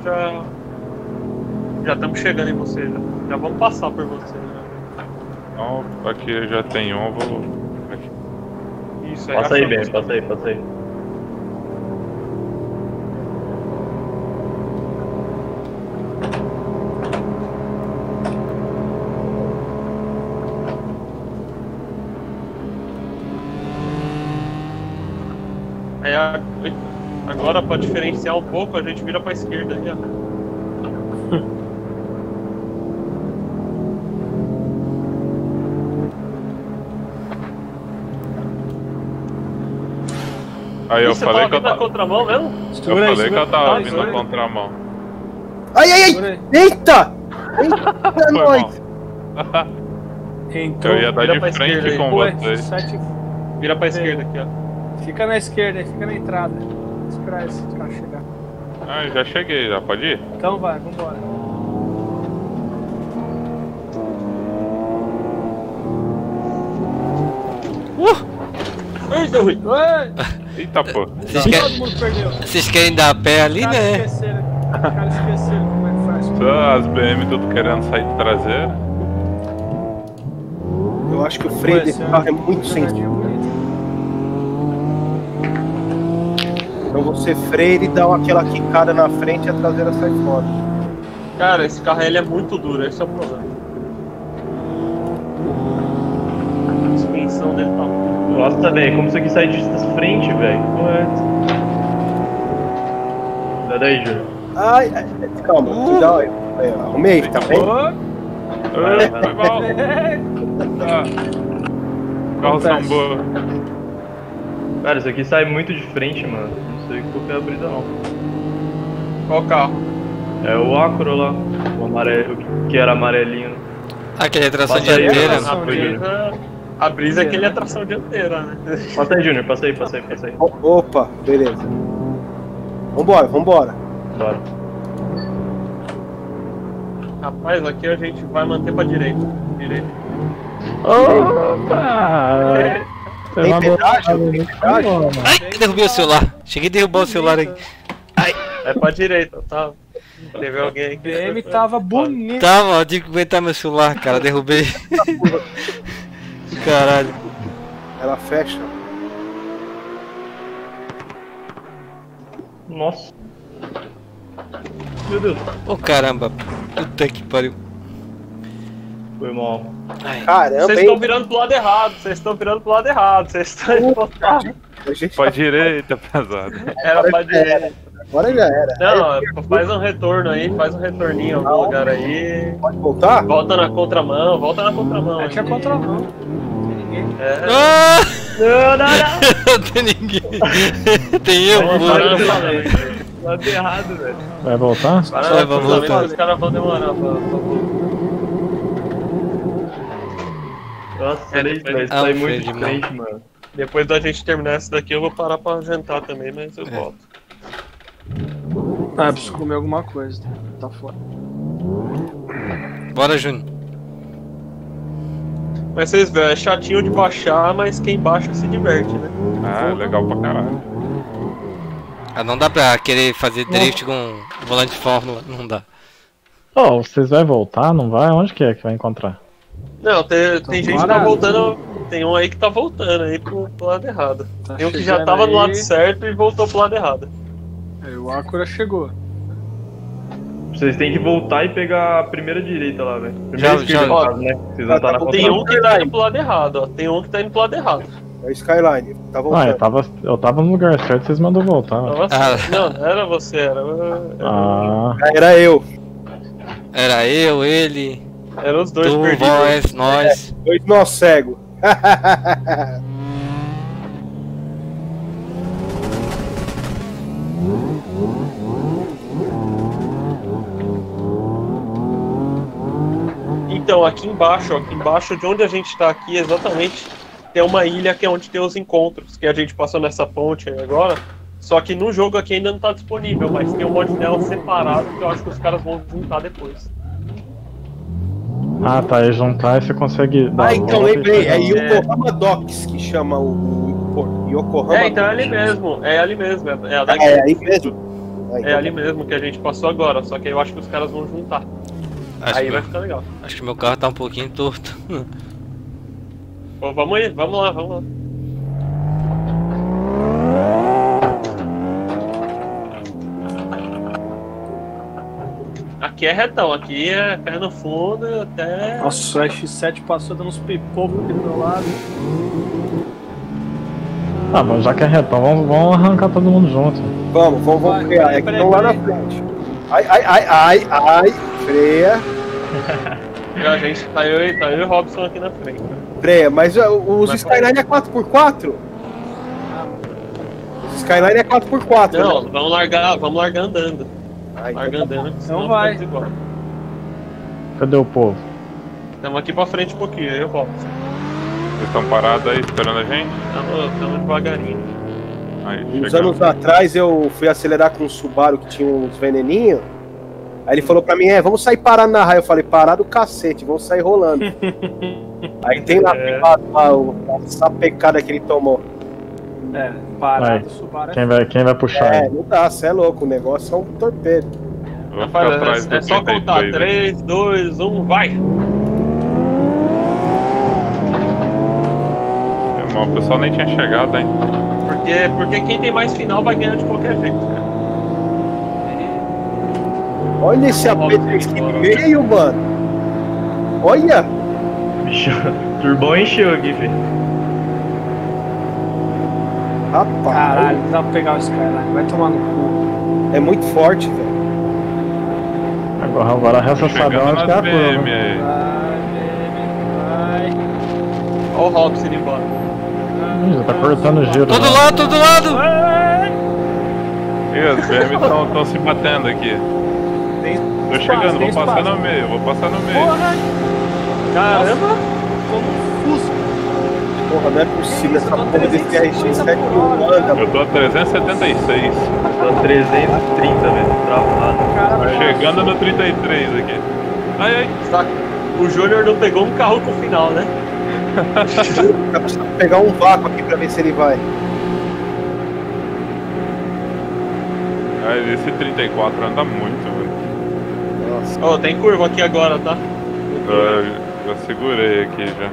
já estamos chegando em você. Já vamos passar por você. Né? Então, aqui já tem um, eu vou... Aqui. Isso aí. Passa aí, Ben, passa aí. Aí, agora, para diferenciar um pouco, a gente vira para a esquerda ali, ó. Aí eu falei que eu tava na contramão mesmo? Eu falei que eu tava vindo na contramão. Ai! Eita! Eita, nós! Eu ia dar de frente com vocês. Vira pra esquerda aqui, ó. Fica na esquerda aí, fica na entrada. Esperar esse cara chegar. Ah, já cheguei, já pode ir? Então vai, vambora. Ai, deu ruim. Eita, pô. Vocês querem dar a pé ali, né? Os caras esqueceram como é que faz. Só as BM tudo querendo sair de traseira. Eu acho que o freio desse carro é muito sensível. Então você freia e dá aquela quicada na frente e a traseira sai fora. Cara, esse carro ele é muito duro, esse é o problema. A suspensão dele tá muito dura. Nossa, velho, como isso aqui sai de frente, velho. Dá daí, Júlio. Ai, calma, arrumei, tá bem? Foi mal. Carro sambou. Cara, isso aqui sai muito de frente, mano. Não sei qual que é a brisa, não. Qual carro? É o Acura lá, o amarelo, que era amarelinho. Aquele é tração dianteira. A brisa é aquele é tração dianteira, né? Passa aí, Júnior, passa aí. Opa, beleza. Vambora. Bora. Rapaz, aqui a gente vai manter pra direita. Opa! Tem pedágio? Ai, derrubei o celular. Cheguei a derrubar o celular aí. É pra direita, tá? Teve alguém aqui. O BM tava bonito. Tava, eu tive que aguentar meu celular, cara. Derrubei. Caralho. Ela fecha. Nossa. Meu Deus. Ô caramba. Puta que pariu. Foi mal. Caramba, Vocês estão virando pro lado errado. Vocês estão Pra direita, pesado. Era pra direita. Agora já era. Não, faz um retorno aí, faz um retorninho em algum lugar aí. Pode voltar? Volta na contramão. É que é contramão. Não tem ninguém. Ah! Não. Não tem ninguém. Tem eu, Lado errado, velho. Vai voltar? Vai voltar. Os caras vão demorar pra Nossa, isso sai muito de frente, mano. Depois da gente terminar essa daqui, eu vou parar pra jantar também, mas eu volto. Ah, preciso comer alguma coisa. Tá fora. Bora, Júnior. Mas vocês veem, é chatinho de baixar, mas quem baixa se diverte, né? Ah, legal pra caralho. Ah, não dá pra querer fazer drift com volante de fórmula, não dá. Oh, vocês vão voltar? Não vai? Onde que é que vai encontrar? Não, tem gente que tá voltando, tem um aí que tá voltando aí pro lado errado. Tá tem um que já tava no lado certo e voltou pro lado errado. Aí o Acura chegou. Vocês têm que voltar e pegar a primeira direita lá, velho. Já, Vocês vão estar na Tem um que tá indo pro lado errado, ó. Tem um que tá indo pro lado errado. É o Skyline, tá voltando. Ah, eu tava no lugar certo, vocês mandam voltar. Não, não era você, era Era eu. Era eu, ele. Eram os dois tu, perdidos. nós. Dois nós cegos. Então, aqui embaixo de onde a gente tá aqui, exatamente, tem uma ilha que é onde tem os encontros, que a gente passou nessa ponte aí agora. Só que no jogo aqui ainda não tá disponível, mas tem um mod dela separado que eu acho que os caras vão juntar depois. Ah, tá, aí juntar e você consegue dar então lembrei, é Yokohama Docks que chama o Yokohama. É, então é ali mesmo, é ali mesmo, é a daqui. É ali mesmo? É ali mesmo que a gente passou agora, só que eu acho que os caras vão juntar. Aí vai ficar legal. Acho que meu carro tá um pouquinho torto. Pô, vamos aí, vamos lá. Aqui é retão, aqui é pé no fundo até... Nossa, o X7 passou dando uns pipocos aqui do meu lado. Ah, mas já que é retão, vamos arrancar todo mundo junto. Vamos criar, é que estão lá na frente. Ai, freia. A gente tá eu e o Robson aqui na frente. Freia, mas os Skyline é 4x4? Os Skyline é 4x4. Não, né? vamos largar andando. Larga andando, então vai. Cadê o povo? Estamos aqui pra frente um pouquinho, eu e o Robson. Vocês estão parados aí esperando a gente? Estamos devagarinho. Aí, Uns anos atrás eu fui acelerar com um Subaru que tinha uns veneninhos. Aí ele falou pra mim, vamos sair parado na raia. Eu falei, parar do cacete, vamos sair rolando. Aí tem lá essa pecada que ele tomou. Parado, Subaru. Quem vai puxar? Não dá, cê é louco, o negócio é um torpedo. É só contar, 3, 2, 1, vai! O pessoal nem tinha chegado ainda. Porque quem tem mais final vai ganhar de qualquer jeito, cara. Olha esse AP aqui no meio, mano. Olha! Bicho, turbão encheu aqui, filho. Rapaz. Caralho, não dá pra pegar o Skyline, vai tomar no cu. É muito forte, velho. Agora resta saber onde que é a curva. Olha o Robson indo embora. Já tá cortando o giro. Todo lado! E os BM estão se batendo aqui. Tô chegando, vou passar no meio. Caramba! Como um fusco. Porra, não é possível essa porra desse RX-7 não anda. Eu tô a 376. Tô a 330, velho. Travado. Chegando no 33 aqui. Ai, ai. O Júnior não pegou um carro com o final, né? Eu preciso pegar um vácuo aqui pra ver se ele vai. Esse 34 anda muito, velho. Nossa. Ó, tem curva aqui agora, tá? Já segurei aqui já.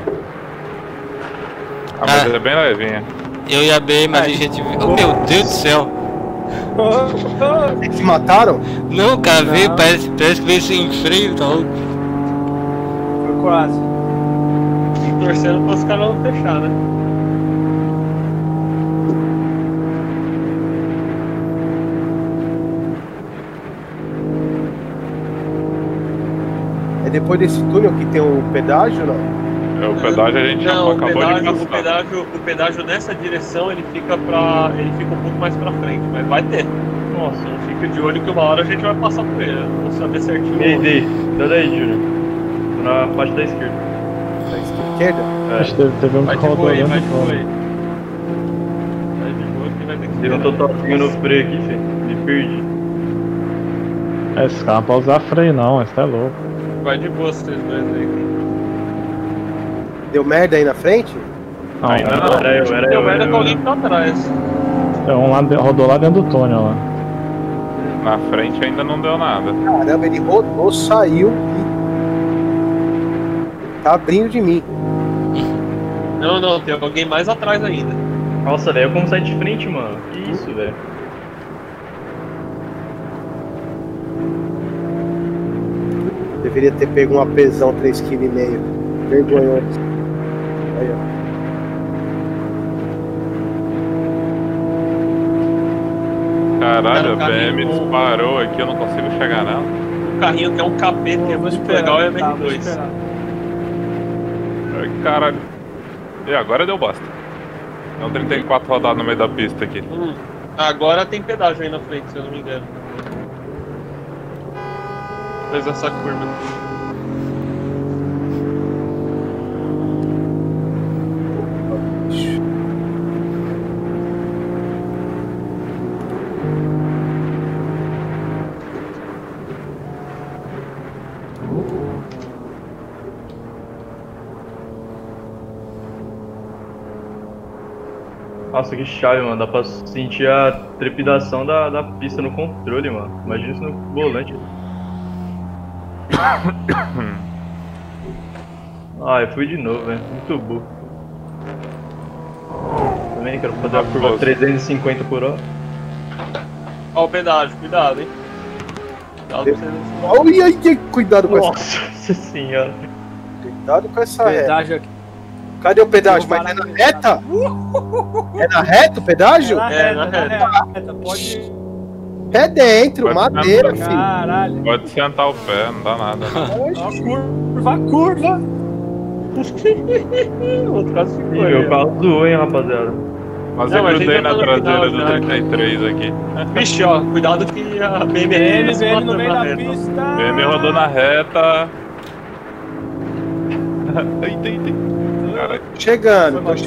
Mas ele é bem levinha. Eu e a B, mas a gente viu. Oh, meu Deus do céu! Eles se mataram? Não, cara, veio, parece que veio sem freio, tá louco. Foi quase. E torcendo para os caras não fechar, né? É depois desse túnel que tem o pedágio, não? O pedágio a gente não, acabou de passar. O pedágio nessa direção ele fica um pouco mais pra frente, mas vai ter. Nossa, fica de olho que uma hora a gente vai passar por ele. Vou saber certinho. Meio, dá daí, Júnior. Tô na parte da esquerda. Da esquerda? Acho que teve um que rodou vai de dentro. boa aí. Vai de boa que vai ter que Eu tô totalzinho no freio aqui, filho. Me perdi. Esse carro não pode usar freio não, esse tá louco. Vai de boa vocês dois aí. Deu merda aí na frente? Não, Ainda não. Deu merda com alguém que tá atrás. Tem um lá, rodou lá dentro do túnel lá. Na frente ainda não deu nada. Caramba, ele rodou, saiu e tá abrindo de mim. Não, tem alguém mais atrás ainda. Nossa, velho, como sai de frente, mano? Que isso, velho? Deveria ter pego um apesão 3,5 kg. Vergonhoso. Aí, ó. Caralho, a BM disparou aqui, eu não consigo chegar nela. O carrinho que é um capeta, que é muito legal, é a MR2. Ai, caralho. E agora deu bosta. É um 34 rodado no meio da pista aqui. Agora tem pedágio aí na frente, se eu não me engano. Fez essa curva. Nossa, que chave, mano. Dá pra sentir a trepidação da pista no controle, mano. Imagina isso no volante. Ah, eu fui de novo, velho. Muito burro. Também quero fazer a curva 350 por hora. Ó o pedágio, cuidado, hein. Olha aí, cuidado com essa. Nossa senhora. Cuidado com essa Pedágio reta. Cadê o pedágio? Mas é na reta? É na reta o pedágio? É na reta. Pode. Pé dentro, Pode madeira, sentar. filho. Caralho. Pode sentar o pé, não dá nada. Curva. O outro caso ficou Ih, meu carro zoou, hein, rapaziada. Mas Não, eu mas a grudei gente na já tá no traseira final, do já. 33 aqui. Vixe, ó, cuidado que a BM no meio da pista. BM rodou na reta. Eita. Caralho. Chegando, tô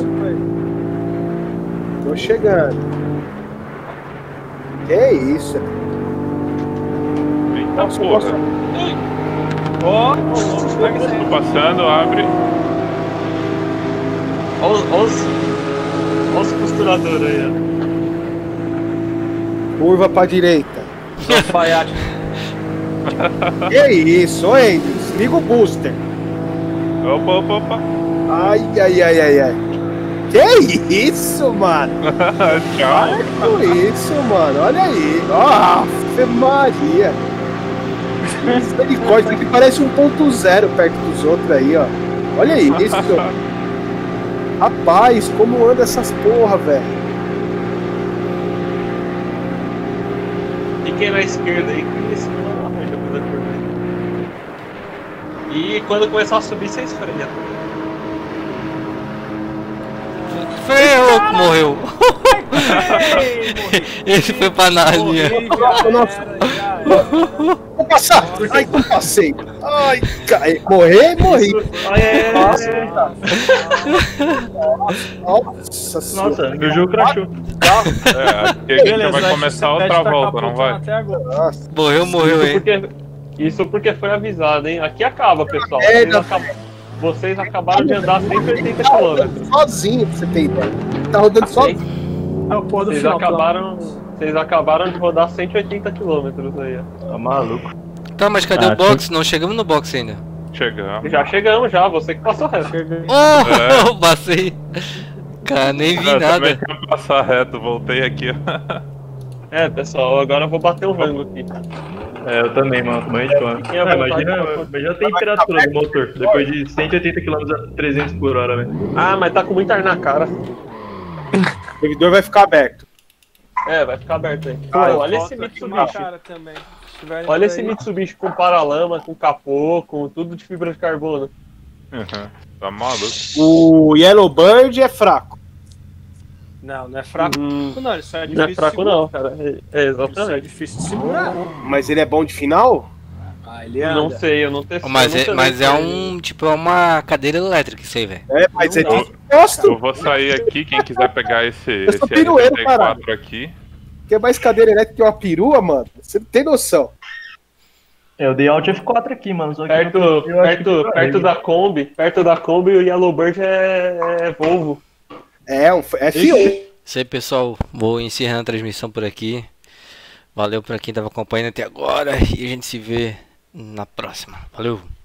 chegando. Que isso? Eita porra. Ó, Tô passando, abre. Olha os costuradores aí, ó. Curva pra direita. Alfaiate. Que isso, ô Enders? Liga o booster. Opa. Ai. Que isso, mano? Tchau. Olha com isso, mano. Olha aí. Ave Maria. Misericórdia, que parece 1.0 perto dos outros aí, ó. Olha aí, isso. Rapaz, como anda essas porra, velho. Fiquem na esquerda aí, que esse não arranja da curva. E quando começar a subir, vocês freiam. Freio, morreu. Esse foi pra linha. Nossa. passar! Ai, não passei! Ai, morri! Nossa, meu jogo crashou. É, a gente vai começar outra volta, não vai? Morreu, hein? Isso porque foi avisado, hein? Aqui acaba, pessoal. Vocês acabaram de andar 180 km. Sozinho, pra você ter ideia. Tá rodando sozinho. Vocês acabaram de rodar 180 km aí, ó. Tá maluco. Tá, mas cadê o box? Não chegamos no box ainda. Chegamos. Já chegamos, você que passou reto. Eu passei. Cara, nem vi nada. Também quero passar reto, voltei aqui, ó. Pessoal, agora eu vou bater um rango aqui. Eu também, mano, tô morrendo de fome. Imagina a temperatura do motor, depois de 180 km a 300 por hora, velho. Ah, mas tá com muita ar na cara. O servidor vai ficar aberto. Vai ficar aberto aí. Olha esse Mitsubishi. Olha esse Mitsubishi com paralama, com capô, com tudo de fibra de carbono. Tá maluco. O Yellowbird é fraco. Não é fraco. Não, ele só é difícil. Não é fraco, não, cara. Exatamente. Isso é difícil de segurar. Mas ele é bom de final? Ele anda. Não sei, eu não testei. Mas é um. Tipo, é uma cadeira elétrica isso aí, velho. Mas é de gosto. Eu vou sair aqui, quem quiser pegar esse pirueiro, R34 aqui. Que é mais cadeira elétrica que uma perua, mano. Você não tem noção. Eu dei Alt F4 aqui, mano. Só que perto da Kombi, o Yellowbird é Volvo. É Fiat. Isso aí, pessoal. Vou encerrando a transmissão por aqui. Valeu pra quem tava acompanhando até agora. E a gente se vê na próxima. Valeu!